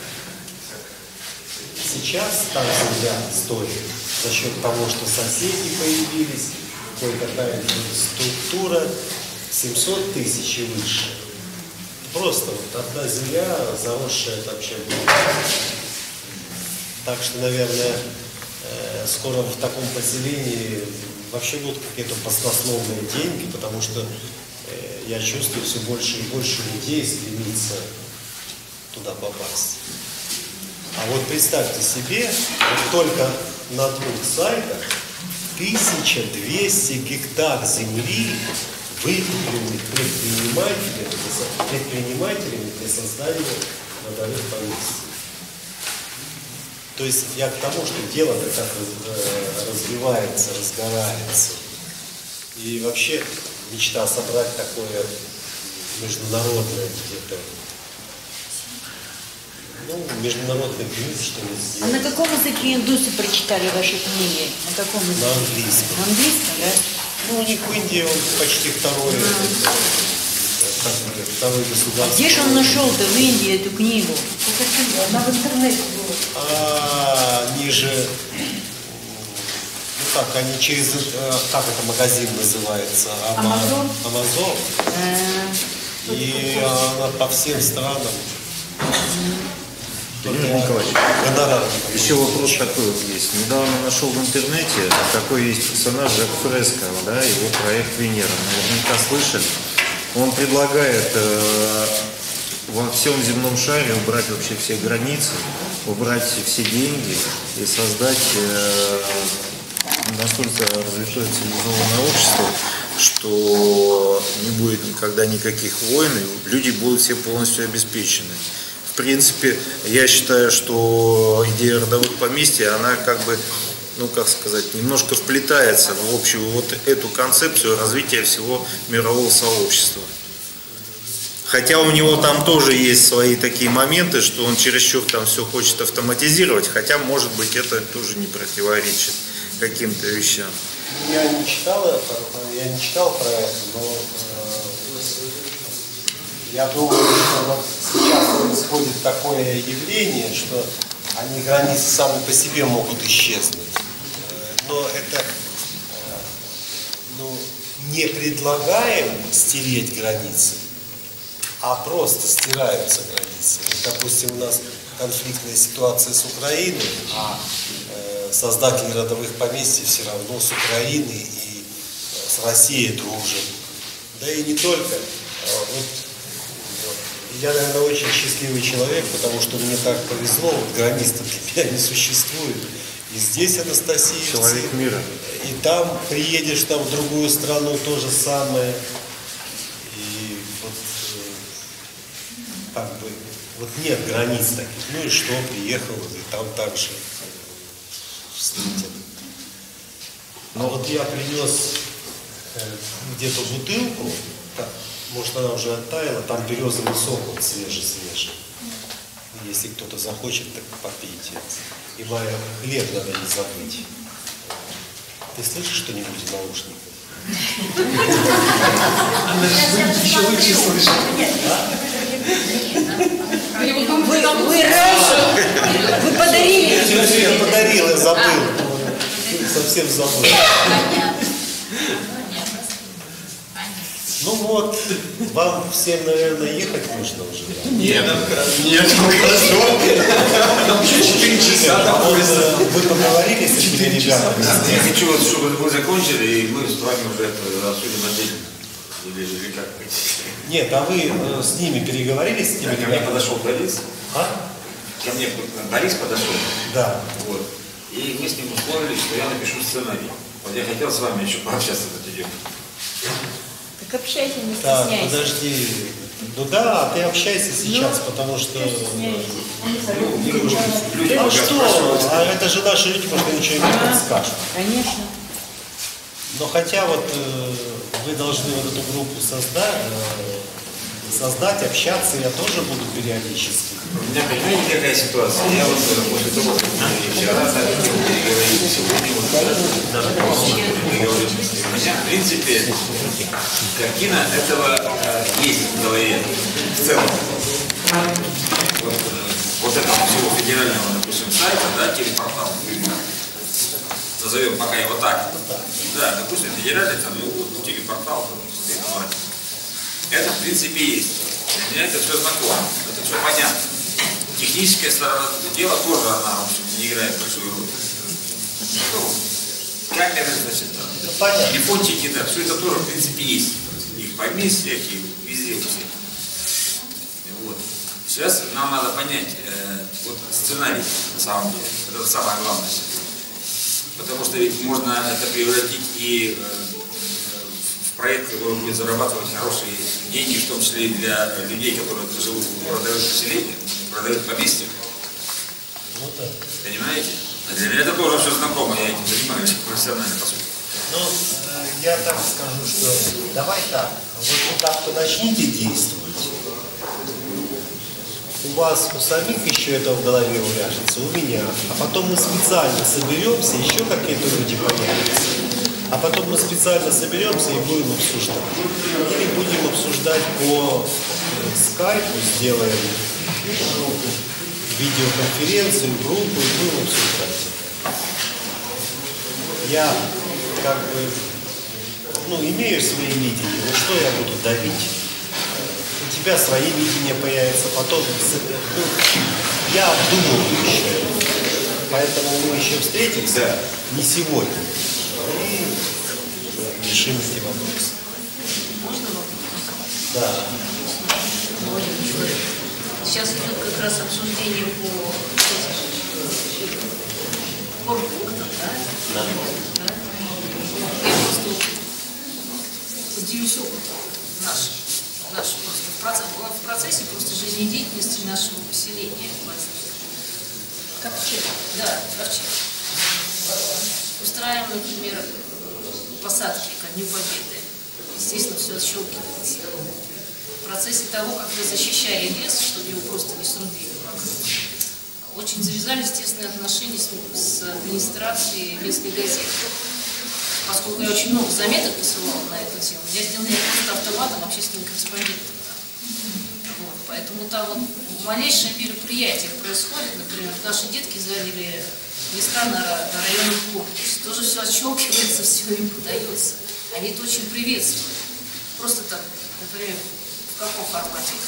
Сейчас там земля стоит за счет того, что соседи появились, кое-какая структура, 700 тысяч и выше. Просто вот одна земля, заросшая там чем-то. Так что, наверное, скоро в таком поселении вообще будут какие-то баснословные деньги, потому что я чувствую, все больше и больше людей стремится туда попасть. А вот представьте себе, вот только на 2 сайтах 1200 гектар земли выкуплены предпринимателями для создания родовых поместий. То есть я к тому, что дело-то как развивается, разгорается. И вообще мечта собрать такое международное где-то, ну, международный книг, что ли, А сделать. на каком языке индусы прочитали ваши книги? На каком языке? На английском. На английском, да? Ну, у них в Индии он почти второй государство. Где же он нашел-то в Индии эту книгу? Она в интернете была. Они же, ну как, они через, как это магазин называется? Амазон. Амазон. И она по всем странам. Владимир Николаевич, еще вопрос такой вот есть. Недавно нашел в интернете, такой есть персонаж Жак Фреско, да, его проект Венера. Наверняка слышали. Он предлагает во всем земном шаре убрать вообще все границы, убрать все деньги и создать настолько развитое цивилизованное общество, что не будет никогда никаких войн, и люди будут все полностью обеспечены. В принципе, я считаю, что идея родовых поместьй, она как бы ну как сказать, немножко вплетается в общую вот эту концепцию развития всего мирового сообщества. Хотя у него там тоже есть свои такие моменты, что он чересчур там все хочет автоматизировать, хотя, может быть, это тоже не противоречит каким-то вещам. Я не читал про это, но я думаю, что вот сейчас происходит такое явление, что они границы сами по себе могут исчезнуть. Но это не предлагаем стереть границы, а просто стираются границы. Вот, допустим, у нас конфликтная ситуация с Украиной, а создатели родовых поместьй все равно с Украиной и с Россией дружат. Да и не только. Я, наверное, очень счастливый человек, потому что мне так повезло, вот границ для меня не существует. И здесь Анастасия. Человек мира. И там приедешь там в другую страну, то же самое. И вот как бы вот нет границ таких. Ну и что, приехал, и там так же встретил. Но вот я принес где-то бутылку, может она уже оттаяла, там березовый сок вот свежий. Если кто-то захочет, так попейте. И Майя, хлеб надо не забыть. Ты слышишь что-нибудь в наушниках? Она еще лучше слышит. Вы раньше, вы подарили. Я подарил, я забыл. Совсем забыл. Ну вот, вам всем, наверное, ехать нужно уже. Нет, хорошо. Нам еще 4 часа. Вы поговорили с этими ребятами? Я хочу, чтобы мы закончили, и мы с вами уже это обсудим отдельно. Или как? Нет, а вы с ними переговорили, с этими ребятами? Ко мне подошел Борис. А? Ко мне Борис подошел. Да. Вот. И мы с ним условились, что я напишу сценарий. Вот я хотел с вами еще пообщаться на эту тему. Так общайся, не Так, стесняйся. подожди. Ну да, ты общайся сейчас, потому что... Ну что, а это же наши люди, может, ничего не подскажут. Конечно. Но хотя вот вы должны вот эту группу создать, общаться, я тоже буду периодически. У меня, понимаете, какая ситуация? Я вот после того, как мы вчера переговорили, сегодня вот даже переговорили. У меня, в принципе, картина этого есть в голове в целом. Вот этого всего федерального, допустим, сайта, да, телепортал, назовем пока его так. Да, допустим, федеральный там, телепортал, это, в принципе, есть. Для меня это все знакомо, это все понятно. Техническая сторона дела тоже, она, в общем, не играет большую роль. Ну, камеры, значит, там, телефончики, да, все это тоже, в принципе, есть. И в поместьях, и везде у всех. Вот. Сейчас нам надо понять вот сценарий, на самом деле. Это самое главное. Потому что ведь можно это превратить и в проект, который будет зарабатывать хорошие деньги, в том числе и для людей, которые живут в родовых поселениях, в родовых поместьях. Ну да. Понимаете? А для меня это тоже все знакомо, я этим занимаюсь профессионально, по сути. Ну, я так скажу, что давай так, вот вы как-то начните действовать. У вас, у самих еще это в голове уляжется, у меня. А потом мы специально соберемся, еще какие-то люди появятся. А потом мы специально соберемся и будем обсуждать. Или будем обсуждать по скайпу, сделаем видеоконференцию, группу и будем обсуждать. Я как бы, имею свои видения, но что я буду давить? У тебя свои видения появятся, потом я обдумываю еще. Поэтому мы еще встретимся, не сегодня, и решим эти вопросы. Можно вопрос? Да. Сейчас идет как раз обсуждение по пунктам, да? Да. Я просто поделюсь опытом нашим просто в процессе просто жизнедеятельности нашего поселения. Как вчера? Да, как вчера. устраиваем, например, посадки ко Дню Победы. Естественно, все отщелкивается. В процессе того, как вы защищали лес, чтобы его просто не срубили вокруг, очень завязались тесные отношения с администрацией местной газеты. Поскольку я очень много заметок посылала на эту тему, я сделала просто автоматом общественным корреспондентом. Вот, поэтому там вот малейшее мероприятие происходит, например, наши детки залили листа на районном конкурсе, тоже все отщелкивается, все им подается. Они это очень приветствуют. Просто там, например, в каком формате?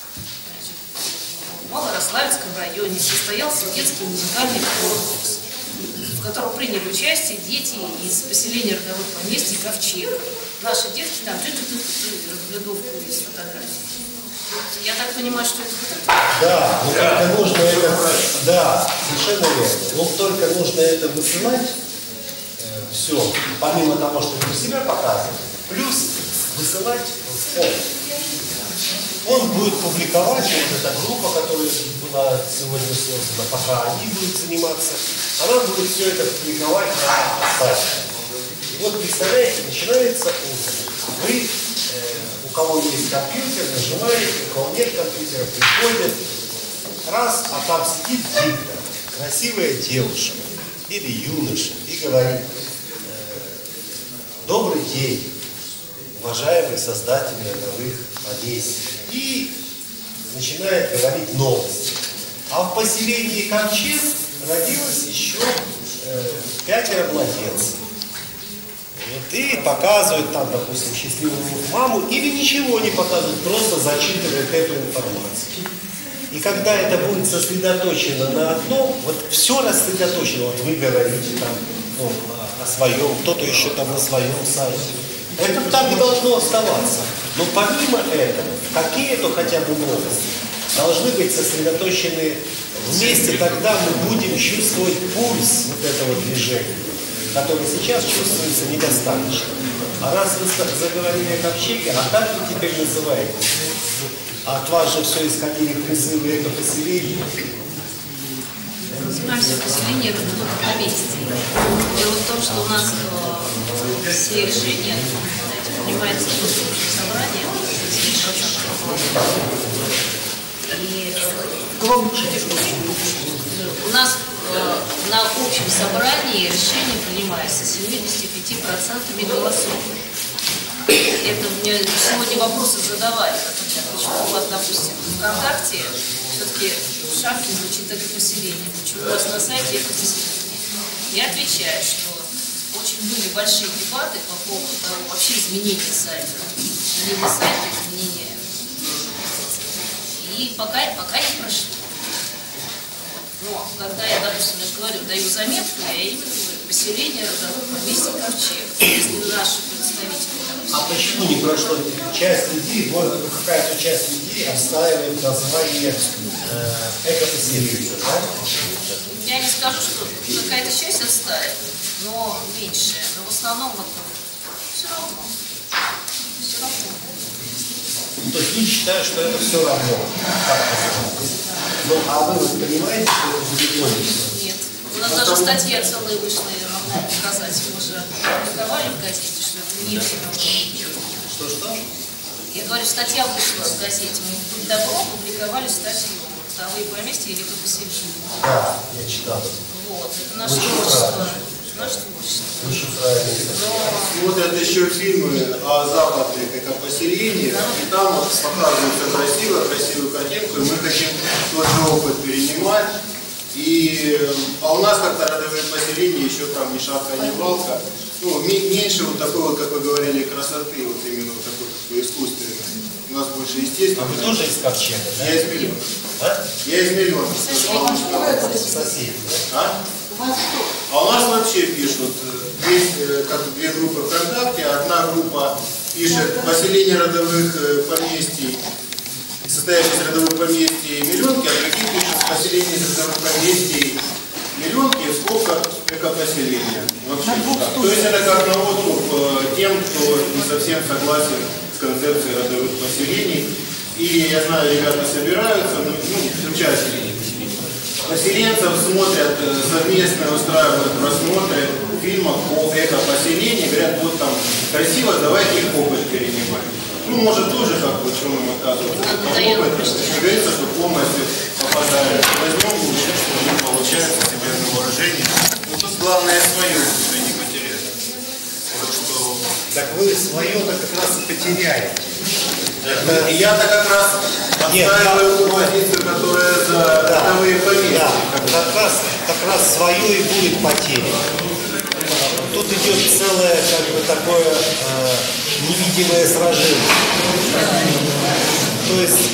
В Малорославецком районе состоялся детский музыкальный конкурс, в котором приняли участие дети из поселения родовых поместьй Ковчег. Наши детки там разглядовку из фотографий. Я так понимаю, что это вот это. Да, но только нужно это... Да, совершенно верно. Но только нужно это высылать, все, помимо того, что вы себя показываете, плюс высылать в фонд. Он будет публиковать, вот эта группа, которая была сегодня создана, пока они будут заниматься, она будет все это публиковать на сайте. И вот, представляете, начинается утро. Вы, у кого есть компьютер, нажимаете, у кого нет компьютера, приходит, раз, а там сидит диктор, красивая девушка или юноша, и говорит: добрый день, уважаемые создатели родовых поместий. И начинает говорить новости. А в поселении Ковчег родилось еще 5 младенцев. Вот, и показывают там, допустим, счастливую маму, или ничего не показывают, просто зачитывают эту информацию. И когда это будет сосредоточено на одном, вот все рассредоточено, вот вы говорите там, ну, о своем, кто-то еще там на своем сайте. Это так и должно оставаться. Но помимо этого, какие-то хотя бы новости должны быть сосредоточены вместе, тогда мы будем чувствовать пульс вот этого движения, который сейчас чувствуется недостаточно. А раз вы заговорили о Ковчеге, а как вы теперь называете? А от вас же все исходили призывы экопоселения. Занимаемся поселением родовых поместий. Дело в том, что у нас все решения принимаются в общем собрании. И у нас на общем собрании решение принимается 75% голосов. Это мне сегодня вопросы задавали, почему у вас, допустим, в ВКонтакте все-таки Шапкин звучит экопоселение, почему у вас на сайте экопоселение. Я отвечаю, что очень были большие дебаты по поводу того, вообще изменения сайта. Изменения сайта, изменения. И пока не прошло. Но когда я, допустим, я же говорю, даю заметку, я именно говорю поселение родовых поместий Ковчег. Если наши представители... А почему не прошло? Часть людей, какая-то часть людей отстаивает название экопоселения, да? Я не скажу, что какая-то часть отстаивает, но меньшая. Но в основном это все равно. Все равно. Ну, то есть люди считают, что это все равно. Ну, а вы понимаете, что это будет конечное? Нет. У нас даже статья целая вышла, я могу показать. Мы же публиковали в газете, что это не все равно. Что? Я говорю, статья вышла в газете. Мы «Будь добро» публиковали статью. Родовые поместья или экопоселения. Да, я читал. Вот, это наше творчество. Наше творчество. Очень правильно. Смотрят еще фильмы о западных экопоселениях, и там вот показывается красивую картинку, и мы хотим тот же опыт перенимать. А у нас как-то родовые поселения еще там ни шатка, ни валка. Ну, меньше вот такой вот, как вы говорили, красоты, вот именно вот такой как бы искусственной. У нас больше естественно. А вы тоже из Ковчега, да? Я из Миллиона. А? Я из Миллиона. Соседи. А? А у нас вообще пишут, есть как две группы ВКонтакте, одна группа пишет поселение родовых поместий, состоящих из родовых поместий Миллионки, а другие пишут поселение из родовых поместий Миллионки в скобках экопоселения. Вообще, да. То есть это как на откуп тем, кто не совсем согласен с концепцией родовых поселений. И я знаю, ребята собираются, участники. Поселенцев смотрят, совместно устраивают просмотры фильмах по экопоселению, говорят, вот там красиво, давайте их опыт перенимать. Ну, может, тоже как бы ученым оказывается. Опыт, как говорится, что полностью попадает. Возьмем лучше, что не получается себе на вооружение. Ну, тут главное свое, что не потерять. Вот что... Так вы свое-то как раз и потеряете. И я-то как раз отстаиваю ту позицию, которая за родовые поместья. Да, как раз свое и будет потеря. Тут идет целое как бы такое невидимое сражение. То есть,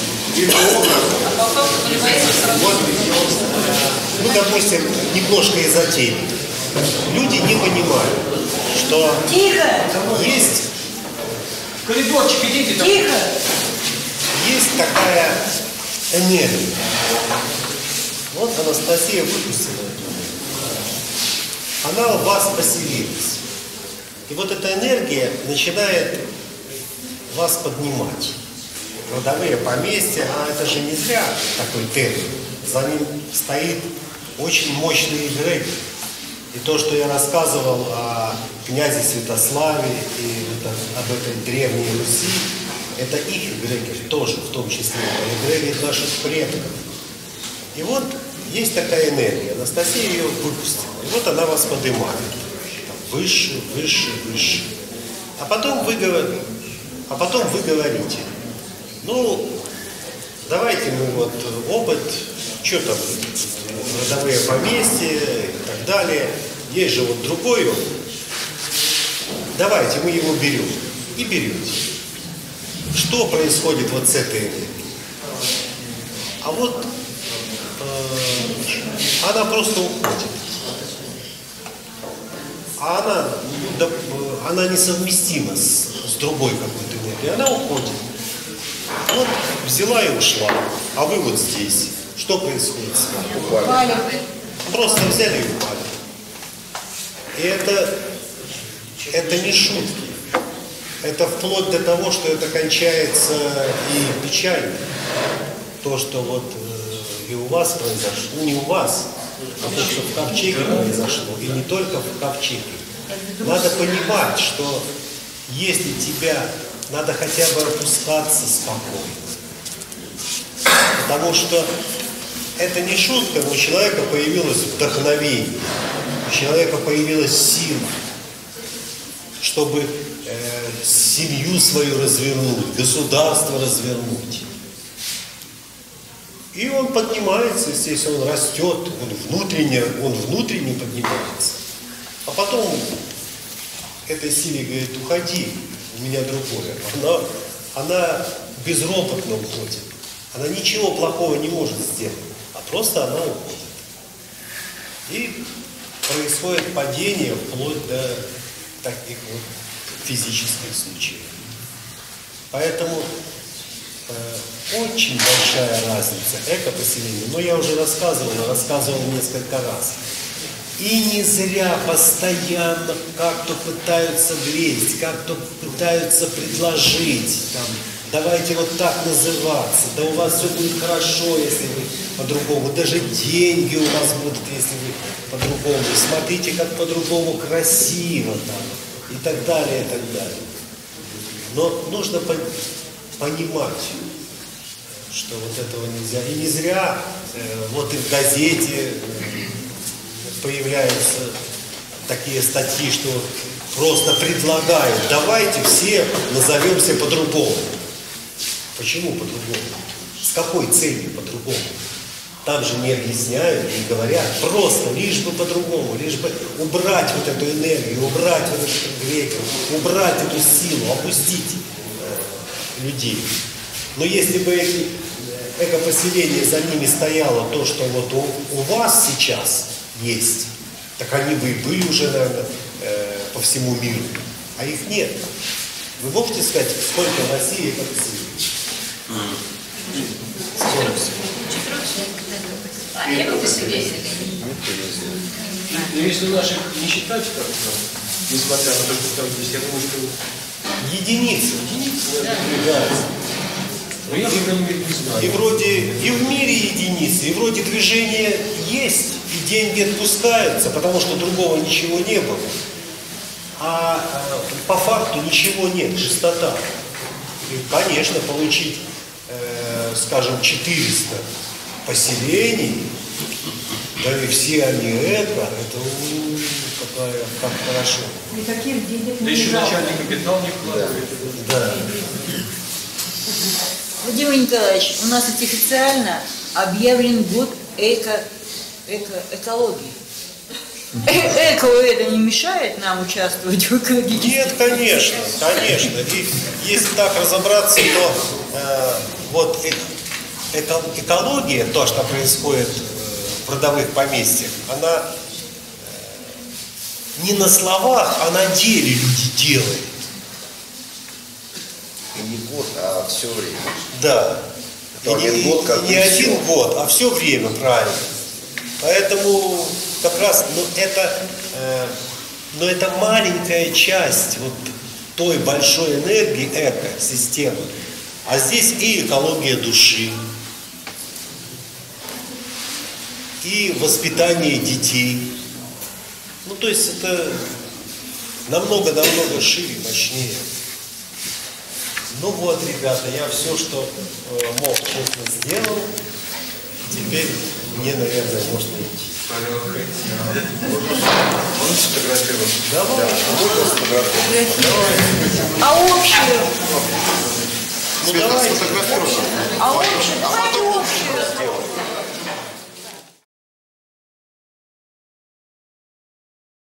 вот, ну, допустим, немножко эзотерики. Люди не понимают, что есть... В коридорчик идите там. Тихо! Есть такая энергия. Вот Анастасия выпустила эту энергию. Она в вас поселилась. И вот эта энергия начинает вас поднимать. Родовые поместья, а это же не зря такой термин. За ним стоит очень мощный эгрегор. И то, что я рассказывал о князе Святославе и об этой древней Руси, это их эгрегор тоже, в том числе, эгрегор наших предков. И вот есть такая энергия. Анастасия ее выпустила. И вот она вас поднимает. Выше, выше, выше. А потом вы говорите, ну, давайте мы вот опыт, что там, родовые поместья и так далее. Есть же вот другой опыт. Давайте мы его берем. И берете. Что происходит вот с этой энергией? А вот она просто уходит. А она несовместима с другой какой-то энергией. Она уходит. Вот взяла и ушла. А вы вот здесь. Что происходит с вами? Упали. Просто взяли и упали. И это не шутки. Это вплоть до того, что это кончается и печально. То, что вот и у вас произошло, ну не у вас, а то, что в Ковчеге произошло, и не только в Ковчеге. Надо понимать, что если тебя, надо хотя бы опускаться спокойно. Потому что это не шутка, но у человека появилось вдохновение, у человека появилась сила, чтобы семью свою развернуть, государство развернуть. И он поднимается, естественно, он растет, он внутренне поднимается. А потом этой силе говорит, уходи, у меня другое. Она безропотно уходит. Она ничего плохого не может сделать, а просто она уходит. И происходит падение вплоть до таких вот физических случаев. Поэтому очень большая разница экопоселения. Но я уже рассказывал несколько раз. И не зря постоянно как-то пытаются влезть, как-то пытаются предложить, там, давайте вот так называться, да у вас все будет хорошо, если вы по-другому, даже деньги у вас будут, если вы по-другому, смотрите, как по-другому красиво там, и так далее, и так далее. Но нужно понимать, что вот этого нельзя. И не зря вот и в газете появляются такие статьи, что просто предлагают, давайте все назовемся по-другому. Почему по-другому? С какой целью по-другому? Там же не объясняют, не говорят, просто лишь бы по-другому, лишь бы убрать вот эту энергию, убрать вот этот эгрегор, убрать эту силу, опустить людей. Но если бы эти экопоселения за ними стояло то, что вот у вас сейчас есть, так они бы и были уже, наверное, по всему миру. А их нет. Вы можете сказать, сколько в России экопоселений? Если наших не считать, как-то, несмотря на то, что там есть, я думаю, что... Единицы. Да. Но я, по крайней мере, не знаю. И вроде и в мире единицы, и вроде движение есть. и деньги отпускаются, потому что другого ничего не было. А по факту ничего нет, чистота. И, конечно, получить, скажем, 400 поселений, да и все они это как хорошо. Никаких денег Да не еще жалко. начальный капитал не вкладывает. Да. Владимир Николаевич, у нас официально объявлен год экологии. Эко это не мешает нам участвовать в экологии? Нет, конечно, конечно. И если так разобраться, то вот экология, то, что происходит в родовых поместьях, она не на словах, а на деле люди делают. И не год, а все время. Да. То один год, как не один год, а все время, правильно. Поэтому как раз, это маленькая часть вот той большой энергии экосистемы. А здесь и экология души, и воспитание детей. Ну, то есть это намного шире, мощнее. Ну вот, ребята, я все, что мог, честно, сделал. Теперь мне, наверное, можно идти. Он сфотографировал. Давай. Можно сфотографировать? А общее? Ну давайте. А общее? Давайте общее.